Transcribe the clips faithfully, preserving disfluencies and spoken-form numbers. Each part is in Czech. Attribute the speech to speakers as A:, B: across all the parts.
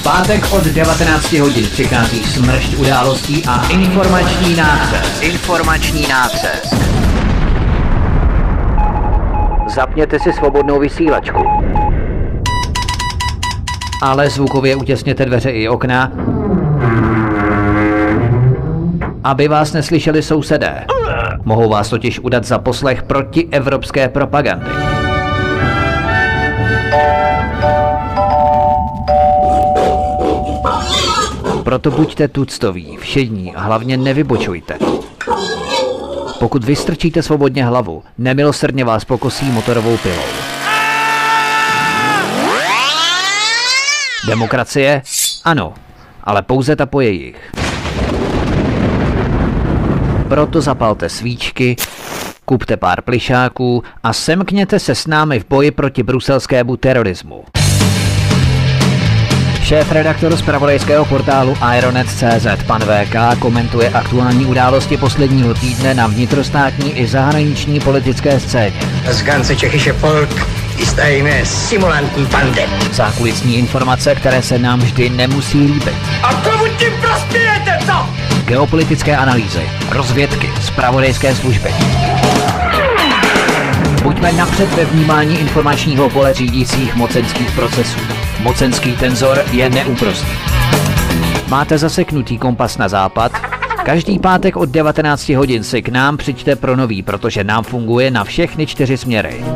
A: pátek od devatenácti hodin přichází smršť událostí a informační nácest. Informační nácest. Zapněte si svobodnou vysílačku. Ale zvukově utěsněte dveře i okna, aby vás neslyšeli sousedé. Mohou vás totiž udat za poslech protievropské propagandy. Proto buďte tuctoví, všední a hlavně nevybočujte. Pokud vystrčíte svobodně hlavu, nemilosrdně vás pokosí motorovou pilou. Demokracie? Ano, ale pouze ta po jejich. Proto zapalte svíčky, kupte pár plišáků a semkněte se s námi v boji proti bruselskému terorismu. Šéf-redaktor zpravodajského portálu Ironet tečka cé zet pan vé ká komentuje aktuální události posledního týdne na vnitrostátní i zahraniční politické scéně.
B: Das ganze tschechische Volk ist eine Simulantenbande.
A: Zákulisní informace, které se nám vždy nemusí líbit.
B: A komu tím prospějete, co?
A: Geopolitické analýzy, rozvědky, zpravodajské služby. Buďme napřed ve vnímání informačního pole řídících mocenských procesů. Mocenský tenzor je neúprosný. Máte zaseknutý kompas na západ? Každý pátek od devatenácti hodin si k nám přijďte pro nový, protože nám funguje na všechny čtyři směry.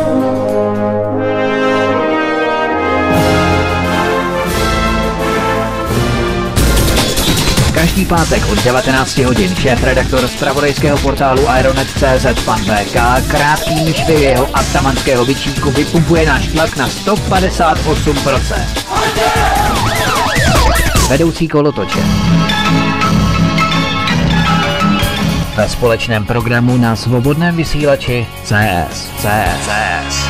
A: Každý pátek od devatenácti hodin šéf-redaktor zpravodajského portálu Ironet tečka cé zet pan vé ká krátkými švy jeho atamanského bičíku vypumpuje náš tlak na sto padesát osm procent. Vedoucí kolotoče. Ve společném programu na svobodném vysílači C S. C S.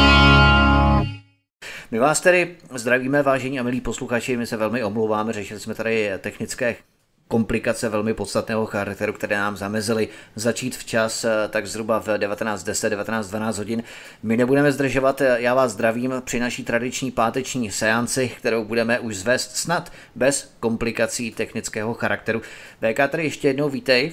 A: My vás tedy zdravíme, vážení a milí posluchači, my se velmi omlouváme, řešili jsme tady technické komplikace velmi podstatného charakteru, které nám zamezily začít včas, tak zhruba v devatenáct deset, devatenáct dvanáct hodin. My nebudeme zdržovat, já vás zdravím při naší tradiční páteční seanci, kterou budeme už zvést snad bez komplikací technického charakteru. vé ká, tady ještě jednou vítej.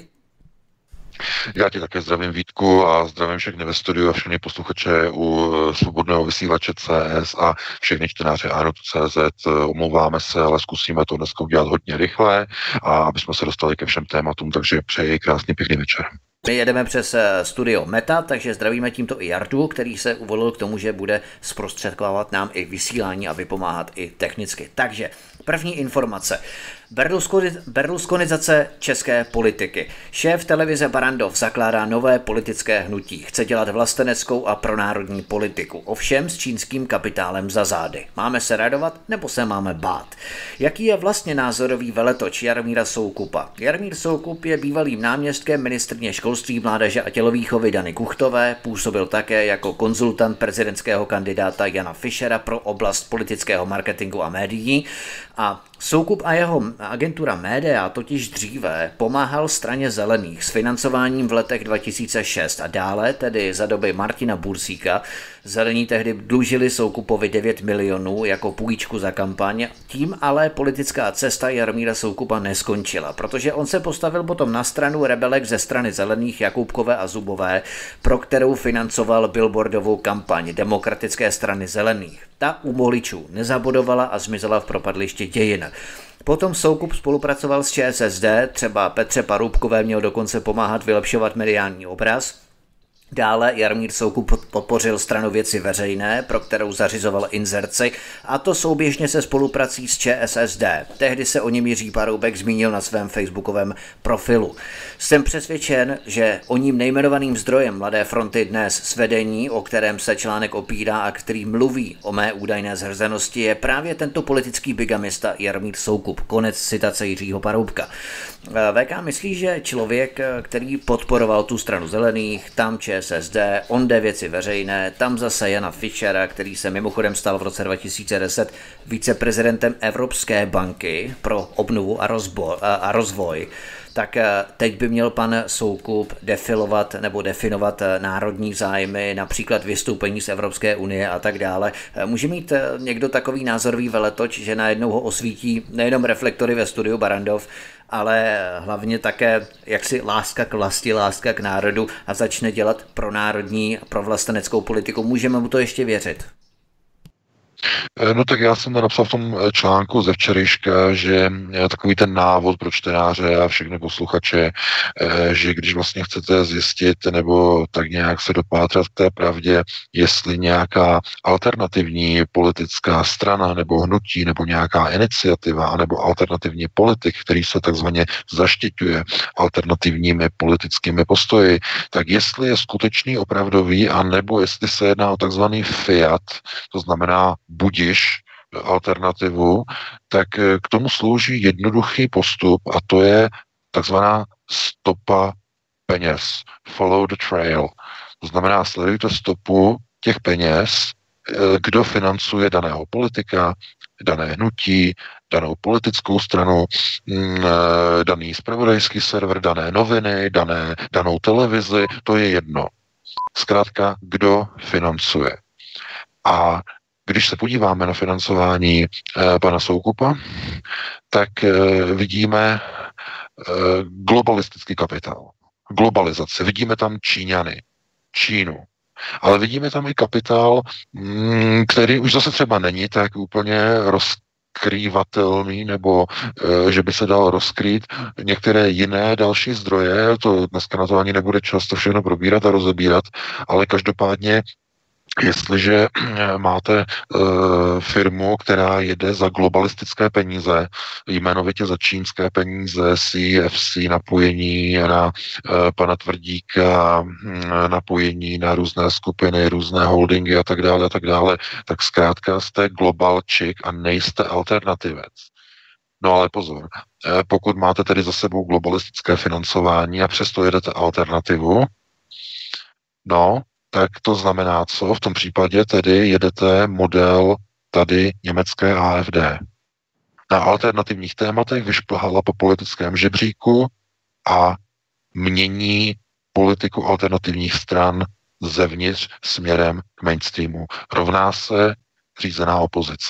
C: Já tě také zdravím, Vítku, a zdravím všechny ve studiu a všechny posluchače u svobodného vysílače C S a všechny čtenáře Ironet tečka cé zet. Omlouváme se, ale zkusíme to dneska udělat hodně rychle, a aby jsme se dostali ke všem tématům, takže přeji krásný pěkný večer.
A: My jedeme přes studio Meta, takže zdravíme tímto i Jardu, který se uvolil k tomu, že bude zprostředkovávat nám i vysílání a vypomáhat i technicky. Takže první informace. Berlusconizace české politiky. Šéf televize Barrandov zakládá nové politické hnutí. Chce dělat vlasteneckou a pronárodní politiku. Ovšem s čínským kapitálem za zády. Máme se radovat nebo se máme bát? Jaký je vlastně názorový veletoč Jaromíra Soukupa? Jaromír Soukup je bývalým náměstkem ministryně školství, mládeže a tělovýchovy Dany Kuchtové. Působil také jako konzultant prezidentského kandidáta Jana Fischera pro oblast politického marketingu a médií. A Soukup a jeho agentura Média totiž dříve pomáhal straně zelených s financováním v letech dva tisíce šest a dále, tedy za doby Martina Bursíka. Zelení tehdy dlužili Soukupovi devět milionů jako půjčku za kampaň, tím ale politická cesta Jaromíra Soukupa neskončila, protože on se postavil potom na stranu rebelek ze strany zelených Jakubkové a Zubové, pro kterou financoval billboardovou kampaň Demokratické strany zelených. Ta u voličů nezabodovala a zmizela v propadlišti dějin. Potom Soukup spolupracoval s ČSSD, třeba Petře Paroubkové měl dokonce pomáhat vylepšovat mediální obraz. Dále Jaromír Soukup podpořil stranu Věci veřejné, pro kterou zařizoval inzerci, a to souběžně se spoluprací s ČSSD. Tehdy se o něm Jiří Paroubek zmínil na svém facebookovém profilu. Jsem přesvědčen, že o ním nejmenovaným zdrojem Mladé fronty Dnes s vedení, o kterém se článek opírá a který mluví o mé údajné zhrzenosti, je právě tento politický bigamista Jaromír Soukup. Konec citace Jiřího Paroubka. vé ká myslí, že člověk, který podporoval tu stranu zelených, tam ČSSD, on jde Věci veřejné, tam zase Jana Fischera, který se mimochodem stal v roce dva tisíce deset viceprezidentem Evropské banky pro obnovu a, rozboj, a rozvoj, Tak teď by měl pan Soukup defilovat nebo definovat národní zájmy, například vystoupení z Evropské unie a tak dále. Může mít někdo takový názorový veletoč, že najednou ho osvítí nejenom reflektory ve studiu Barrandov, ale hlavně také jaksi láska k vlasti, láska k národu a začne dělat pro národní, pro vlasteneckou politiku. Můžeme mu to ještě věřit?
C: No tak já jsem to napsal v tom článku ze včerejška, že takový ten návod pro čtenáře a všechny posluchače, že když vlastně chcete zjistit nebo tak nějak se dopátrat k té pravdě, jestli nějaká alternativní politická strana nebo hnutí nebo nějaká iniciativa nebo alternativní politik, který se takzvaně zaštiťuje alternativními politickými postoji, tak jestli je skutečný, opravdový, a nebo jestli se jedná o takzvaný fiat, to znamená budiš alternativu, tak k tomu slouží jednoduchý postup a to je takzvaná stopa peněz. Follow the trail. To znamená, sledujte stopu těch peněz, kdo financuje daného politika, dané hnutí, danou politickou stranu, daný zpravodajský server, dané noviny, dané, danou televizi, to je jedno. Zkrátka, kdo financuje. A když se podíváme na financování e, pana Soukupa, tak e, vidíme e, globalistický kapitál, globalizaci. Vidíme tam Číňany, Čínu. Ale vidíme tam i kapitál, m, který už zase třeba není tak úplně rozkrývatelný, nebo e, že by se dal rozkrýt některé jiné další zdroje. To dneska na to ani nebude čas to všechno probírat a rozebírat, ale každopádně jestliže máte uh, firmu, která jede za globalistické peníze, jmenovitě za čínské peníze, C F C, napojení na uh, pana Tvrdíka, napojení na různé skupiny, různé holdingy a tak dále, a tak dále, tak zkrátka jste globalčik a nejste alternativec. No ale pozor, pokud máte tedy za sebou globalistické financování a přesto jedete alternativu, no, tak to znamená co? V tom případě tedy jedete model tady německé A F D. Na alternativních tématech vyšplhala po politickém žebříku a mění politiku alternativních stran zevnitř směrem k mainstreamu. Rovná se řízená opozice.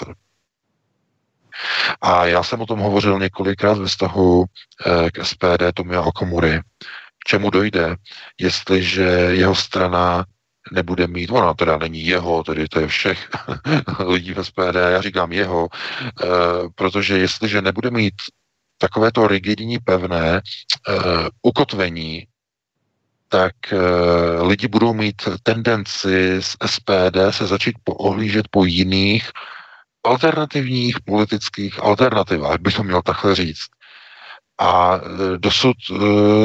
C: A já jsem o tom hovořil několikrát ve vztahu k S P D Tomia Okamury. K čemu dojde, jestliže jeho strana nebude mít, ono teda není jeho, tedy to je všech lidí v S P D, já říkám jeho, e, protože jestliže nebude mít takovéto rigidní, pevné e, ukotvení, tak e, lidi budou mít tendenci z S P D se začít poohlížet po jiných alternativních politických alternativách, bych to měl takhle říct. A dosud e,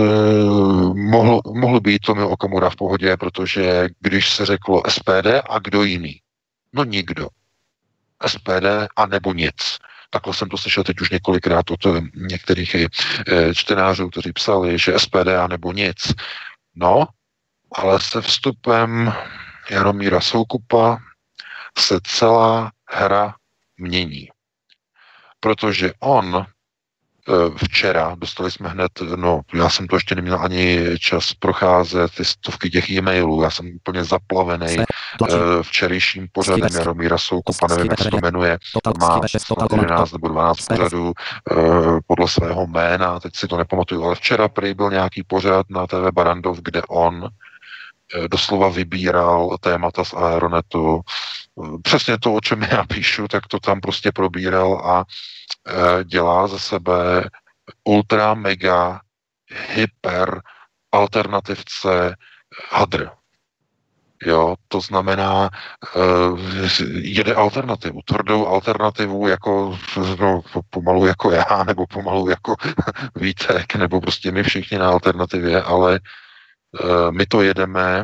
C: mohl, mohl být Tomio Okamura v pohodě, protože když se řeklo S P D a kdo jiný? No nikdo. S P D a nebo nic. Takhle jsem to slyšel teď už několikrát od některých e, čtenářů, kteří psali, že S P D a nebo nic. No, ale se vstupem Jaromíra Soukupa se celá hra mění. Protože on včera, dostali jsme hned, no já jsem to ještě neměl ani čas procházet, ty stovky těch e-mailů, já jsem úplně zaplavený včerejším pořadem Jaromíra Soukupa, nevím, jak se to jmenuje, má jedenáct nebo dvanáct pořadů podle svého jména, teď si to nepamatuju, ale včera prý byl nějaký pořad na T V Barrandov, kde on doslova vybíral témata z Aeronetu, přesně to, o čem já píšu, tak to tam prostě probíral a dělá ze sebe ultra, mega, hyper alternativce hadr. Jo, to znamená, uh, jede alternativu, tvrdou alternativu jako, no, pomalu jako já, nebo pomalu jako Vítek, nebo prostě my všichni na alternativě, ale uh, my to jedeme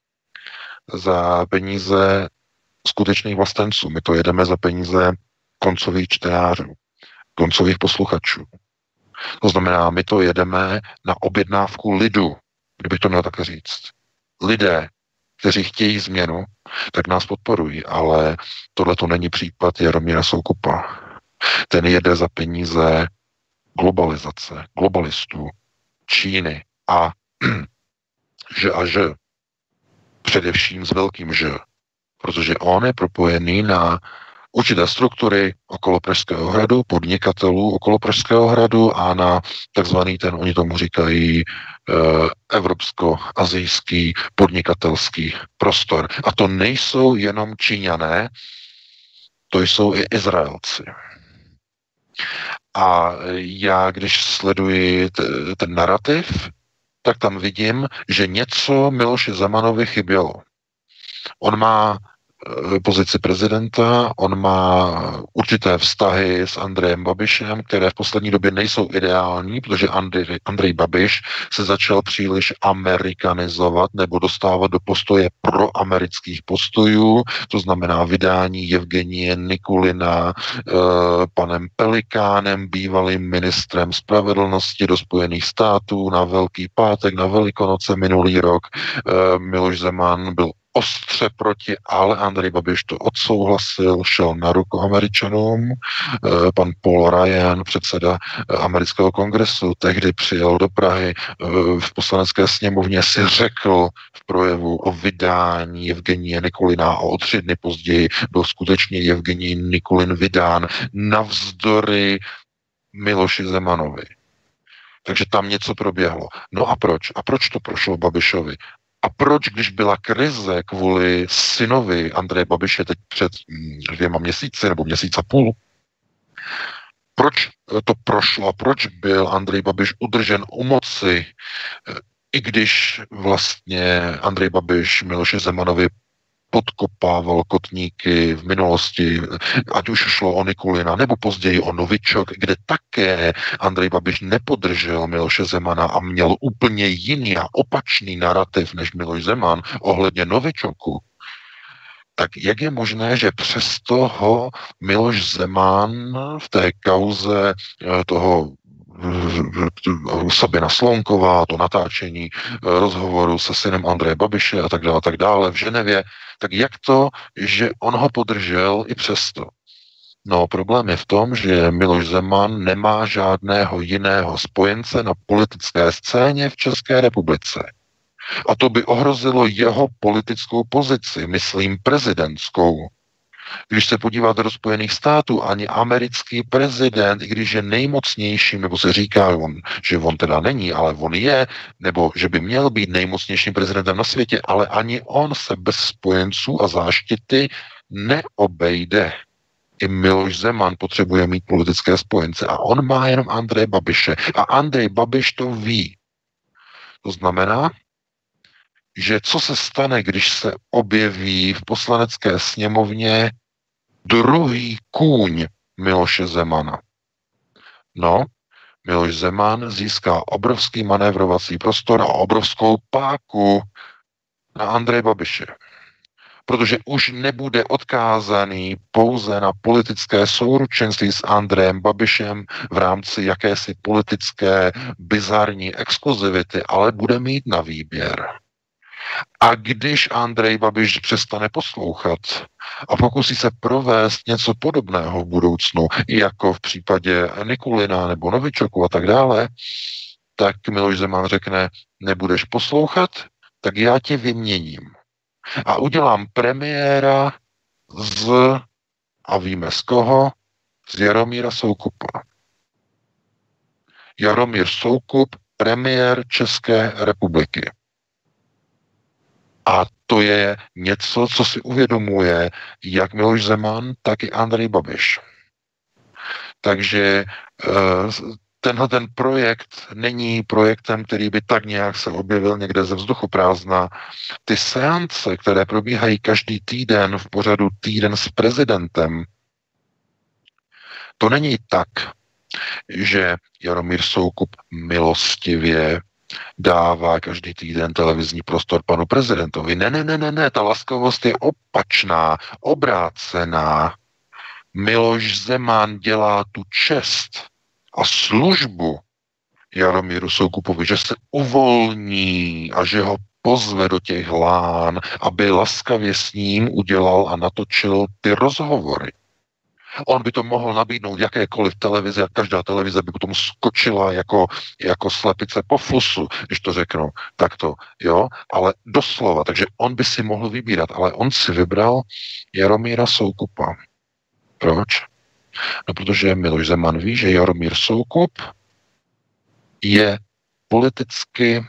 C: za peníze skutečných vlastenců, my to jedeme za peníze koncových čtenářů, koncových posluchačů. To znamená, my to jedeme na objednávku lidu, kdybych to měl takhle říct. Lidé, kteří chtějí změnu, tak nás podporují, ale tohle to není případ Jaromíra Soukupa. Ten jede za peníze globalizace, globalistů, Číny a že a že, především s velkým že, protože on je propojený na určité struktury okolo Pražského hradu, podnikatelů okolo Pražského hradu a na takzvaný ten, oni tomu říkají, eh, evropsko-azijský podnikatelský prostor. A to nejsou jenom Číňané, to jsou i Izraelci. A já, když sleduji t- ten narrativ, tak tam vidím, že něco Miloši Zemanovi chybělo. On má pozici prezidenta, on má určité vztahy s Andrejem Babišem, které v poslední době nejsou ideální, protože Andrej, Andrej Babiš se začal příliš amerikanizovat nebo dostávat do postoje proamerických postojů, to znamená vydání Jevgenie Nikulina eh, panem Pelikánem, bývalým ministrem spravedlnosti do Spojených států na Velký pátek, na Velikonoce minulý rok. Eh, Miloš Zeman byl ostře proti, ale Andrej Babiš to odsouhlasil, šel na ruku Američanům. Pan Paul Ryan, předseda amerického kongresu, tehdy přijel do Prahy, v poslanecké sněmovně si řekl v projevu o vydání Jevgenie Nikulina a o tři dny později byl skutečně Jevgenij Nikulin vydán navzdory Miloši Zemanovi. Takže tam něco proběhlo. No a proč? A proč to prošlo Babišovi? A proč, když byla krize kvůli synovi Andreje Babiše teď před dvěma měsíci nebo měsíc a půl, proč to prošlo a proč byl Andrej Babiš udržen u moci, i když vlastně Andrej Babiš Miloše Zemanovi podkopával kotníky v minulosti, ať už šlo o Nikulina, nebo později o Novičok, kde také Andrej Babiš nepodržel Miloše Zemana a měl úplně jiný a opačný narrativ než Miloš Zeman ohledně Novičoku. Tak jak je možné, že přesto ho Miloš Zeman v té kauze toho Sabina Slonková, to natáčení rozhovoru se synem Andreje Babiše a tak dále, tak dále v Ženevě, tak jak to, že on ho podržel i přesto? No, problém je v tom, že Miloš Zeman nemá žádného jiného spojence na politické scéně v České republice. A to by ohrozilo jeho politickou pozici, myslím prezidentskou. Když se podíváte do Spojených států, ani americký prezident, i když je nejmocnějším, nebo se říká, on, že on teda není, ale on je, nebo že by měl být nejmocnějším prezidentem na světě, ale ani on se bez spojenců a záštity neobejde. I Miloš Zeman potřebuje mít politické spojence a on má jenom Andreje Babiše. A Andrej Babiš to ví. To znamená, že co se stane, když se objeví v poslanecké sněmovně druhý kůň Miloše Zemana? No, Miloš Zeman získá obrovský manévrovací prostor a obrovskou páku na Andreje Babiše. Protože už nebude odkázaný pouze na politické souručenství s Andrejem Babišem v rámci jakési politické bizarní exkluzivity, ale bude mít na výběr. A když Andrej Babiš přestane poslouchat a pokusí se provést něco podobného v budoucnu, jako v případě Nikulina nebo Novičoku a tak dále, tak Miloš Zeman řekne, nebudeš poslouchat, tak já tě vyměním. A udělám premiéra z, a víme z koho, z Jaromíra Soukupa. Jaromír Soukup, premiér České republiky. A to je něco, co si uvědomuje jak Miloš Zeman, tak i Andrej Babiš. Takže tenhle ten projekt není projektem, který by tak nějak se objevil někde ze vzduchoprázdna. Ty seance, které probíhají každý týden v pořadu Týden s prezidentem, to není tak, že Jaromír Soukup milostivě dává každý týden televizní prostor panu prezidentovi. Ne, ne, ne, ne, ne, ta laskavost je opačná, obrácená. Miloš Zeman dělá tu čest a službu Jaromíru Soukupovi, že se uvolní a že ho pozve do těch lán, aby laskavě s ním udělal a natočil ty rozhovory. On by to mohl nabídnout jakékoliv televizi a každá televize by potom skočila jako, jako slepice po flusu, když to řeknu takto, jo, ale doslova, takže on by si mohl vybírat, ale on si vybral Jaromíra Soukupa. Proč? No, protože Miloš Zeman ví, že Jaromír Soukup je politicky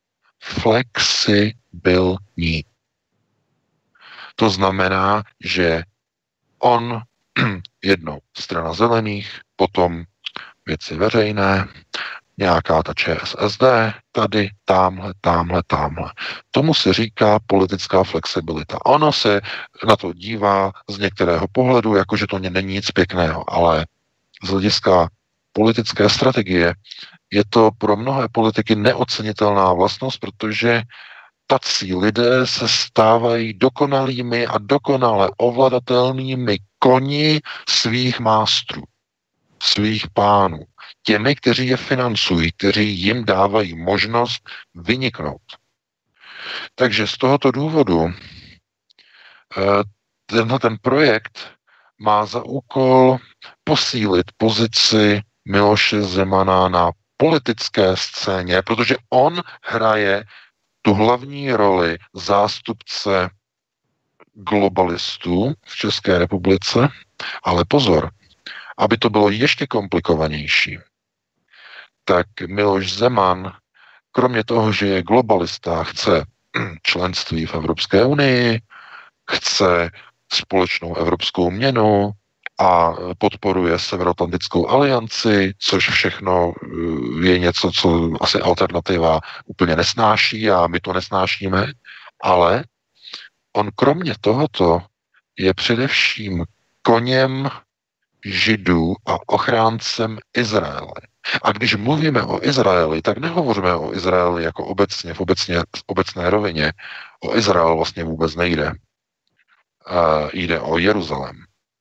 C: flexibilní. To znamená, že on jednou strana zelených, potom věci veřejné, nějaká ta ČSSD, tady, támhle, támhle, támhle. Tomu se říká politická flexibilita. Ono se na to dívá z některého pohledu, jakože to není nic pěkného, ale z hlediska politické strategie je to pro mnohé politiky neocenitelná vlastnost, protože tací lidé se stávají dokonalými a dokonale ovladatelnými koni svých mástrů, svých pánů. Těmi, kteří je financují, kteří jim dávají možnost vyniknout. Takže z tohoto důvodu tenhle ten projekt má za úkol posílit pozici Miloše Zemana na politické scéně, protože on hraje tu hlavní roli zástupce globalistů v České republice, ale pozor, aby to bylo ještě komplikovanější, tak Miloš Zeman, kromě toho, že je globalista, chce členství v Evropské unii, chce společnou evropskou měnu a podporuje Severoatlantickou alianci, což všechno je něco, co asi alternativa úplně nesnáší a my to nesnášíme, ale on kromě tohoto je především koněm Židů a ochráncem Izraele. A když mluvíme o Izraeli, tak nehovoříme o Izraeli jako obecně, v obecně, v obecné rovině. O Izrael vlastně vůbec nejde. Uh, jde o Jeruzalém.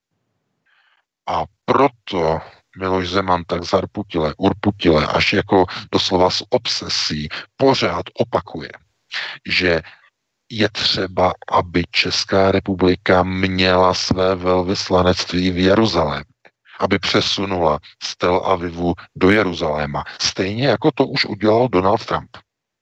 C: A proto Miloš Zeman tak zarputile, urputile, až jako doslova s obsesí pořád opakuje, že je třeba, aby Česká republika měla své velvyslanectví v Jeruzalémě, aby přesunula z Tel Avivu do Jeruzaléma. Stejně jako to už udělal Donald Trump.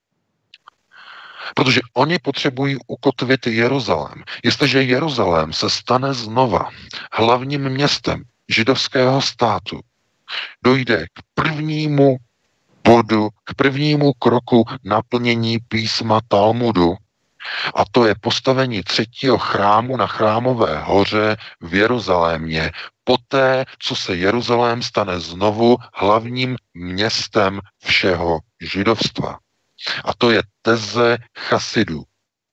C: Protože oni potřebují ukotvit Jeruzalém. Jestliže Jeruzalém se stane znova hlavním městem židovského státu, dojde k prvnímu bodu, k prvnímu kroku naplnění písma Talmudu, a to je postavení třetího chrámu na Chrámové hoře v Jeruzalémě, poté, co se Jeruzalém stane znovu hlavním městem všeho židovstva. A to je teze chasidů.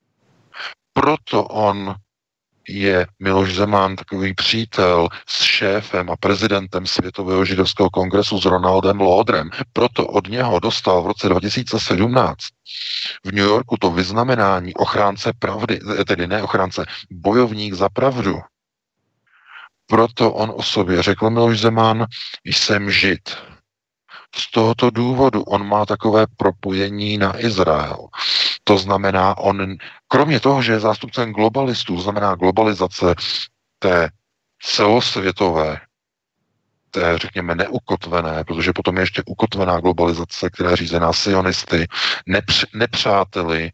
C: Proto on je Miloš Zeman takový přítel s šéfem a prezidentem Světového židovského kongresu s Ronaldem Lodrem. Proto od něho dostal v roce dva tisíce sedmnáct v New Yorku to vyznamenání ochránce pravdy, tedy ne ochránce, bojovník za pravdu. Proto on o sobě řekl Miloš Zeman, jsem žid. Z tohoto důvodu on má takové propojení na Izrael. To znamená, on, kromě toho, že je zástupcem globalistů, znamená globalizace té celosvětové, té, řekněme, neukotvené, protože potom je ještě ukotvená globalizace, která je řízená sionisty, nepř, nepřáteli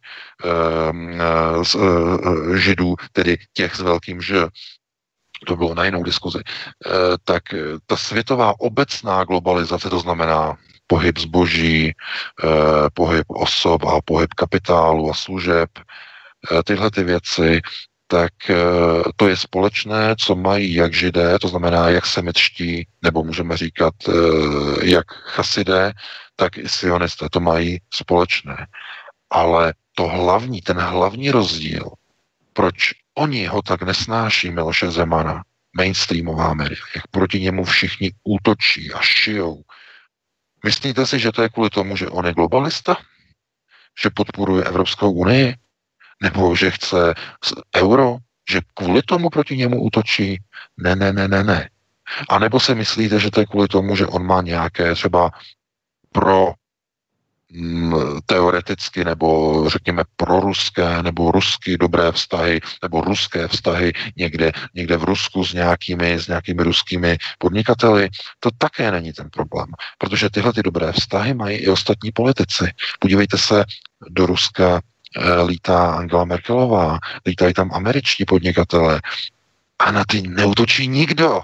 C: e, z, e, židů, tedy těch s velkým Ž, to bylo na jinou diskuzi, e, tak ta světová obecná globalizace, to znamená pohyb zboží, e, pohyb osob a pohyb kapitálu a služeb, e, tyhle ty věci, tak e, to je společné, co mají jak židé, to znamená jak semitští, nebo můžeme říkat e, jak chasidé, tak i sionisté, to mají společné. Ale to hlavní, ten hlavní rozdíl, proč oni ho tak nesnáší, Miloše Zemana, mainstreamová média, jak proti němu všichni útočí a šijou. Myslíte si, že to je kvůli tomu, že on je globalista? Že podporuje Evropskou unii? Nebo že chce euro? Že kvůli tomu proti němu útočí? Ne, ne, ne, ne, ne. A nebo si myslíte, že to je kvůli tomu, že on má nějaké třeba pro teoreticky nebo řekněme proruské nebo rusky dobré vztahy nebo ruské vztahy někde, někde v Rusku s nějakými, s nějakými ruskými podnikateli, to také není ten problém, protože tyhle ty dobré vztahy mají i ostatní politici. Podívejte se, do Ruska e, lítá Angela Merkelová, lítají tam američtí podnikatelé a na ty neútočí nikdo.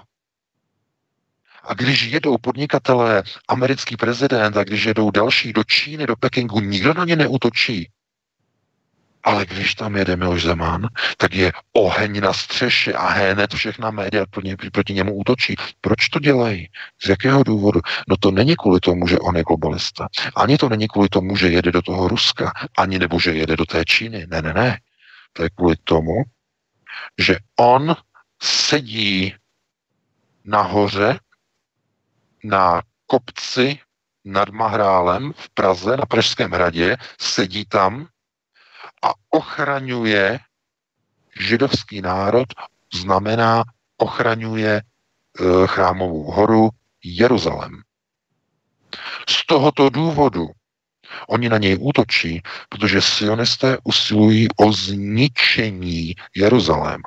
C: A když jedou podnikatelé, americký prezident, a když jedou další do Číny, do Pekingu, nikdo na ně neútočí. Ale když tam jede Miloš Zeman, tak je oheň na střeše a hned všechna média proti, proti němu útočí. Proč to dělají? Z jakého důvodu? No to není kvůli tomu, že on je globalista. Ani to není kvůli tomu, že jede do toho Ruska. Ani nebo že jede do té Číny. Ne, ne, ne. To je kvůli tomu, že on sedí nahoře na kopci nad Mahrálem v Praze, na Pražském hradě, sedí tam a ochraňuje židovský národ, znamená ochraňuje e, chrámovou horu Jeruzalém. Z tohoto důvodu oni na něj útočí, protože sionisté usilují o zničení Jeruzaléma.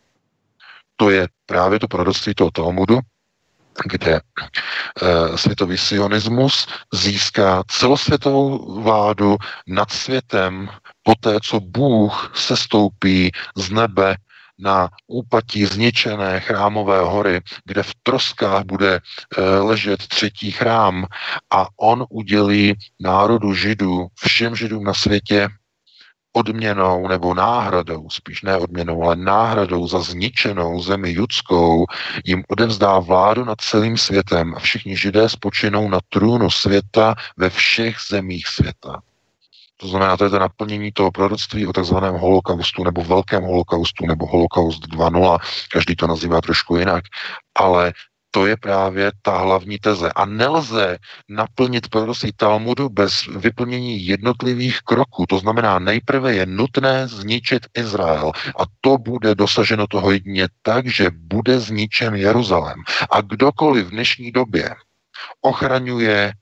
C: To je právě to proroctví toho Talmudu, kde e, světový sionismus získá celosvětovou vládu nad světem poté, co Bůh sestoupí z nebe na úpatí zničené chrámové hory, kde v troskách bude e, ležet třetí chrám a on udělí národu Židů, všem Židům na světě, odměnou nebo náhradou, spíš ne odměnou, ale náhradou za zničenou zemi judskou, jim odevzdá vládu nad celým světem a všichni Židé spočinou na trůnu světa ve všech zemích světa. To znamená, to je to naplnění toho proroctví o takzvaném holokaustu nebo velkém holokaustu nebo holokaust dva nula, každý to nazývá trošku jinak, ale to je právě ta hlavní teze. A nelze naplnit proroctví Talmudu bez vyplnění jednotlivých kroků. To znamená, nejprve je nutné zničit Izrael. A to bude dosaženo toho jedině tak, že bude zničen Jeruzalém. A kdokoliv v dnešní době ochraňuje,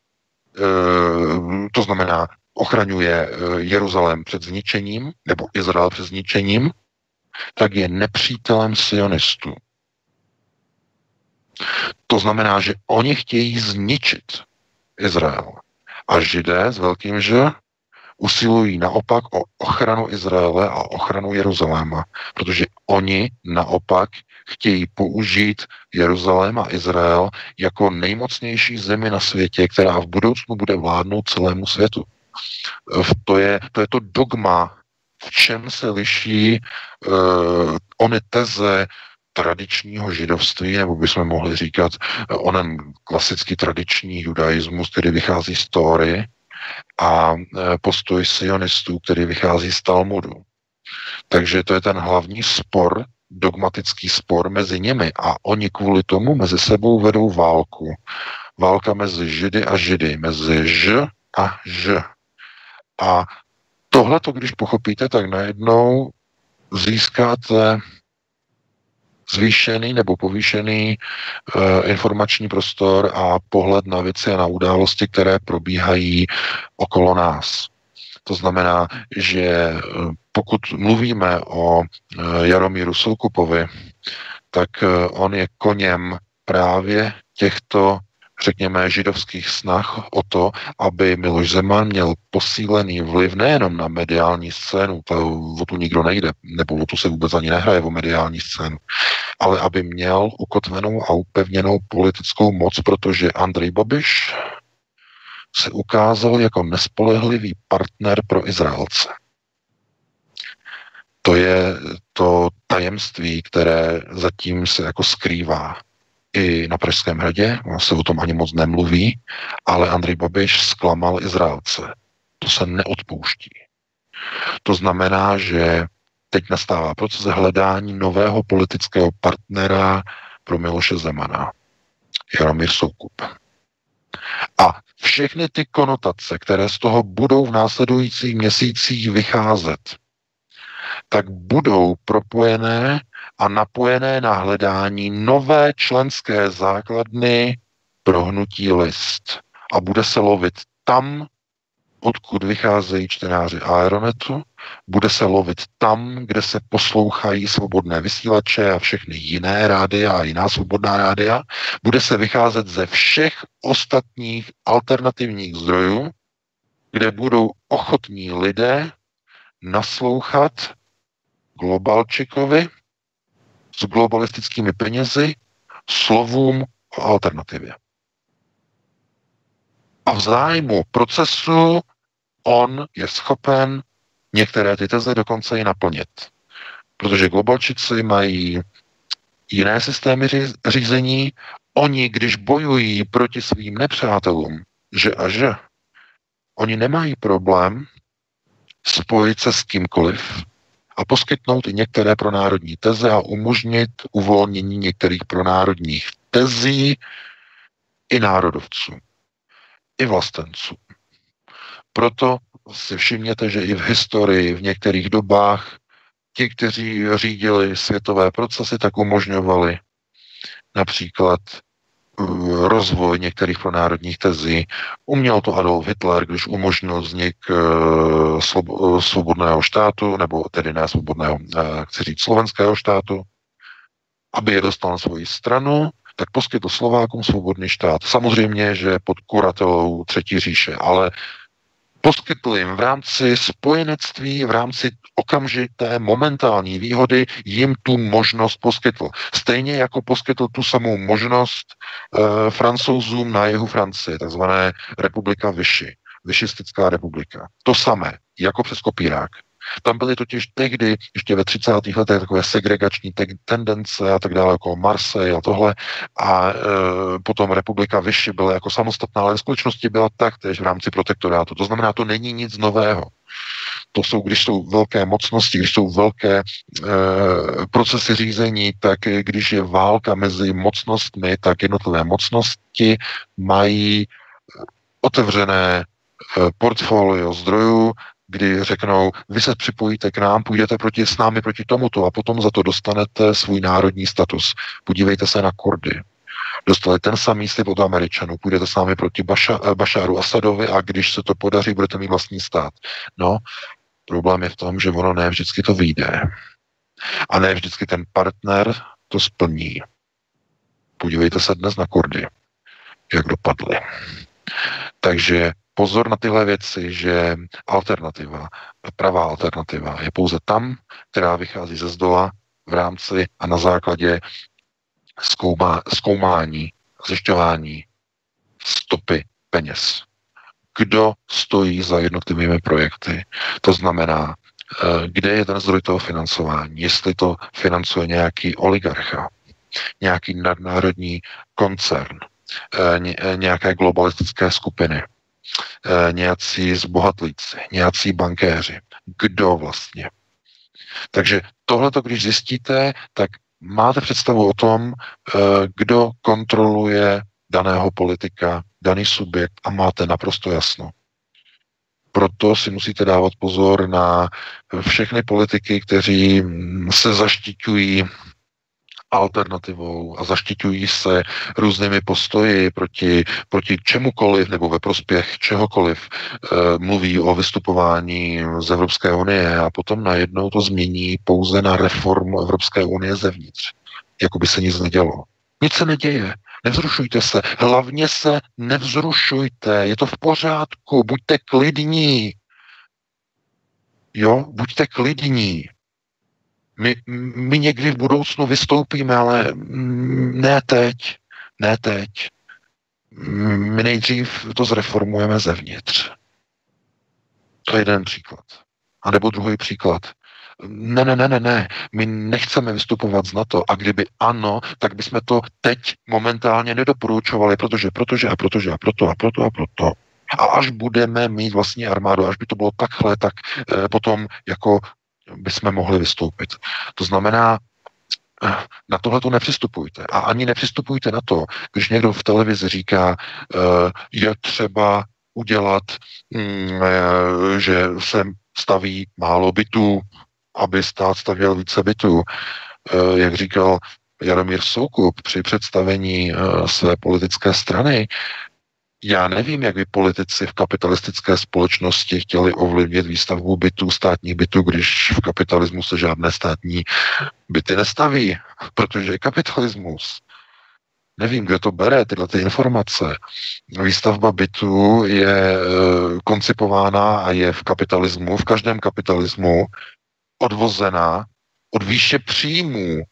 C: to znamená, ochraňuje Jeruzalém před zničením, nebo Izrael před zničením, tak je nepřítelem sionistů. To znamená, že oni chtějí zničit Izrael. A Židé s velkým Ž usilují naopak o ochranu Izraele a ochranu Jeruzaléma, protože oni naopak chtějí použít Jeruzalém a Izrael jako nejmocnější zemi na světě, která v budoucnu bude vládnout celému světu. To je to, je to dogma, v čem se liší uh, ony teze tradičního židovství, nebo bychom mohli říkat onen klasický tradiční judaismus, který vychází z Tóry, a postoj sionistů, který vychází z Talmudu. Takže to je ten hlavní spor, dogmatický spor mezi nimi a oni kvůli tomu mezi sebou vedou válku. Válka mezi Židy a Židy, mezi Ž a Ž. A tohleto, když pochopíte, tak najednou získáte zvýšený nebo povýšený e, informační prostor a pohled na věci a na události, které probíhají okolo nás. To znamená, že pokud mluvíme o e, Jaromíru Soukupovi, tak e, on je koněm právě těchto, řekněme, židovských snah o to, aby Miloš Zeman měl posílený vliv nejenom na mediální scénu, to, o tu nikdo nejde, nebo o tu se vůbec ani nehraje, o mediální scénu, ale aby měl ukotvenou a upevněnou politickou moc, protože Andrej Babiš se ukázal jako nespolehlivý partner pro Izraelce. To je to tajemství, které zatím se jako skrývá i na Pražském hradě, se o tom ani moc nemluví, ale Andrej Babiš zklamal Izraelce. To se neodpouští. To znamená, že teď nastává proces hledání nového politického partnera pro Miloše Zemana. Jaromír Soukup. A všechny ty konotace, které z toho budou v následujících měsících vycházet, tak budou propojené a napojené na hledání nové členské základny pro hnutí List. A bude se lovit tam, odkud vycházejí čtenáři Aeronetu, bude se lovit tam, kde se poslouchají svobodné vysílače a všechny jiné rádia a jiná svobodná rádia, bude se vycházet ze všech ostatních alternativních zdrojů, kde budou ochotní lidé naslouchat globalčikovi s globalistickými penězi slovům o alternativě. A v zájmu procesu on je schopen některé ty teze dokonce i naplnit. Protože globalčici mají jiné systémy řízení, oni, když bojují proti svým nepřátelům, že a že, oni nemají problém spojit se s kýmkoliv a poskytnout i některé pronárodní teze a umožnit uvolnění některých pronárodních tezí i národovců, i vlastenců. Proto si všimněte, že i v historii, v některých dobách, ti, kteří řídili světové procesy, tak umožňovali například rozvoj některých pronárodních tezí. Uměl to Adolf Hitler, když umožnil vznik svobodného štátu, nebo tedy ne svobodného, chci říct slovenského štátu, aby je dostal na svoji stranu, tak poskytl Slovákům svobodný štát. Samozřejmě, že pod kuratelou Třetí říše, ale poskytl jim v rámci spojenectví, v rámci okamžité momentální výhody, jim tu možnost poskytl. Stejně jako poskytl tu samou možnost e, Francouzům na jihu Francie, takzvané republika Vichy, Vichistická republika. To samé, jako přes kopírák. Tam byly totiž tehdy, ještě ve třicátých letech, takové segregační te- tendence a tak dále, jako Marseille a tohle. A e, potom republika Vichy byla jako samostatná, ale v skutečnosti byla taktéž v rámci protektorátu. To znamená, to není nic nového. To jsou, když jsou velké mocnosti, když jsou velké e, procesy řízení, tak když je válka mezi mocnostmi, tak jednotlivé mocnosti mají otevřené e, portfolio zdrojů, kdy řeknou, vy se připojíte k nám, půjdete proti, s námi proti tomuto a potom za to dostanete svůj národní status. Podívejte se na Kurdy. Dostali ten samý slib od Američanů, půjdete s námi proti Baša, Bašáru Asadovi a když se to podaří, budete mít vlastní stát. No, problém je v tom, že ono ne vždycky to vyjde. A ne vždycky ten partner to splní. Podívejte se dnes na Kurdy, jak dopadly. Takže pozor na tyhle věci, že alternativa, pravá alternativa je pouze tam, která vychází ze zdola v rámci a na základě zkoumá, zkoumání, zjišťování stopy peněz. Kdo stojí za jednotlivými projekty? To znamená, kde je ten zdroj toho financování? Jestli to financuje nějaký oligarcha, nějaký nadnárodní koncern, nějaké globalistické skupiny, nějací zbohatlíci, nějací bankéři. Kdo vlastně? Takže tohleto, když zjistíte, tak máte představu o tom, kdo kontroluje daného politika, daný subjekt a máte naprosto jasno. Proto si musíte dávat pozor na všechny politiky, kteří se zaštiťují alternativou a zaštiťují se různými postoji proti, proti čemukoliv nebo ve prospěch čehokoliv. E, mluví o vystupování z Evropské unie a potom najednou to změní pouze na reformu Evropské unie zevnitř. Jako by se nic nedělo. Nic se neděje. Nevzrušujte se. Hlavně se nevzrušujte. Je to v pořádku. Buďte klidní. Jo, buďte klidní. My, my někdy v budoucnu vystoupíme, ale ne teď. Ne teď. My nejdřív to zreformujeme zevnitř. To je jeden příklad. A nebo druhý příklad. Ne, ne, ne, ne, ne. My nechceme vystupovat z NATO. A kdyby ano, tak bychom to teď momentálně nedoporučovali, protože, protože a protože a proto a proto a proto. A až budeme mít vlastní armádu, až by to bylo takhle, tak eh, potom jako bychom mohli vystoupit. To znamená, na tohle to nepřistupujte. A ani nepřistupujte na to, když někdo v televizi říká, je třeba udělat, že se staví málo bytů, aby stát stavěl více bytů. Jak říkal Jaromír Soukup při představení své politické strany, Já nevím, jak by politici v kapitalistické společnosti chtěli ovlivnit výstavbu bytů, státních bytů, když v kapitalismu se žádné státní byty nestaví, protože je kapitalismus. Nevím, kdo to bere, tyhle ty informace. Výstavba bytů je e, koncipována a je v kapitalismu, v každém kapitalismu odvozená od výše příjmů.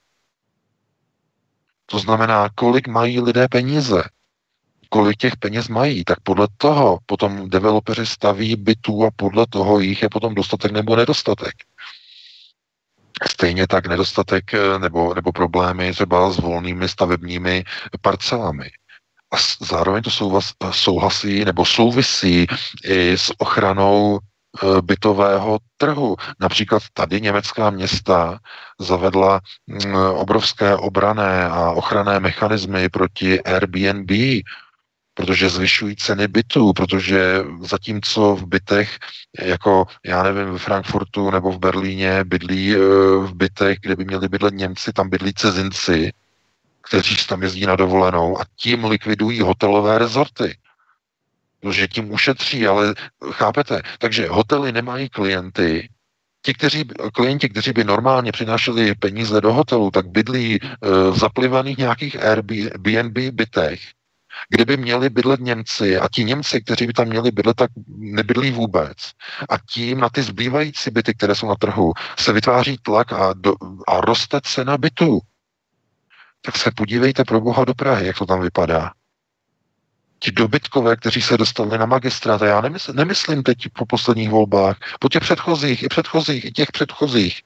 C: To znamená, kolik mají lidé peníze, kolik těch peněz mají, tak podle toho potom developeři staví bytů a podle toho jich je potom dostatek nebo nedostatek. Stejně tak nedostatek nebo, nebo problémy třeba s volnými stavebními parcelami. A zároveň to souhlasí nebo souvisí i s ochranou bytového trhu. Například tady německá města zavedla obrovské obranné a ochranné mechanismy proti Airbnb, protože zvyšují ceny bytů, protože zatímco v bytech, jako já nevím, v Frankfurtu nebo v Berlíně bydlí v bytech, kde by měli bydlet Němci, tam bydlí cizinci, kteří tam jezdí na dovolenou a tím likvidují hotelové rezorty. Protože tím ušetří, ale chápete? Takže hotely nemají klienty. Ti, kteří, klienti, kteří by normálně přinášeli peníze do hotelu, tak bydlí v zaplivaných nějakých Airbnb bytech, kde by měli bydlet Němci a ti Němci, kteří by tam měli bydlet, tak nebydlí vůbec. A tím na ty zbývající byty, které jsou na trhu, se vytváří tlak a, do, a roste cena bytů. Tak se podívejte pro Boha do Prahy, jak to tam vypadá. Ti dobytkové, kteří se dostali na magistrát, a já nemysl, nemyslím teď po posledních volbách, po těch předchozích, i předchozích, i těch předchozích.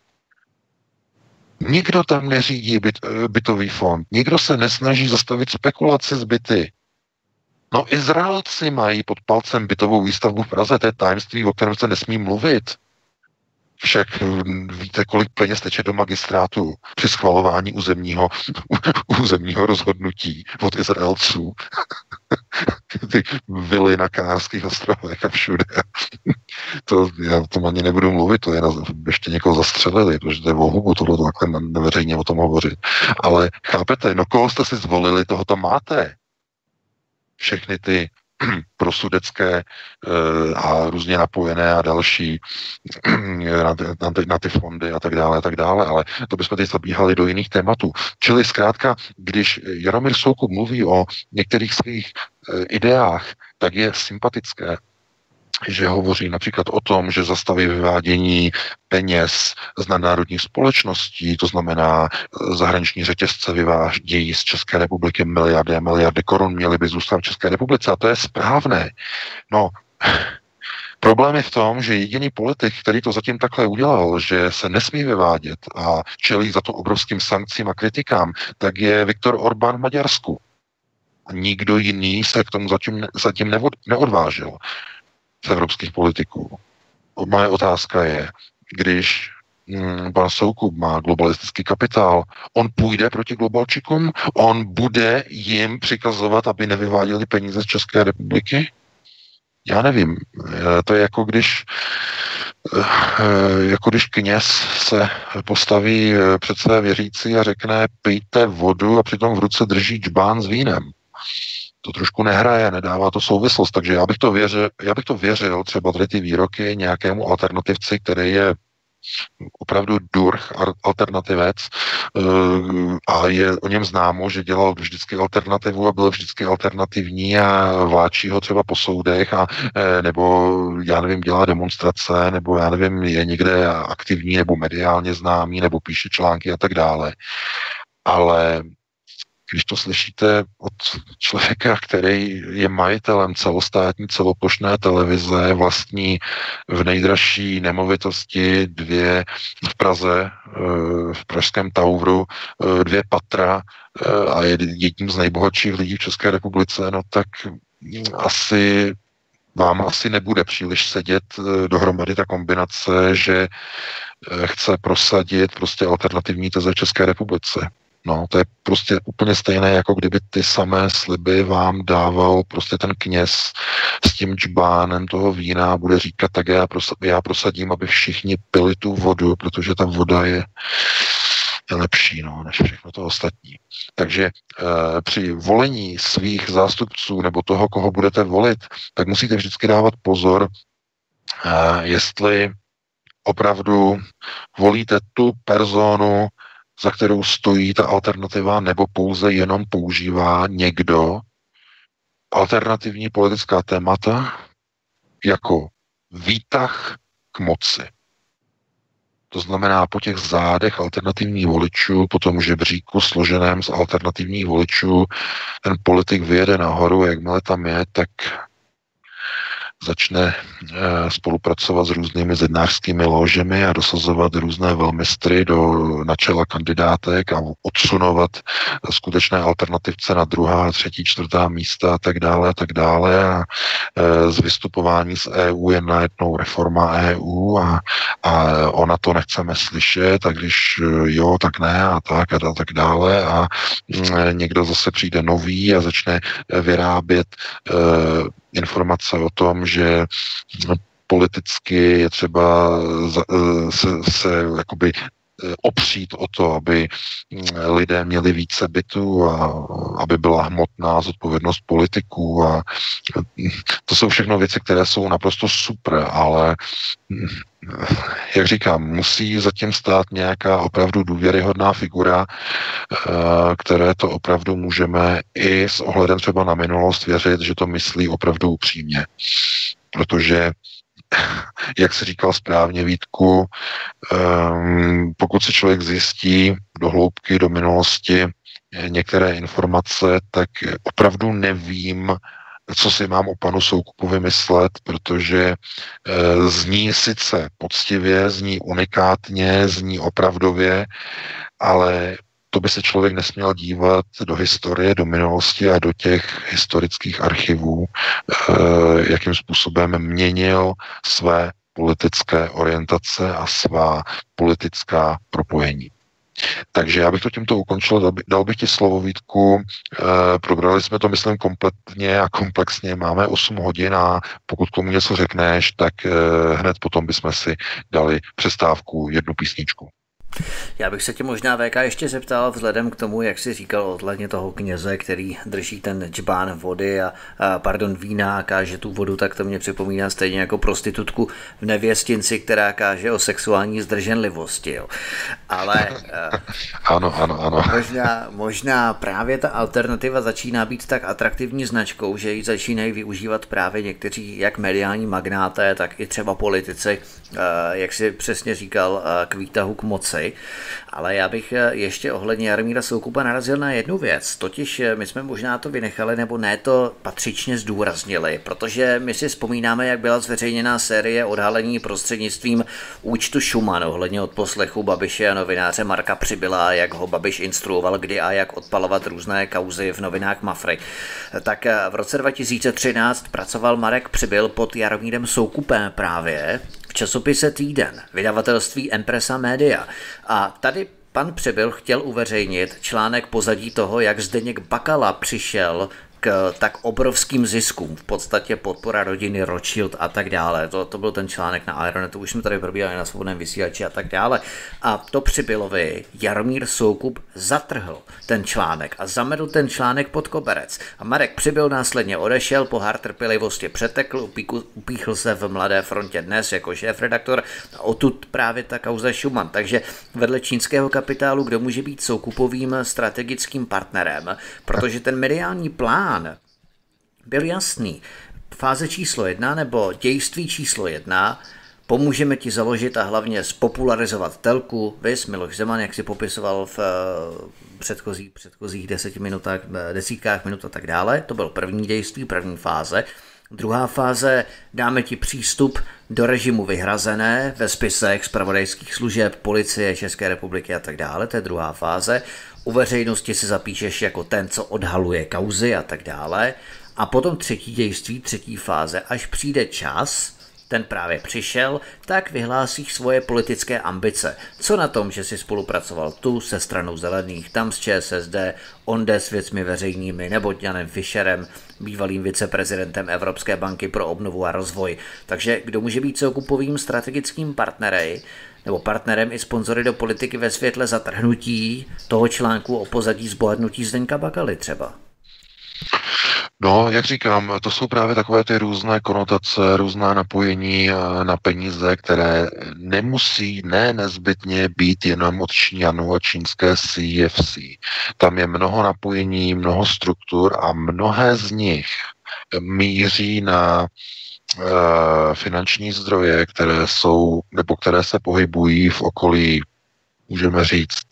C: Nikdo tam neřídí byt, bytový fond, nikdo se nesnaží zastavit spekulaci z byty. No Izraelci mají pod palcem bytovou výstavbu v Praze, to je tajemství, o kterém se nesmí mluvit. Však víte, kolik peněz teče do magistrátu při schvalování územního, územního rozhodnutí od Izraelců. Ty vily na Kanárských ostrovech a všude. To, já o tom ani nebudu mluvit, to je na, ještě někoho zastřelili, protože to je o hubu, tohle to takhle neveřejně o tom hovořit. Ale chápete, no koho jste si zvolili, toho tam máte. Všechny ty prosudecké a různě napojené a další na ty, na, ty, na ty fondy a tak dále a tak dále, ale to bychom teď zabíhali do jiných tématů. Čili zkrátka, když Jaromír Soukup mluví o některých svých ideách, tak je sympatické, že hovoří například o tom, že zastaví vyvádění peněz z nadnárodních společností, to znamená zahraniční řetězce vyvádějí z České republiky miliardy a miliardy korun, měly by zůstat v České republice a to je správné. No, problém je v tom, že jediný politik, který to zatím takhle udělal, že se nesmí vyvádět a čelí za to obrovským sankcím a kritikám, tak je Viktor Orbán v Maďarsku. A nikdo jiný se k tomu zatím, zatím neodvážil z evropských politiků. Moje otázka je, když mm, pan Soukup má globalistický kapitál, on půjde proti globalčikům, on bude jim přikazovat, aby nevyváděli peníze z České republiky? Já nevím. To je jako když jako když kněz se postaví před své věřící a řekne pijte vodu a přitom v ruce drží džbán s vínem. To trošku nehraje, nedává to souvislost, takže já bych to věřil, já bych to věřil třeba tady ty výroky nějakému alternativci, který je opravdu durch, alternativec a je o něm známo, že dělal vždycky alternativu a byl vždycky alternativní a vláčí ho třeba po soudech a nebo já nevím, dělá demonstrace, nebo já nevím, je někde aktivní nebo mediálně známý, nebo píše články a tak dále. Ale když to slyšíte od člověka, který je majitelem celostátní celoplošné televize, vlastní v nejdražší nemovitosti dvě v Praze, v pražském Tauvru, dvě patra a je jedním z nejbohatších lidí v České republice, no tak asi vám asi nebude příliš sedět dohromady ta kombinace, že chce prosadit prostě alternativní teze v České republice. No, to je prostě úplně stejné, jako kdyby ty samé sliby vám dával prostě ten kněz s tím džbánem toho vína a bude říkat, tak já, prosadím, já prosadím, aby všichni pili tu vodu, protože ta voda je je lepší, no, než všechno to ostatní. Takže e, při volení svých zástupců nebo toho, koho budete volit, tak musíte vždycky dávat pozor, e, jestli opravdu volíte tu personu, za kterou stojí ta alternativa, nebo pouze jenom používá někdo alternativní politická témata jako výtah k moci. To znamená, po těch zádech alternativních voličů, po tom žebříku složeném z alternativních voličů, ten politik vyjede nahoru, jakmile tam je, tak začne e, spolupracovat s různými zednářskými ložemi a dosazovat různé velmistry do na čela kandidátek a odsunovat skutečné alternativce na druhá, třetí, čtvrtá místa a tak dále a tak dále. A e, z vystupování z E U je najednou reforma E U a, a ona to nechceme slyšet, a když jo, tak ne a tak a, a tak dále. A e, někdo zase přijde nový a začne vyrábět e, informace o tom, že politicky je třeba se, se jakoby opřít o to, aby lidé měli více bytů a aby byla hmotná zodpovědnost politiků a to jsou všechno věci, které jsou naprosto super, ale jak říkám, musí zatím stát nějaká opravdu důvěryhodná figura, které to opravdu můžeme i s ohledem třeba na minulost věřit, že to myslí opravdu upřímně. Protože jak se říkal správně, Vítku, um, pokud se člověk zjistí do hloubky, do minulosti některé informace, tak opravdu nevím, co si mám o panu Soukupovi myslet, protože uh, zní sice poctivě, zní unikátně, zní opravdově, ale to by se člověk nesměl dívat do historie, do minulosti a do těch historických archivů, jakým způsobem měnil své politické orientace a svá politická propojení. Takže já bych to tímto ukončil, dal bych ti slovo, Vítku. Probrali jsme to, myslím, kompletně a komplexně. Máme osm hodin a pokud k tomu něco řekneš, tak hned potom bychom si dali přestávku, jednu písničku.
A: Já bych se tě možná V K ještě zeptal vzhledem k tomu, jak jsi říkal ohledně toho kněze, který drží ten džbán vody a, a pardon, vína a káže tu vodu, tak to mě připomíná stejně jako prostitutku v Nevěstinci, která káže o sexuální zdrženlivosti. Jo. Ale
C: ano, ano, ano.
A: Možná, možná právě ta alternativa začíná být tak atraktivní značkou, že ji začínají využívat právě někteří jak mediální magnáté, tak i třeba politici, jak si přesně říkal, k výtahu k moci. Ale já bych ještě ohledně Jaromíra Soukupa narazil na jednu věc, totiž my jsme možná to vynechali, nebo ne to patřičně zdůraznili, protože my si vzpomínáme, jak byla zveřejněná série odhalení prostřednictvím účtu Šuman ohledně odposlechu Babiše a novináře Marka Přibyla, jak ho Babiš instruoval kdy a jak odpalovat různé kauzy v novinách Mafry. Tak v roce dva tisíce třináct pracoval Marek Přibyl pod Jaromírem Soukupem právě v časopise Týden, vydavatelství Empresa Media. A tady pan Přibyl chtěl uveřejnit článek pozadí toho, jak Zdeněk Bakala přišel k tak obrovským ziskům, v podstatě podpora rodiny Rothschild a tak dále. To, to byl ten článek na Aeronetu, už jsme tady probírali na Svobodném vysílači a tak dále. A to Přibylovi Jaromír Soukup zatrhl ten článek a zamedl ten článek pod koberec. A Marek Přibyl následně odešel, pohár trpělivosti přetekl, upíku, upíchl se v Mladé frontě Dnes jako šéfredaktor a odtud právě ta kauza Schumann. Takže vedle čínského kapitálu, kdo může být Soukupovým strategickým partnerem, protože ten mediální plán byl jasný. Fáze číslo jedna nebo dějství číslo jedna, pomůžeme ti založit a hlavně spopularizovat telku, viz Miloš Zeman, jak si popisoval v předchozích, předchozích deseti minutách, desítkách minut a tak dále. To byl první dějství, první fáze. Druhá fáze, dáme ti přístup do režimu vyhrazené ve spisech zpravodajských služeb, policie České republiky a tak dále. To je druhá fáze. U veřejnosti si zapíšeš jako ten, co odhaluje kauzy a tak dále. A potom třetí dějství, třetí fáze, až přijde čas, ten právě přišel, tak vyhlásíš svoje politické ambice. Co na tom, že jsi spolupracoval tu se stranou zelených, tam s ČSSD, onde s věcmi veřejnými, nebo Janem Fischerem, bývalým viceprezidentem Evropské banky pro obnovu a rozvoj. Takže kdo může být soukupovým strategickým partnerem nebo partnerem i sponzory do politiky ve světle zatrhnutí toho článku o pozadí zbohatnutí Zdeňka Bakaly třeba?
C: No, jak říkám, to jsou právě takové ty různé konotace, různá napojení na peníze, které nemusí, ne nezbytně být jenom od Číňanů a čínské C F C. Tam je mnoho napojení, mnoho struktur a mnohé z nich míří na uh, finanční zdroje, které jsou, nebo které se pohybují v okolí, můžeme říct,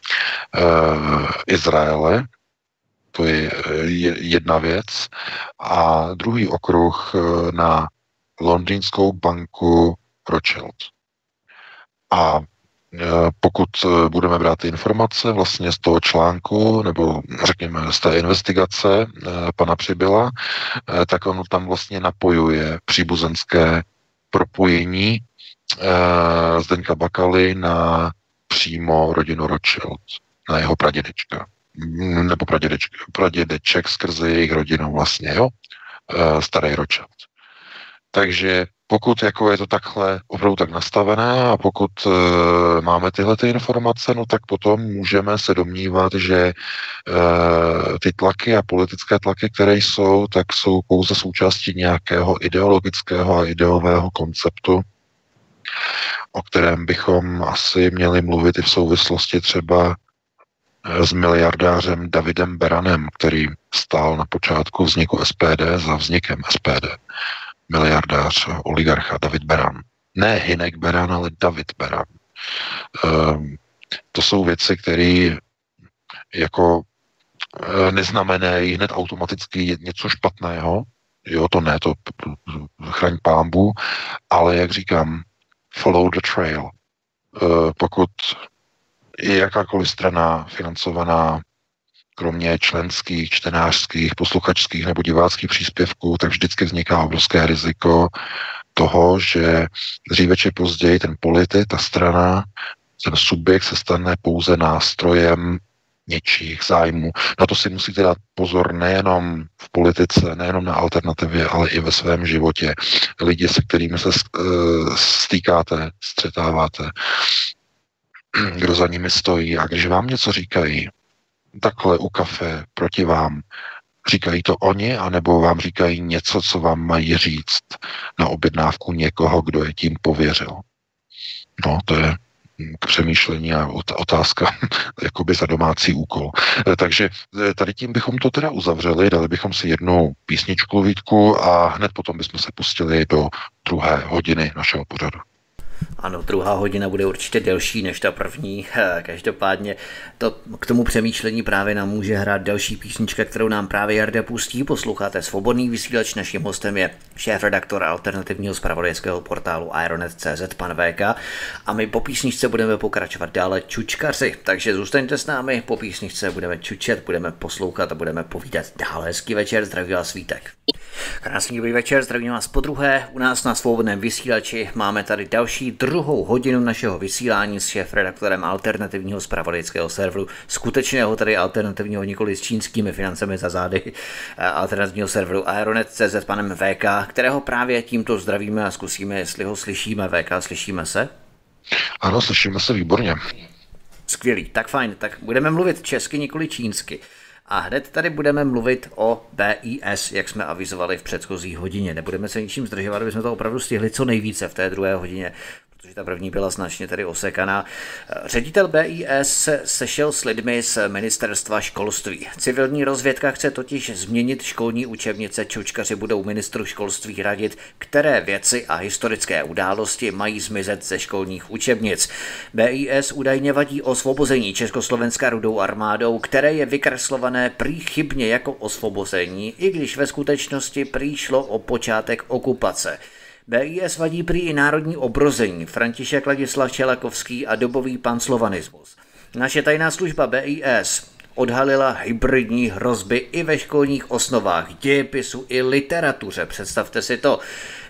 C: uh, Izraele. To je jedna věc. A druhý okruh na londýnskou banku Rothschild. A pokud budeme brát ty informace vlastně z toho článku, nebo řekněme z té investigace pana Přibyla, tak on tam vlastně napojuje příbuzenské propojení Zdeňka Bakaly na přímo rodinu Rothschild, na jeho pradědečka. nebo pradědeček, pradědeček skrze jejich rodinu vlastně, jo, starý Rothschild. Takže pokud jako je to takhle opravdu tak nastavené a pokud uh, máme tyhle ty informace, no tak potom můžeme se domnívat, že uh, ty tlaky a politické tlaky, které jsou, tak jsou pouze součástí nějakého ideologického a ideového konceptu, o kterém bychom asi měli mluvit i v souvislosti třeba s miliardářem Davidem Beranem, který stál na počátku vzniku S P D za vznikem S P D. Miliardář, oligarcha David Beran. Ne Hynek Beran, ale David Beran. Um, to jsou věci, které jako neznamenají hned automaticky něco špatného. Jo, to ne, to chraň pánbu, ale jak říkám, follow the trail. Uh, pokud je jakákoliv strana financovaná kromě členských, čtenářských, posluchačských nebo diváckých příspěvků, tak vždycky vzniká obrovské riziko toho, že dříve či později ten politik, ta strana, ten subjekt se stane pouze nástrojem něčích zájmů. Na to si musíte dát pozor nejenom v politice, nejenom na alternativě, ale i ve svém životě. Lidi, se kterými se stýkáte, střetáváte, kdo za nimi stojí a když vám něco říkají, takhle u kafe proti vám, říkají to oni, anebo vám říkají něco, co vám mají říct na objednávku někoho, kdo je tím pověřil. No, to je k přemýšlení a otázka jakoby za domácí úkol. Takže tady tím bychom to teda uzavřeli, dali bychom si jednu písničku, Vítku, a hned potom bychom se pustili do druhé hodiny našeho pořadu.
A: Ano, druhá hodina bude určitě delší než ta první. Každopádně to k tomu přemýšlení právě nám může hrát další písnička, kterou nám právě Jarda pustí. Posloucháte Svobodný vysílač, naším hostem je šéfredaktor alternativního zpravodajského portálu Ironet tečka cé zet pan V K a my po písničce budeme pokračovat dále čučkaři. Takže zůstaňte s námi, po písničce budeme čučet, budeme poslouchat a budeme povídat dále. Hezký večer, zdraví vás Vítek. Krásný dobrý večer, zdravím vás podruhé. U nás na Svobodném vysílači máme tady další druhou hodinu našeho vysílání s šéfredaktorem alternativního zpravodajského serveru, skutečného tady alternativního, nikoli s čínskými financemi za zády, alternativního serveru Ironet tečka cé zet panem V K, kterého právě tímto zdravíme a zkusíme, jestli ho slyšíme. V K, slyšíme se?
C: Ano, slyšíme se výborně.
A: Skvělý, tak fajn, tak budeme mluvit česky, nikoli čínsky. A hned tady budeme mluvit o B I S, jak jsme avizovali v předchozí hodině. Nebudeme se ničím zdržovat, aby jsme to opravdu stihli co nejvíce v té druhé hodině, protože ta první byla značně tady osekaná. Ředitel B I S se sešel s lidmi z ministerstva školství. Civilní rozvědka chce totiž změnit školní učebnice. Čučkaři budou ministru školství radit, které věci a historické události mají zmizet ze školních učebnic. B I S údajně vadí osvobození Československa Rudou armádou, které je vykreslované prý chybně jako osvobození, i když ve skutečnosti prý šlo o počátek okupace. B I S vadí prý i národní obrození, František Ladislav Čelakovský a dobový panslovanismus. Naše tajná služba B I S odhalila hybridní hrozby i ve školních osnovách, dějepisu i literatuře. Představte si to.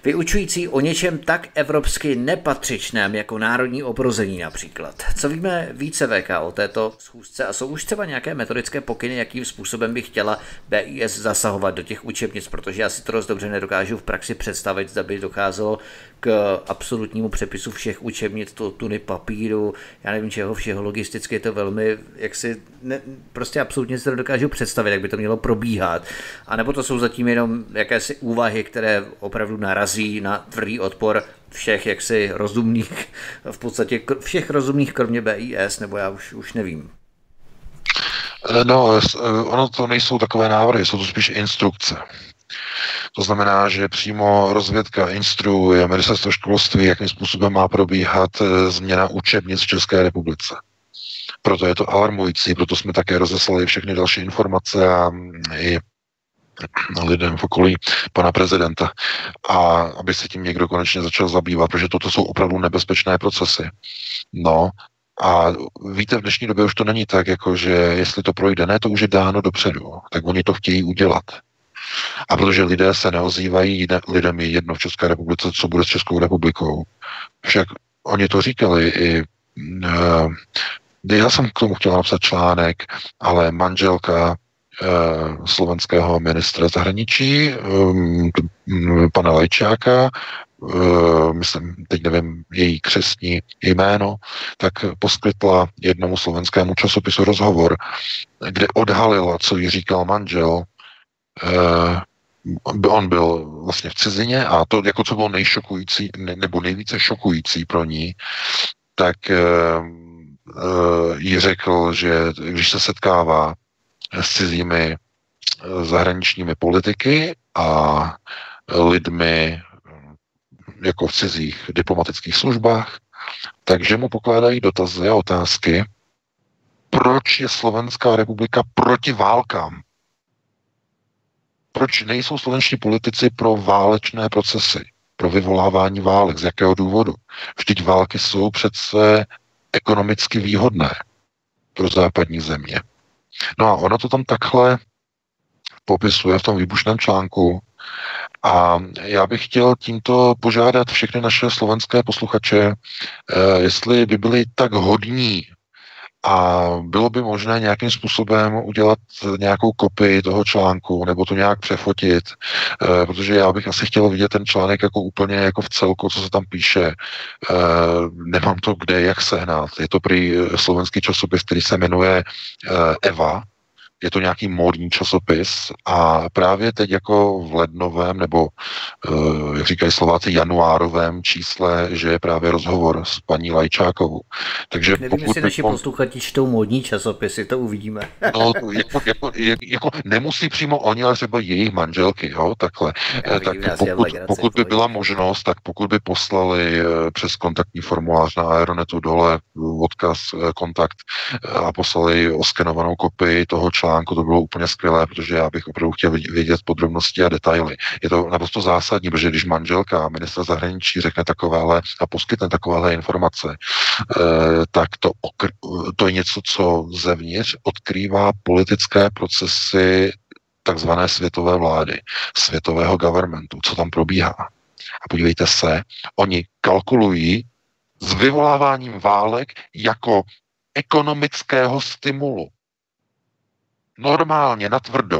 A: vyučující o něčem tak evropsky nepatřičném jako národní obrození například. Co víme více V K o této schůzce a jsou už třeba nějaké metodické pokyny, jakým způsobem by chtěla B I S zasahovat do těch učebnic, protože já si to dost dobře nedokážu v praxi představit, zda by docházelo k absolutnímu přepisu všech učebnic, to tuny papíru, já nevím čeho všeho, logisticky je to velmi, jak si, ne, prostě absolutně si to dokážu představit, jak by to mělo probíhat. A nebo to jsou zatím jenom jakési úvahy, které opravdu narazí na tvrdý odpor všech jaksi rozumných, v podstatě všech rozumných, kromě B I S, nebo já už, už nevím.
C: No, ono to nejsou takové návrhy, jsou to spíš instrukce. To znamená, že přímo rozvědka instruuje ministerstvo školství, jakým způsobem má probíhat změna učebnic v České republice. Proto je to alarmující, proto jsme také rozeslali všechny další informace a i lidem v okolí pana prezidenta. A aby se tím někdo konečně začal zabývat, protože toto jsou opravdu nebezpečné procesy. No, a víte, v dnešní době už to není tak, jako že jestli to projde, ne, to už je dáno dopředu, tak oni to chtějí udělat. A protože lidé se neozývají, lidem je jedno v České republice, co bude s Českou republikou. Však oni to říkali i uh, já jsem k tomu chtěl napsat článek, ale manželka uh, slovenského ministra zahraničí, um, pana Lajčáka, uh, myslím, teď nevím její křestní jméno, tak poskytla jednomu slovenskému časopisu rozhovor, kde odhalila, co jí říkal manžel. Uh, on byl vlastně v cizině a to, jako co bylo nejšokující, ne, nebo nejvíce šokující pro ní, tak uh, uh, jí řekl, že když se setkává s cizími uh, zahraničními politiky a lidmi jako v cizích diplomatických službách, takže mu pokládají dotazy a otázky, proč je Slovenská republika proti válkám. Proč nejsou slovenští politici pro válečné procesy, pro vyvolávání válek, z jakého důvodu? Vždyť války jsou přece ekonomicky výhodné pro západní země. No a ono to tam takhle popisuje v tom výbušném článku a já bych chtěl tímto požádat všechny naše slovenské posluchače, jestli by byli tak hodní a bylo by možné nějakým způsobem udělat nějakou kopii toho článku nebo to nějak přefotit, eh, protože já bych asi chtěl vidět ten článek jako úplně jako v celku, co se tam píše. Eh, nemám to kde, jak sehnat. Je to prý slovenský časopis, který se jmenuje eh, Eva. Je to nějaký módní časopis a právě teď jako v lednovém nebo, uh, jak říkají Slováci, januárovém čísle, že je právě rozhovor s paní Lajčákovou. Takže
A: nevím,
C: pokud
A: jestli naši
C: bychom...
A: posluchači čtou módní časopisy, to uvidíme.
C: No, jako, jako, jako nemusí přímo oni, ale třeba jejich manželky, jo, takhle. Já tak pokud, pokud by byla možnost, tak pokud by poslali přes kontaktní formulář na Aeronetu dole odkaz, kontakt a poslali oskenovanou kopii toho článku, to bylo úplně skvělé, protože já bych opravdu chtěl vědět podrobnosti a detaily. Je to naprosto zásadní, protože když manželka ministra zahraničí řekne takovéhle a poskytne takovéhle informace, eh, tak to, okr- to je něco, co zevnitř odkrývá politické procesy takzvané světové vlády, světového governmentu, co tam probíhá. A podívejte se, oni kalkulují s vyvoláváním válek jako ekonomického stimulu. Normálně, natvrdo.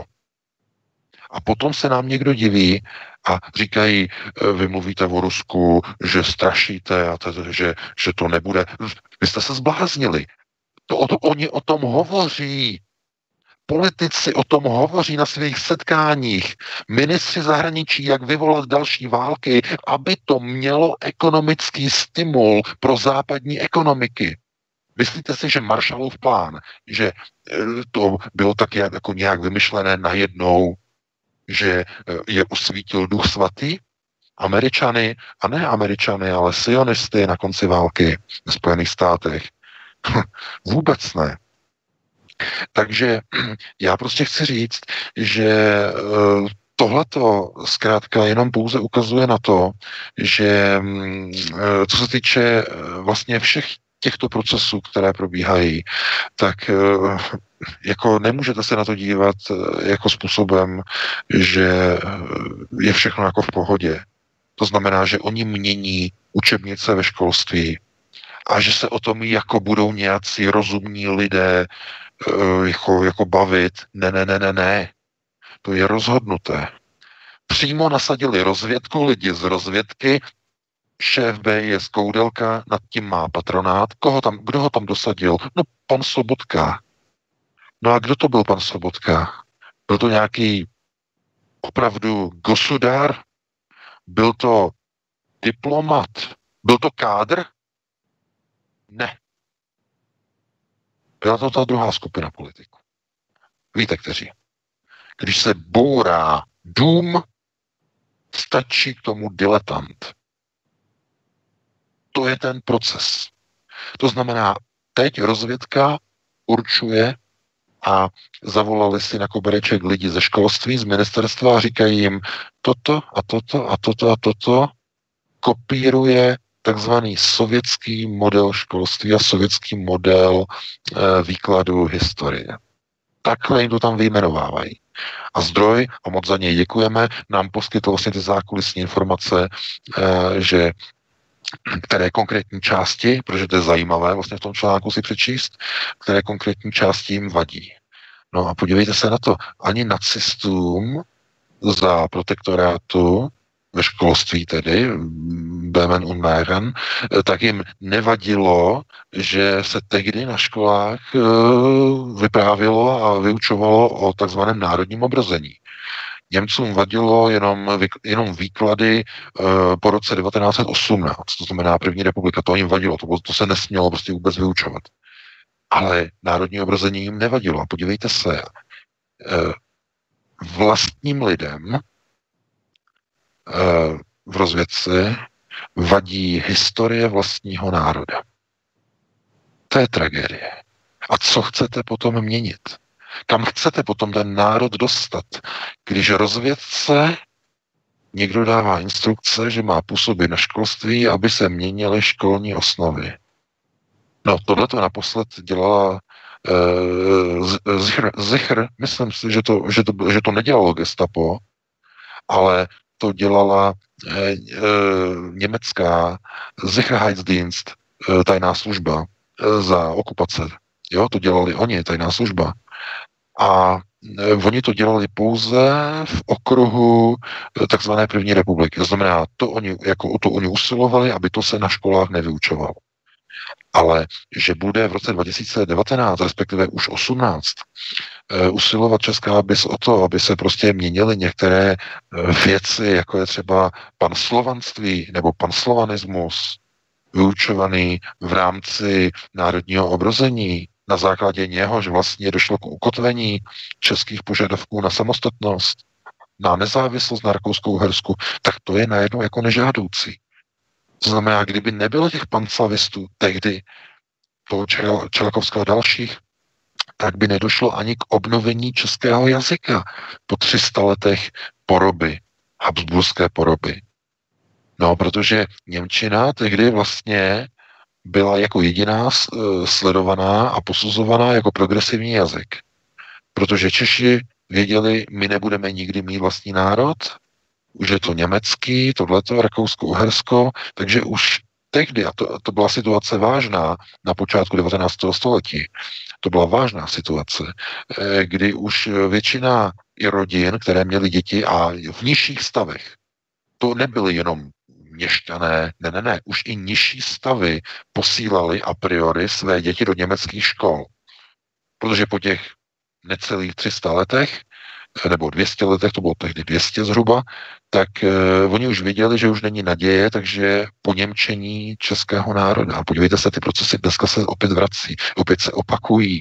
C: A potom se nám někdo diví a říkají, vy mluvíte o Rusku, že strašíte a t- že, že to nebude. Vy jste se zbláznili. To, o to, oni o tom hovoří. Politici o tom hovoří na svých setkáních. Ministři zahraničí, jak vyvolat další války, aby to mělo ekonomický stimul pro západní ekonomiky. Myslíte si, že Marshallův plán, že to bylo tak jako nějak vymyšlené najednou, že je osvítil Duch svatý? Američany, a ne Američany, ale sionisty na konci války v Spojených státech. Vůbec ne. Takže já prostě chci říct, že tohleto zkrátka jenom pouze ukazuje na to, že co se týče vlastně všech těchto procesů, které probíhají, tak jako nemůžete se na to dívat jako způsobem, že je všechno jako v pohodě. To znamená, že oni mění učebnice ve školství a že se o tom jako budou nějací rozumní lidé jako, jako bavit. Ne, ne, ne, ne, ne. To je rozhodnuté. Přímo nasadili rozvědku, lidi z rozvědky, šéf B je z Koudelka, nad tím má patronát. Koho tam, kdo ho tam dosadil? No, pan Sobotka. No a kdo to byl pan Sobotka? Byl to nějaký opravdu gosudár? Byl to diplomat? Byl to kádr? Ne. Byla to ta druhá skupina politiků. Víte, kteří? Když se bourá dům, stačí k tomu diletant. To je ten proces. To znamená, teď rozvědka určuje a zavolali si na kobereček lidi ze školství, z ministerstva a říkají jim, toto a toto a toto a toto kopíruje takzvaný sovětský model školství a sovětský model e, výkladu historie. Takhle jim to tam vyjmenovávají. A zdroj, a moc za něj děkujeme, nám poskytl vlastně ty zákulisní informace, e, že které konkrétní části, protože to je zajímavé vlastně v tom článku si přečíst, které konkrétní části jim vadí. No a podívejte se na to, ani nacistům za protektorátu ve školství tedy, Böhmen und Mähren, tak jim nevadilo, že se tehdy na školách vyprávělo a vyučovalo o takzvaném národním obrození. Němcům vadilo jenom, jenom výklady uh, po roce devatenáct set osmnáct, to znamená první republika, to jim vadilo, to, to se nesmělo prostě vůbec vyučovat. Ale národní obrození jim nevadilo. A podívejte se, uh, vlastním lidem uh, v rozvědce vadí historie vlastního národa. To je tragédie. A co chcete potom měnit? Kam chcete potom ten národ dostat, když rozvědce někdo dává instrukce, že má působit na školství, aby se měnily školní osnovy. No, tohle to naposled dělala uh, Zichr, Zichr, myslím si, že to, že, to, že to nedělalo gestapo, ale to dělala uh, uh, německá Sicherheitsdienst, uh, tajná služba uh, za okupace. Jo, to dělali oni, tajná služba. A oni to dělali pouze v okruhu takzvané první republiky. To znamená, to oni, jako o to oni usilovali, aby to se na školách nevyučovalo. Ale že bude v roce dva tisíce devatenáct, respektive už osmnáct, usilovat Česká bys o to, aby se prostě měnily některé věci, jako je třeba panslovanství nebo panslovanismus, vyučovaný v rámci národního obrození, na základě něhož vlastně došlo k ukotvení českých požadavků na samostatnost, na nezávislost na Rakouskou-Uhersku, tak to je najednou jako nežádoucí. To znamená, kdyby nebylo těch panslavistů tehdy, toho Čelakovského a dalších, tak by nedošlo ani k obnovení českého jazyka po tři sta letech poroby, habsburské poroby. No, protože němčina tehdy vlastně byla jako jediná sledovaná a posuzovaná jako progresivní jazyk. Protože Češi věděli, my nebudeme nikdy mít vlastní národ, už je to německý, tohleto, Rakousko-Uhersko, takže už tehdy, a to, to byla situace vážná na počátku devatenáctého století, to byla vážná situace, kdy už většina i rodin, které měly děti a v nižších stavech, to nebyly jenom měšťané, ne, ne, ne, už i nižší stavy posílali a priori své děti do německých škol. Protože po těch necelých tři sta letech, nebo dvě stě letech, to bylo tehdy dvě stě zhruba, tak uh, oni už věděli, že už není naděje, takže poněmčení českého národa. Podívejte se, ty procesy dneska se opět vrací, opět se opakují.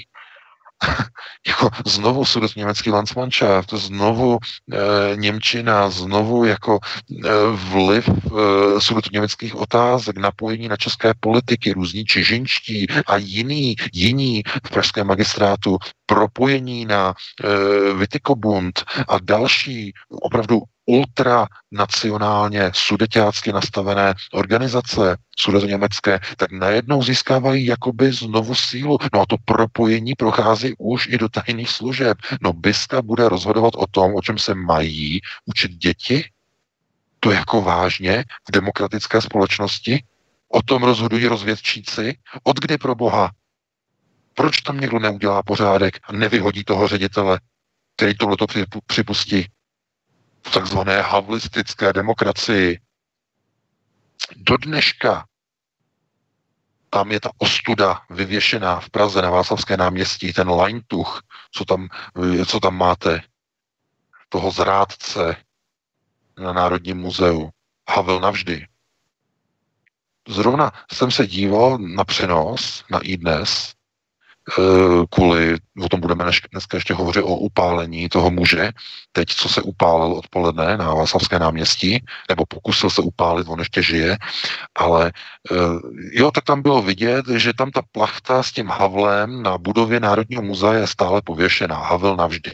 C: Jako znovu sudetoněmecký Landsmannschaft, znovu e, němčina, znovu jako e, vliv e, sudetoněmeckých otázek, napojení na české politiky, různí čižinští a jiní, jiní v pražském magistrátu, propojení na e, Witikobund a další opravdu ultranacionálně sudeťácky nastavené organizace sudetoněmecké, tak najednou získávají jakoby znovu sílu. No a to propojení prochází už i do tajných služeb. No BISka bude rozhodovat o tom, o čem se mají učit děti. To jako vážně v demokratické společnosti? O tom rozhodují rozvědčíci? Od kdy pro boha? Proč tam někdo neudělá pořádek a nevyhodí toho ředitele, který tohleto připustí v takzvané havlistické demokracii? Do dneška tam je ta ostuda vyvěšená v Praze na Václavské náměstí, ten lajntuch, co tam, co tam máte, toho zrádce na Národním muzeu. Havel navždy. Zrovna jsem se díval na přenos na iDnes, kvůli, o tom budeme dneska ještě hovořit o upálení toho muže, teď, co se upálil odpoledne na Václavské náměstí, nebo pokusil se upálit, on ještě žije, ale jo, tak tam bylo vidět, že tam ta plachta s tím Havlem na budově Národního muzea je stále pověšená. Havel navždy.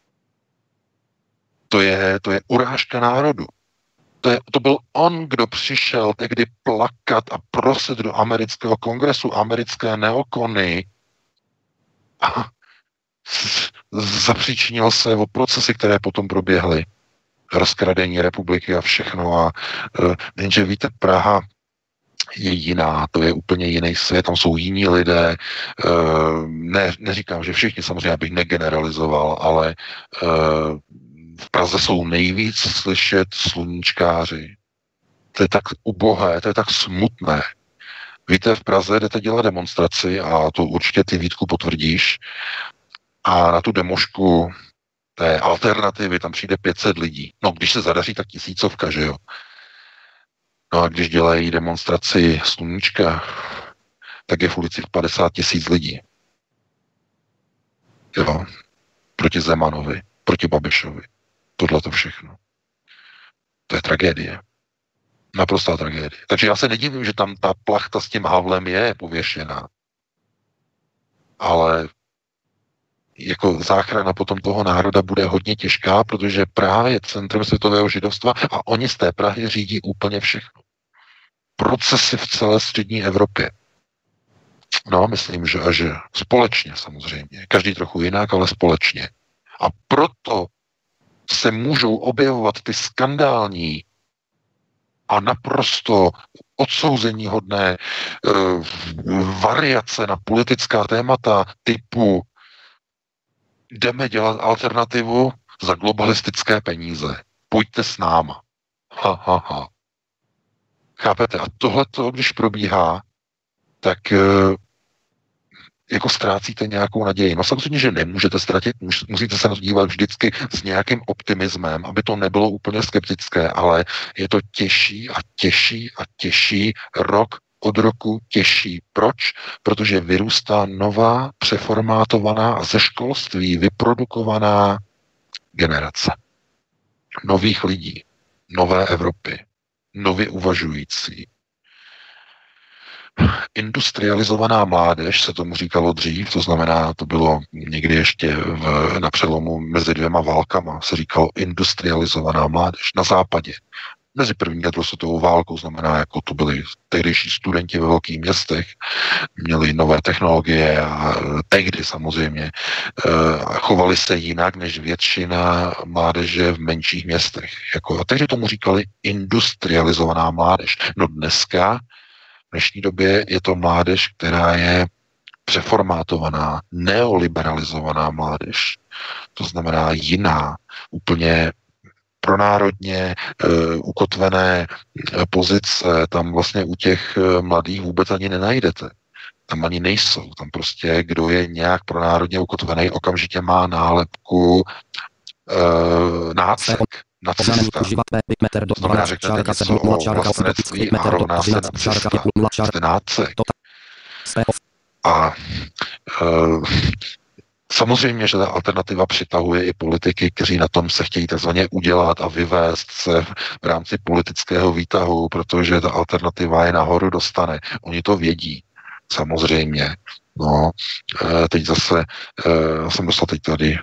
C: To je, to je urážka národu. To, je, to byl on, kdo přišel tehdy plakat a prosit do amerického kongresu, americké neokony, a zapříčinil se o procesy, které potom proběhly. Rozkradení republiky a všechno. A jenže víte, Praha je jiná, to je úplně jiný svět, tam jsou jiní lidé. Ne, neříkám, že všichni, samozřejmě, abych negeneralizoval, ale v Praze jsou nejvíc slyšet sluníčkáři. To je tak ubohé, to je tak smutné. Víte, v Praze jdete dělat demonstraci a to určitě ty, Vítku, potvrdíš. A na tu demošku té alternativy tam přijde pět set lidí. No, když se zadaří, tak tisícovka, že jo. No a když dělají demonstraci sluníčka, tak je v ulici padesát tisíc lidí. Jo. Proti Zemanovi, proti Babišovi. Tohle to všechno. To je tragédie. Naprostá tragédie. Takže já se nedivím, že tam ta plachta s tím Havlem je pověšená. Ale jako záchrana potom toho národa bude hodně těžká, protože právě je centrum světového židovstva a oni z té Prahy řídí úplně všechno. Procesy v celé střední Evropě. No, myslím, že až společně samozřejmě. Každý trochu jinak, ale společně. A proto se můžou objevovat ty skandální a naprosto odsouzeníhodné uh, variace na politická témata typu jdeme dělat alternativu za globalistické peníze. Pojďte s náma. Ha, ha, ha. Chápete? A tohleto, když probíhá, tak uh, jako ztrácíte nějakou naději. No samozřejmě, že nemůžete ztratit, musíte se na to dívat vždycky s nějakým optimismem, aby to nebylo úplně skeptické, ale je to těžší a těžší a těžší, rok od roku těžší. Proč? Protože vyrůstá nová, přeformátovaná a ze školství vyprodukovaná generace. Nových lidí, nové Evropy, nově uvažující. Industrializovaná mládež, se tomu říkalo dřív, to znamená, to bylo někdy ještě v, na přelomu mezi dvěma válkama, se říkalo industrializovaná mládež na západě. Mezi první a druhou světovou válkou, znamená, jako to byli tehdejší studenti ve velkých městech, měli nové technologie a tehdy samozřejmě chovali se jinak než většina mládeže v menších městech. Jako, a tehdy tomu říkali industrializovaná mládež. No dneska v dnešní době je to mládež, která je přeformátovaná, neoliberalizovaná mládež. To znamená jiná, úplně pronárodně uh, ukotvené uh, pozice. Tam vlastně u těch uh, mladých vůbec ani nenajdete. Tam ani nejsou. Tam prostě, kdo je nějak pronárodně ukotvený, okamžitě má nálepku uh, nácek. Nacista. To znamená, řeknete něco o vlastenectví a rovná se nacista. Jste nácek. A uh, samozřejmě, že ta alternativa přitahuje i politiky, kteří na tom se chtějí takzvaně udělat a vyvést se v rámci politického výtahu, protože ta alternativa je nahoru dostane. Oni to vědí, samozřejmě. No, teď zase jsem dostal teď tady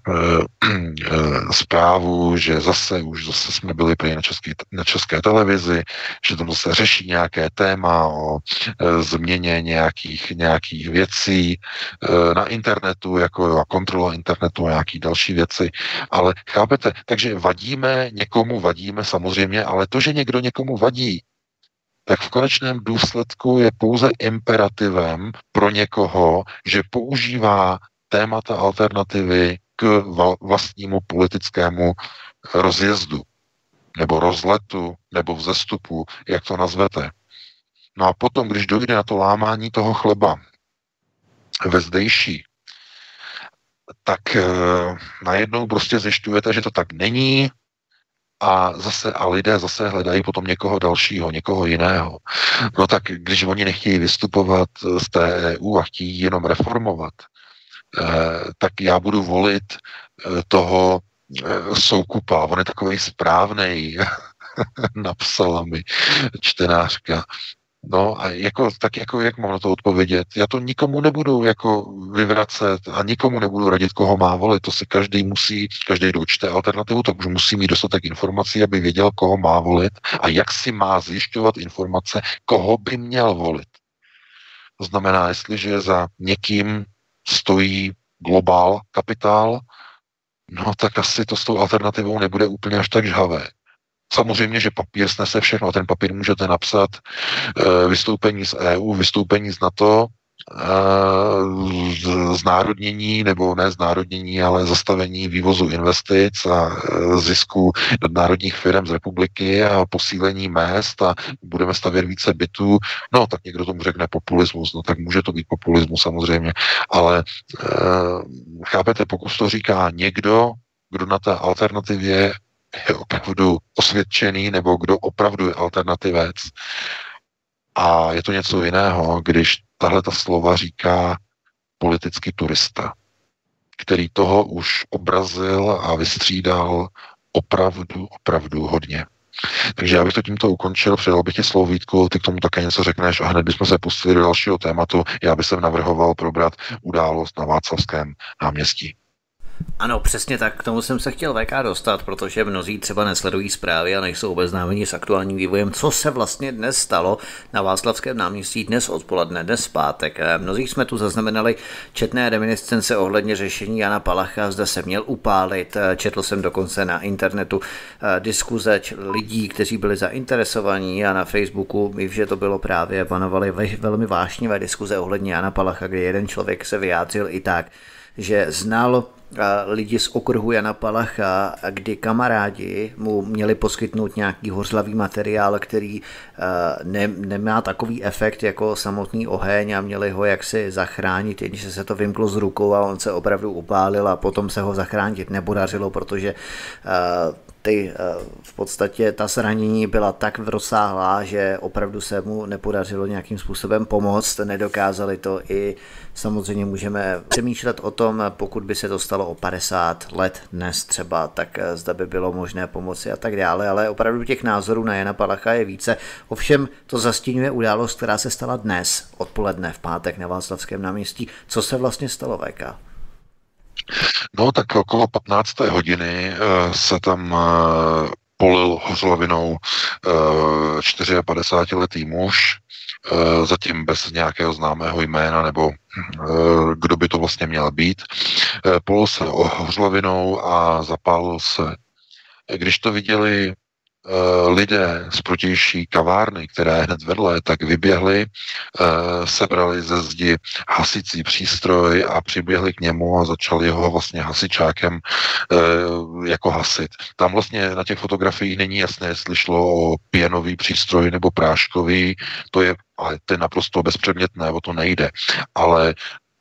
C: zprávu, že zase už zase jsme byli prý na české, na české televizi, že tam zase řeší nějaké téma o změně nějakých, nějakých věcí na internetu, jako a kontrola internetu a nějaký další věci. Ale chápete, takže vadíme, někomu vadíme samozřejmě, ale to, že někdo někomu vadí, tak v konečném důsledku je pouze imperativem pro někoho, že používá témata alternativy k vlastnímu politickému rozjezdu, nebo rozletu, nebo vzestupu, jak to nazvete. No a potom, když dojde na to lámání toho chleba ve zdejší, tak e, najednou prostě zjišťujete, že to tak není, a zase a lidé zase hledají potom někoho dalšího, někoho jiného. No tak když oni nechtějí vystupovat z té E U a chtějí jenom reformovat, eh, tak já budu volit eh, toho eh, Soukupa. On je takovej správnej, napsala mi čtenářka. No a jako, tak jako, jak mám na to odpovědět? Já to nikomu nebudu jako vyvracet a nikomu nebudu radit, koho má volit. To si každý musí, každý dočte alternativu, tak už musí mít dostatek informací, aby věděl, koho má volit a jak si má zjišťovat informace, koho by měl volit. To znamená, jestliže za někým stojí globál, kapitál, no tak asi to s tou alternativou nebude úplně až tak žhavé. Samozřejmě, že papír snese všechno. Ten papír můžete napsat e, vystoupení z E U, vystoupení z NATO, e, znárodnění, nebo ne znárodnění, ale zastavení vývozu investic a e, zisku národních firm z republiky a posílení mest a budeme stavět více bytů. No, tak někdo tomu řekne populismus, no tak může to být populismus samozřejmě, ale e, chápete, pokud to říká někdo, kdo na té alternativě je opravdu osvědčený, nebo kdo opravdu je alternativec. A je to něco jiného, když tahle ta slova říká politický turista, který toho už obrazil a vystřídal opravdu, opravdu hodně. Takže já bych to tímto ukončil, předal bych ti slovo, Vítku, ty k tomu také něco řekneš a hned bychom se pustili do dalšího tématu. Já bych se navrhoval probrat událost na Václavském náměstí.
A: Ano, přesně tak, k tomu jsem se chtěl V K dostat, protože mnozí třeba nesledují zprávy a nejsou obeznámeni s aktuálním vývojem, co se vlastně dnes stalo na Václavském náměstí dnes odpoledne, dnes pátek. Mnozí jsme tu zaznamenali četné reminiscence ohledně řešení Jana Palacha, zde se měl upálit, četl jsem dokonce na internetu diskuze lidí, kteří byli zainteresovaní a na Facebooku, že to bylo právě, panovaly velmi vášnivé diskuze ohledně Jana Palacha, kde jeden člověk se vyjádřil i tak, že znal lidi z okruhu Jana Palacha, kdy kamarádi mu měli poskytnout nějaký hořlavý materiál, který ne, nemá takový efekt jako samotný oheň a měli ho jaksi zachránit, jenže se to vymklo z rukou a on se opravdu upálil a potom se ho zachránit nepodařilo, protože ty, v podstatě ta zranění byla tak rozsáhlá, že opravdu se mu nepodařilo nějakým způsobem pomoct, nedokázali to i samozřejmě můžeme přemýšlet o tom, pokud by se to stalo o padesát let dnes třeba, tak zda by bylo možné pomoci a tak dále, ale opravdu těch názorů na Jana Palacha je více. Ovšem to zastínuje událost, která se stala dnes odpoledne v pátek na Václavském náměstí. Co se vlastně stalo, V K?
C: No tak okolo patnácté hodiny uh, se tam uh, polil hořlavinou uh, padesátičtyřletý muž, uh, zatím bez nějakého známého jména, nebo uh, kdo by to vlastně měl být. Uh, polil se hořlavinou a zapálil se. Když to viděli lidé z protější kavárny, která je hned vedle, tak vyběhli, sebrali ze zdi hasicí přístroj a přiběhli k němu a začali ho vlastně hasičákem jako hasit. Tam vlastně na těch fotografiích není jasné, jestli šlo o pěnový přístroj nebo práškový, to je, ale to je naprosto bezpředmětné, o to nejde. Ale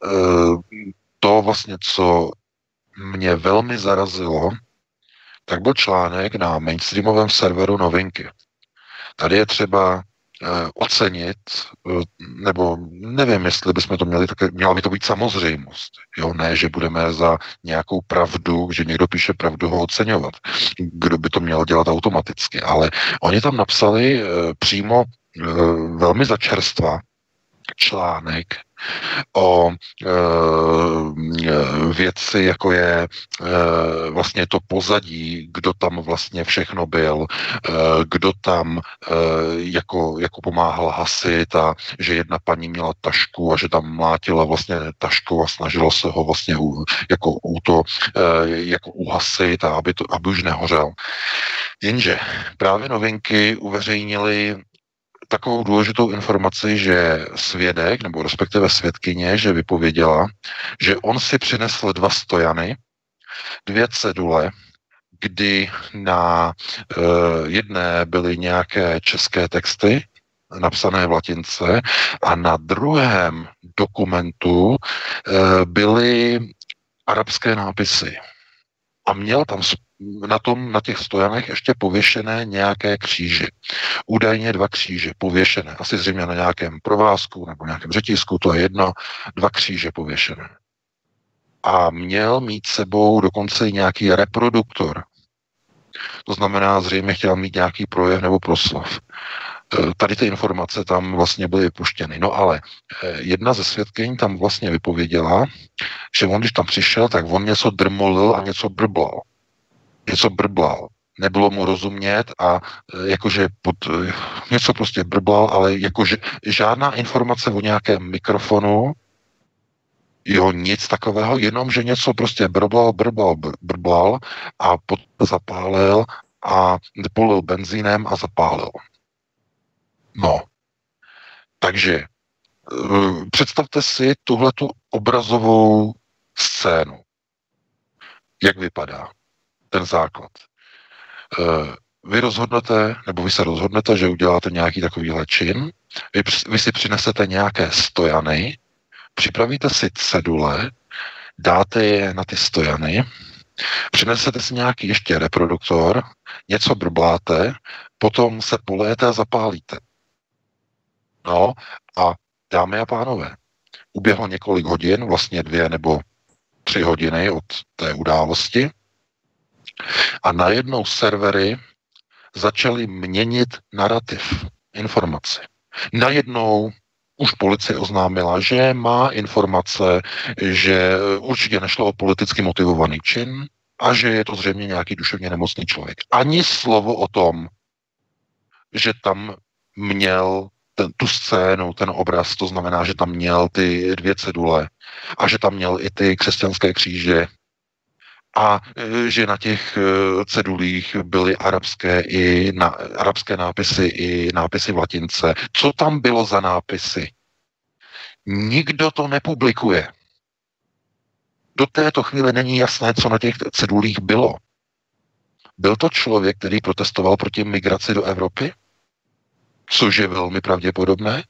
C: to vlastně, co mě velmi zarazilo, tak byl článek na mainstreamovém serveru Novinky. Tady je třeba eh, ocenit, eh, nebo nevím, jestli bychom to měli, také, měla by to být samozřejmost. Jo, ne, že budeme za nějakou pravdu, že někdo píše pravdu, ho oceňovat. Kdo by to měl dělat automaticky. Ale oni tam napsali eh, přímo eh, velmi začerstva článek o e, věci, jako je e, vlastně to pozadí, kdo tam vlastně všechno byl, e, kdo tam e, jako, jako pomáhal hasit a že jedna paní měla tašku a že tam mlátila vlastně taškou a snažila se ho vlastně u, jako, u to, e, jako uhasit a aby, to, aby už nehořel. Jenže právě Novinky uveřejnili takovou důležitou informaci, že svědek, nebo respektive svědkyně, že vypověděla, že on si přinesl dva stojany, dvě cedule, kdy na e, jedné byly nějaké české texty, napsané v latince, a na druhém dokumentu e, byly arabské nápisy. A měl tam na, tom, na těch stojanech ještě pověšené nějaké kříže. Údajně dva kříže pověšené. Asi zřejmě na nějakém provázku nebo nějakém řetízku, to je jedno, dva kříže pověšené. A měl mít sebou dokonce i nějaký reproduktor. To znamená, zřejmě chtěl mít nějaký projev nebo proslav. Tady ty informace tam vlastně byly vypuštěny. No ale jedna ze svědkyň tam vlastně vypověděla, že on, když tam přišel, tak on něco drmolil a něco brblal. Něco brblal. Nebylo mu rozumět a jakože pod, něco prostě brblal, ale jakože žádná informace o nějakém mikrofonu, jo, nic takového, jenom, že něco prostě brblal, brblal, brblal a potom zapálil a polil benzínem a zapálil. No, takže uh, představte si tuhletu obrazovou scénu. Jak vypadá ten základ? Uh, vy rozhodnete, nebo vy se rozhodnete, že uděláte nějaký takovýhle čin, vy, vy si přinesete nějaké stojany, připravíte si cedule, dáte je na ty stojany, přinesete si nějaký ještě reproduktor, něco brbláte, potom se polejete a zapálíte. No a dámy a pánové, uběhlo několik hodin, vlastně dvě nebo tři hodiny od té události a najednou servery začaly měnit narrativ, informaci. Najednou už policie oznámila, že má informace, že určitě nešlo o politicky motivovaný čin a že je to zřejmě nějaký duševně nemocný člověk. Ani slovo o tom, že tam měl ten, tu scénu, ten obraz, to znamená, že tam měl ty dvě cedule a že tam měl i ty křesťanské kříže a že na těch cedulích byly arabské, i na, arabské nápisy i nápisy v latince. Co tam bylo za nápisy? Nikdo to nepublikuje. Do této chvíle není jasné, co na těch cedulích bylo. Byl to člověk, který protestoval proti migraci do Evropy? Což je velmi pravděpodobné.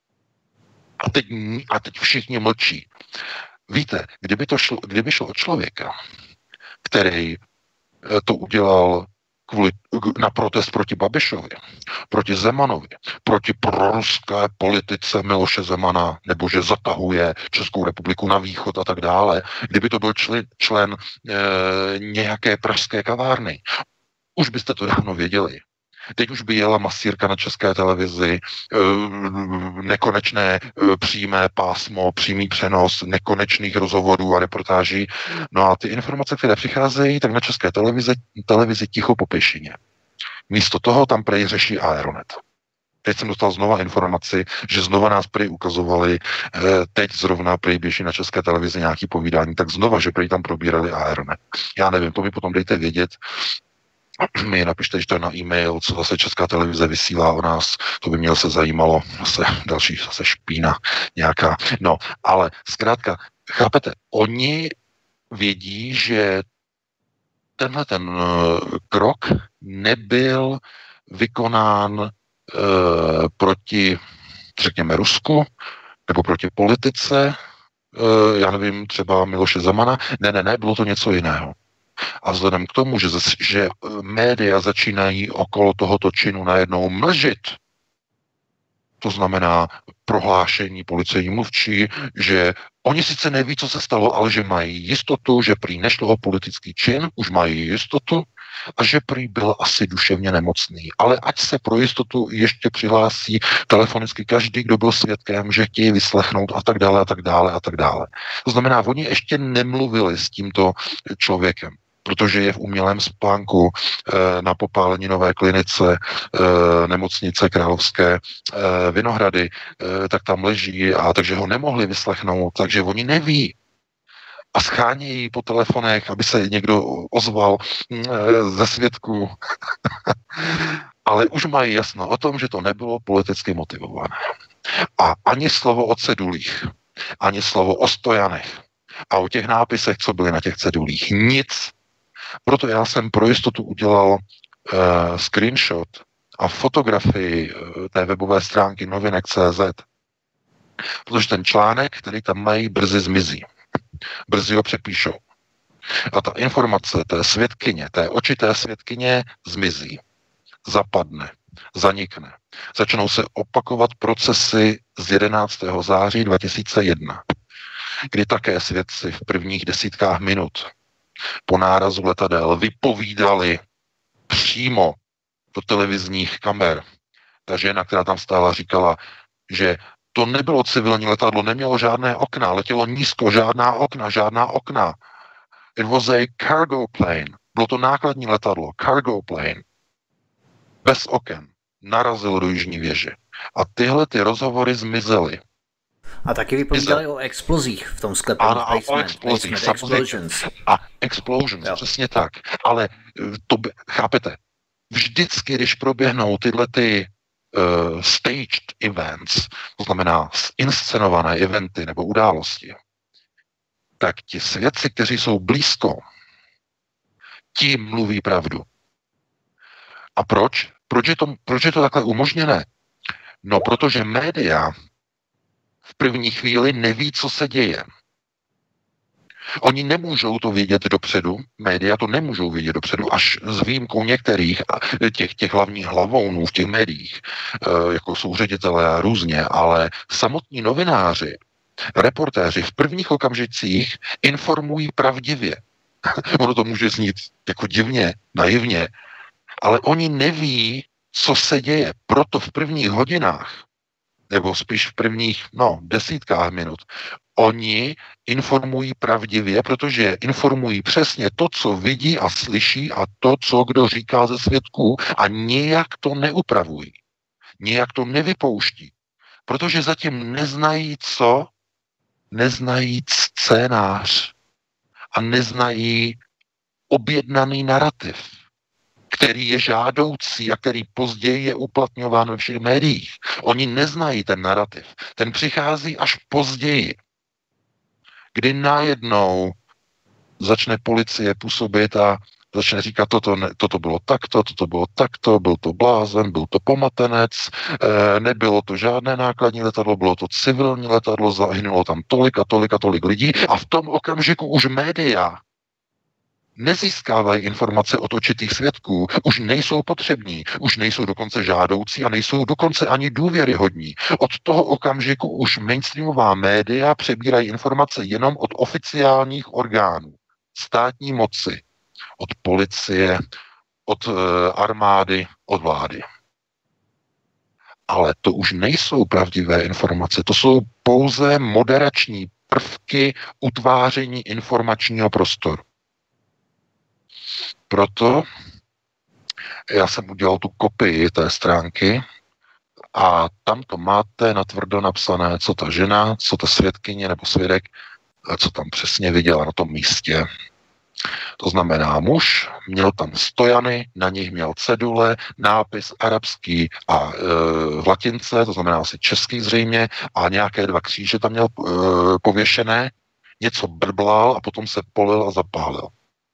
C: A teď, a teď všichni mlčí. Víte, kdyby, to šlo, kdyby šlo o člověka, který to udělal kvůli, na protest proti Babišovi, proti Zemanovi, proti proruské politice Miloše Zemana, nebo že zatahuje Českou republiku na východ a tak dále, kdyby to byl člen, člen e, nějaké pražské kavárny, už byste to dávno věděli. Teď už by jela masírka na České televizi, nekonečné přímé pásmo, přímý přenos nekonečných rozhovorů a reportáží. No a ty informace, které přicházejí, tak na České televizi, televizi ticho po pěšině. Místo toho tam prej řeší Aeronet. Teď jsem dostal znova informaci, že znova nás prej ukazovali, teď zrovna prej běží na České televizi nějaký povídání, tak znova, že prej tam probírali Aeronet. Já nevím, to mi potom dejte vědět, mi napište, že to je na e-mail, co zase Česká televize vysílá o nás, to by mě se zajímalo, zase další zase špína nějaká. No, ale zkrátka, chápete, oni vědí, že tenhle ten uh, krok nebyl vykonán uh, proti, řekněme, Rusku, nebo proti politice, uh, já nevím, třeba Miloše Zemana, ne, ne, ne, bylo to něco jiného. A vzhledem k tomu, že, že média začínají okolo tohoto činu najednou mlžit, to znamená prohlášení policejní mluvčí, že oni sice neví, co se stalo, ale že mají jistotu, že prý nešlo o politický čin, už mají jistotu, a že prý byl asi duševně nemocný. Ale ať se pro jistotu ještě přihlásí telefonicky každý, kdo byl svědkem, že chtějí vyslechnout a tak dále a tak dále a tak dále. To znamená, oni ještě nemluvili s tímto člověkem, protože je v umělém spánku e, na Popáleninové klinice e, nemocnice Královské e, Vinohrady, e, tak tam leží, a takže ho nemohli vyslechnout, takže oni neví. A schánějí po telefonech, aby se někdo ozval e, ze svědků. Ale už mají jasno o tom, že to nebylo politicky motivované. A ani slovo o cedulích, ani slovo o stojanech a o těch nápisech, co byly na těch cedulích. Nic. Proto já jsem pro jistotu udělal uh, screenshot a fotografii uh, té webové stránky novinek tečka cé zet, protože ten článek, který tam mají, brzy zmizí. Brzy ho přepíšou. A ta informace té svědkyně, té očité svědkyně zmizí. Zapadne. Zanikne. Začnou se opakovat procesy z jedenáctého září dva tisíce jedna, kdy také svědci v prvních desítkách minut po nárazu letadel vypovídali přímo do televizních kamer. Ta žena, která tam stála, říkala, že to nebylo civilní letadlo, nemělo žádné okna, letělo nízko, žádná okna, žádná okna. It was a cargo plane. Bylo to nákladní letadlo, cargo plane. Bez oken. Narazil do jižní věže. A tyhle ty rozhovory zmizely.
A: A taky vypovídali o explozích v tom sklepě.
C: Ano, o explozích, samozřejmě. A explosions, jo. Přesně tak. Ale to by, chápete, vždycky, když proběhnou tyhle ty uh, staged events, to znamená inscenované eventy nebo události, tak ti svědci, kteří jsou blízko, ti mluví pravdu. A proč? Proč je to, proč je to takhle umožněné? No, protože média v první chvíli neví, co se děje. Oni nemůžou to vědět dopředu, média to nemůžou vědět dopředu, až s výjimkou některých těch, těch hlavních hlavounů v těch médiích, jako jsou ředitelé a různě, ale samotní novináři, reportéři v prvních okamžicích informují pravdivě. Ono to může znít jako divně, naivně, ale oni neví, co se děje. Proto v prvních hodinách, nebo spíš v prvních, no, desítkách minut, oni informují pravdivě, protože informují přesně to, co vidí a slyší a to, co kdo říká ze svědků a nijak to neupravují. Nijak to nevypouští. Protože zatím neznají co? Neznají scénář a neznají objednaný narrativ, který je žádoucí a který později je uplatňován ve všech médiích. Oni neznají ten narrativ. Ten přichází až později, kdy najednou začne policie působit a začne říkat, toto, ne, toto bylo takto, toto bylo takto, byl to blázen, byl to pomatenec, e, nebylo to žádné nákladní letadlo, bylo to civilní letadlo, zahynulo tam tolik a tolik a tolik lidí a v tom okamžiku už média nezískávají informace od určitých svědků, už nejsou potřební, už nejsou dokonce žádoucí a nejsou dokonce ani důvěryhodní. Od toho okamžiku už mainstreamová média přebírají informace jenom od oficiálních orgánů státní moci, od policie, od e, armády, od vlády. Ale to už nejsou pravdivé informace, to jsou pouze moderační prvky utváření informačního prostoru. Proto já jsem udělal tu kopii té stránky a tam to máte natvrdo napsané, co ta žena, co ta svědkyně nebo svědek, co tam přesně viděla na tom místě. To znamená, muž měl tam stojany, na nich měl cedule, nápis arabský a e, v latince, to znamená asi český zřejmě, a nějaké dva kříže tam měl e, pověšené, něco brblal a potom se polil a zapálil.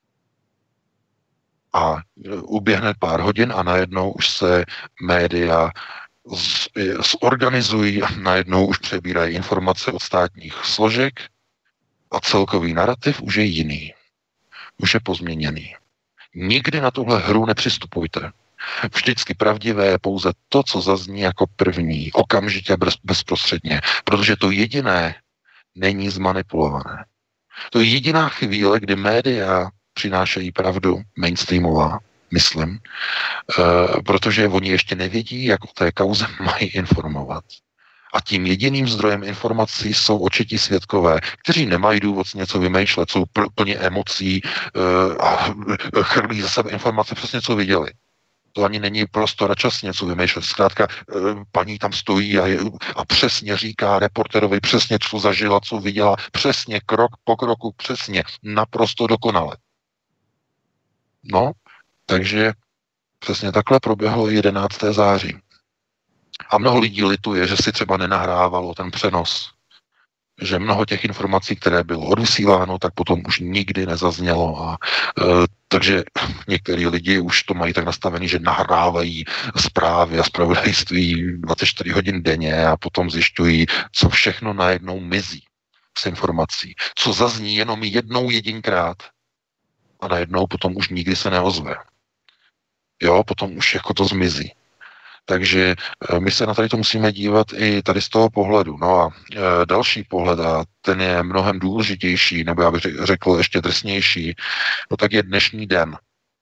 C: A uběhne pár hodin a najednou už se média z, zorganizují a najednou už přebírají informace od státních složek a celkový narrativ už je jiný. Už je pozměněný. Nikdy na tuhle hru nepřistupujte. Vždycky pravdivé je pouze to, co zazní jako první, okamžitě bez, bezprostředně, protože to jediné není zmanipulované. To je jediná chvíle, kdy média přinášejí pravdu, mainstreamová, myslím, e, protože oni ještě nevědí, jak o té kauze mají informovat. A tím jediným zdrojem informací jsou očití svědkové, kteří nemají důvod něco vymýšlet, jsou pl- plně emocí e, a chrlí za sebe informace, přesně co viděli. To ani není prostor a čas něco vymýšlet. Zkrátka, e, paní tam stojí a, je, a přesně říká reporterovi přesně, co zažila, co viděla, přesně krok po kroku, přesně, naprosto dokonale. No, takže přesně takhle proběhlo jedenáctého září. A mnoho lidí lituje, že si třeba nenahrávalo ten přenos, že mnoho těch informací, které bylo odvysíláno, tak potom už nikdy nezaznělo. A, e, takže některý lidi už to mají tak nastavený, že nahrávají zprávy a zpravodajství dvacet čtyři hodin denně a potom zjišťují, co všechno najednou mizí z informací. Co zazní jenom jednou jedinkrát a najednou potom už nikdy se neozve. Jo, potom už jako to zmizí. Takže my se na tady to musíme dívat i tady z toho pohledu. No a e, další pohled, a ten je mnohem důležitější, nebo já bych řekl ještě drsnější, no tak je dnešní den.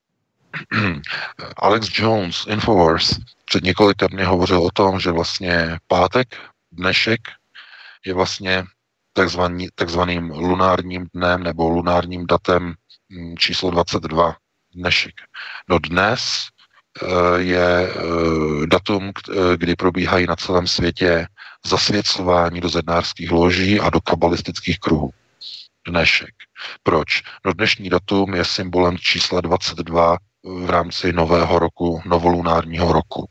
C: Alex Jones, Infowars, před několika dny hovořil o tom, že vlastně pátek, dnešek, je vlastně takzvaný, takzvaným lunárním dnem nebo lunárním datem číslo dvacet dva, dnešek. No dnes je datum, kdy probíhají na celém světě zasvěcování do zednářských loží a do kabalistických kruhů. Dnešek. Proč? No dnešní datum je symbolem čísla dvacet dva v rámci nového roku, novolunárního roku.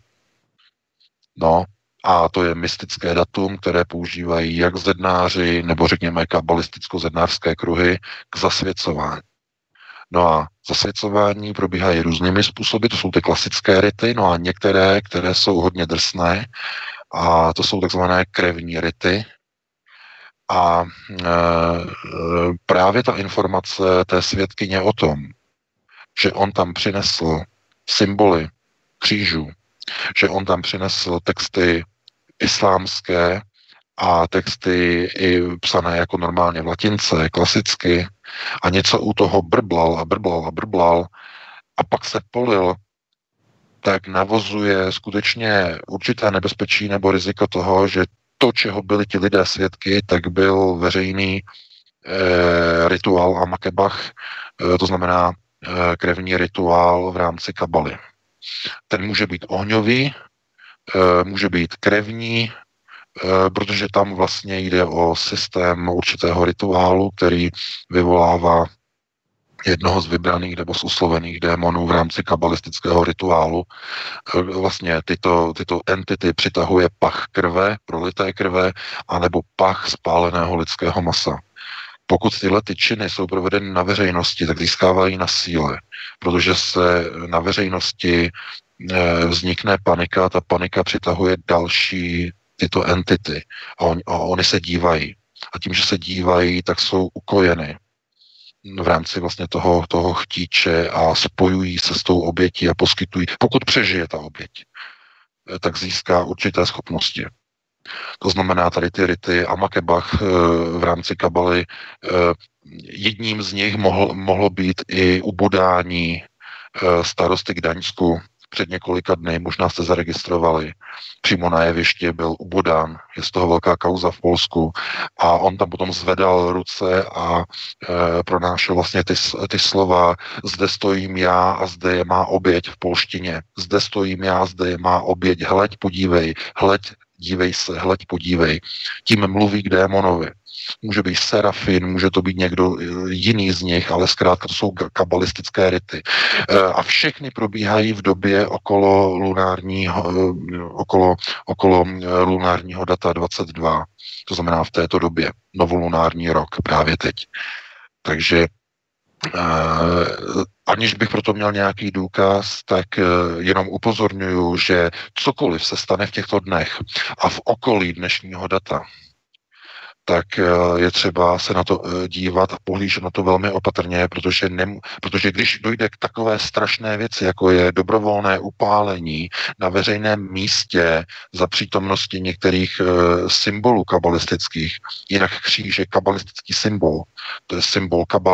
C: No, a to je mystické datum, které používají jak zednáři, nebo řekněme kabalisticko-zednářské kruhy k zasvěcování. No a zasvěcování probíhají různými způsoby, to jsou ty klasické rity, no a některé, které jsou hodně drsné, a to jsou takzvané krevní rity. A e, právě ta informace té svědkyně o tom, že on tam přinesl symboly křížů, že on tam přinesl texty islámské a texty i psané jako normálně v latince, klasicky, a něco u toho brblal a brblal a brblal a pak se polil, tak navozuje skutečně určité nebezpečí nebo riziko toho, že to, čeho byli ti lidé svědky, tak byl veřejný e, rituál a makebach, e, to znamená e, krevní rituál v rámci kabaly. Ten může být ohňový, e, může být krevní, protože tam vlastně jde o systém určitého rituálu, který vyvolává jednoho z vybraných nebo z uslovených démonů v rámci kabalistického rituálu. Vlastně tyto, tyto entity přitahuje pach krve, prolité krve, anebo pach spáleného lidského masa. Pokud tyhle ty činy jsou provedeny na veřejnosti, tak získávají na síle, protože se na veřejnosti vznikne panika, ta panika přitahuje další tyto entity a, on, a oni se dívají. A tím, že se dívají, tak jsou ukojeny v rámci vlastně toho, toho chtíče a spojují se s tou obětí a poskytují, pokud přežije ta oběť, tak získá určité schopnosti. To znamená tady ty rity a makebach v rámci kabaly, jedním z nich mohl, mohlo být i ubodání starosty Gdaňsku. Před několika dny, možná jste zaregistrovali, přímo na jevišti byl ubodán, je z toho velká kauza v Polsku a on tam potom zvedal ruce a e, pronášel vlastně ty, ty slova: zde stojím já a zde je má oběť v polštině, zde stojím já, zde je má oběť, hleď, podívej, hleď, dívej se, hleď, podívej. Tím mluví k démonovi. Může být serafin, může to být někdo jiný z nich, ale zkrátka to jsou kabalistické rity. A všechny probíhají v době okolo lunárního, okolo, okolo lunárního data dvacet dva. To znamená v této době, novolunární rok, právě teď. Takže aniž bych proto měl nějaký důkaz, tak jenom upozorňuju, že cokoliv se stane v těchto dnech a v okolí dnešního data, tak je třeba se na to dívat a pohlížet na to velmi opatrně, protože, nem, protože když dojde k takové strašné věci, jako je dobrovolné upálení na veřejném místě za přítomnosti některých e, symbolů kabalistických, jinak kříž je kabalistický symbol, to je symbol kabaly,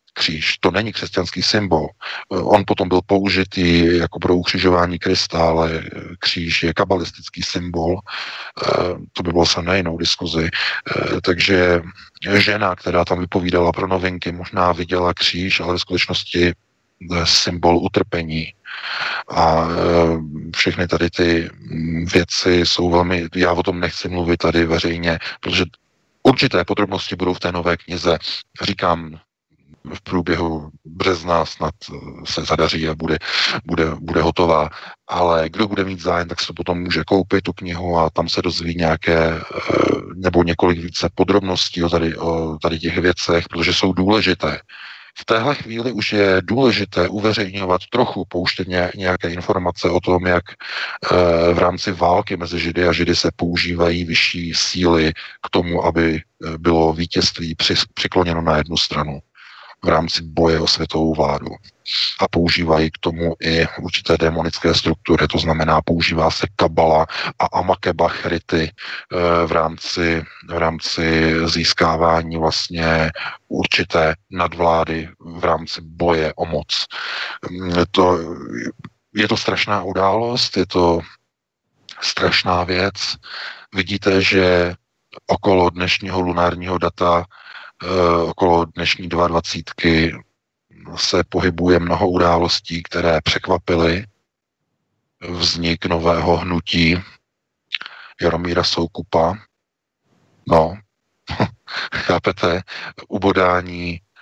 C: kříž. To není křesťanský symbol. On potom byl použitý jako pro ukřižování Krista, ale kříž je kabalistický symbol. To by bylo se na jinou diskuzi. Takže žena, která tam vypovídala pro Novinky, možná viděla kříž, ale v skutečnosti symbol utrpení. A všechny tady ty věci jsou velmi, já o tom nechci mluvit tady veřejně, protože určité podrobnosti budou v té nové knize. Říkám, v průběhu března snad se zadaří a bude, bude, bude hotová. Ale kdo bude mít zájem, tak se potom může koupit tu knihu a tam se dozví nějaké nebo několik více podrobností o tady, o tady těch věcech, protože jsou důležité. V téhle chvíli už je důležité uveřejňovat trochu, pouštět nějaké informace o tom, jak v rámci války mezi Židy a Židy se používají vyšší síly k tomu, aby bylo vítězství přikloněno na jednu stranu v rámci boje o světovou vládu. A používají k tomu i určité démonické struktury, to znamená, používá se kabala a amakebach rity v rámci, v rámci získávání vlastně určité nadvlády v rámci boje o moc. To, je to strašná událost, je to strašná věc. Vidíte, že okolo dnešního lunárního data okolo dnešní dvacítky se pohybuje mnoho událostí, které překvapily vznik nového hnutí Jaromíra Soukupa. No, chápete, ubodání e,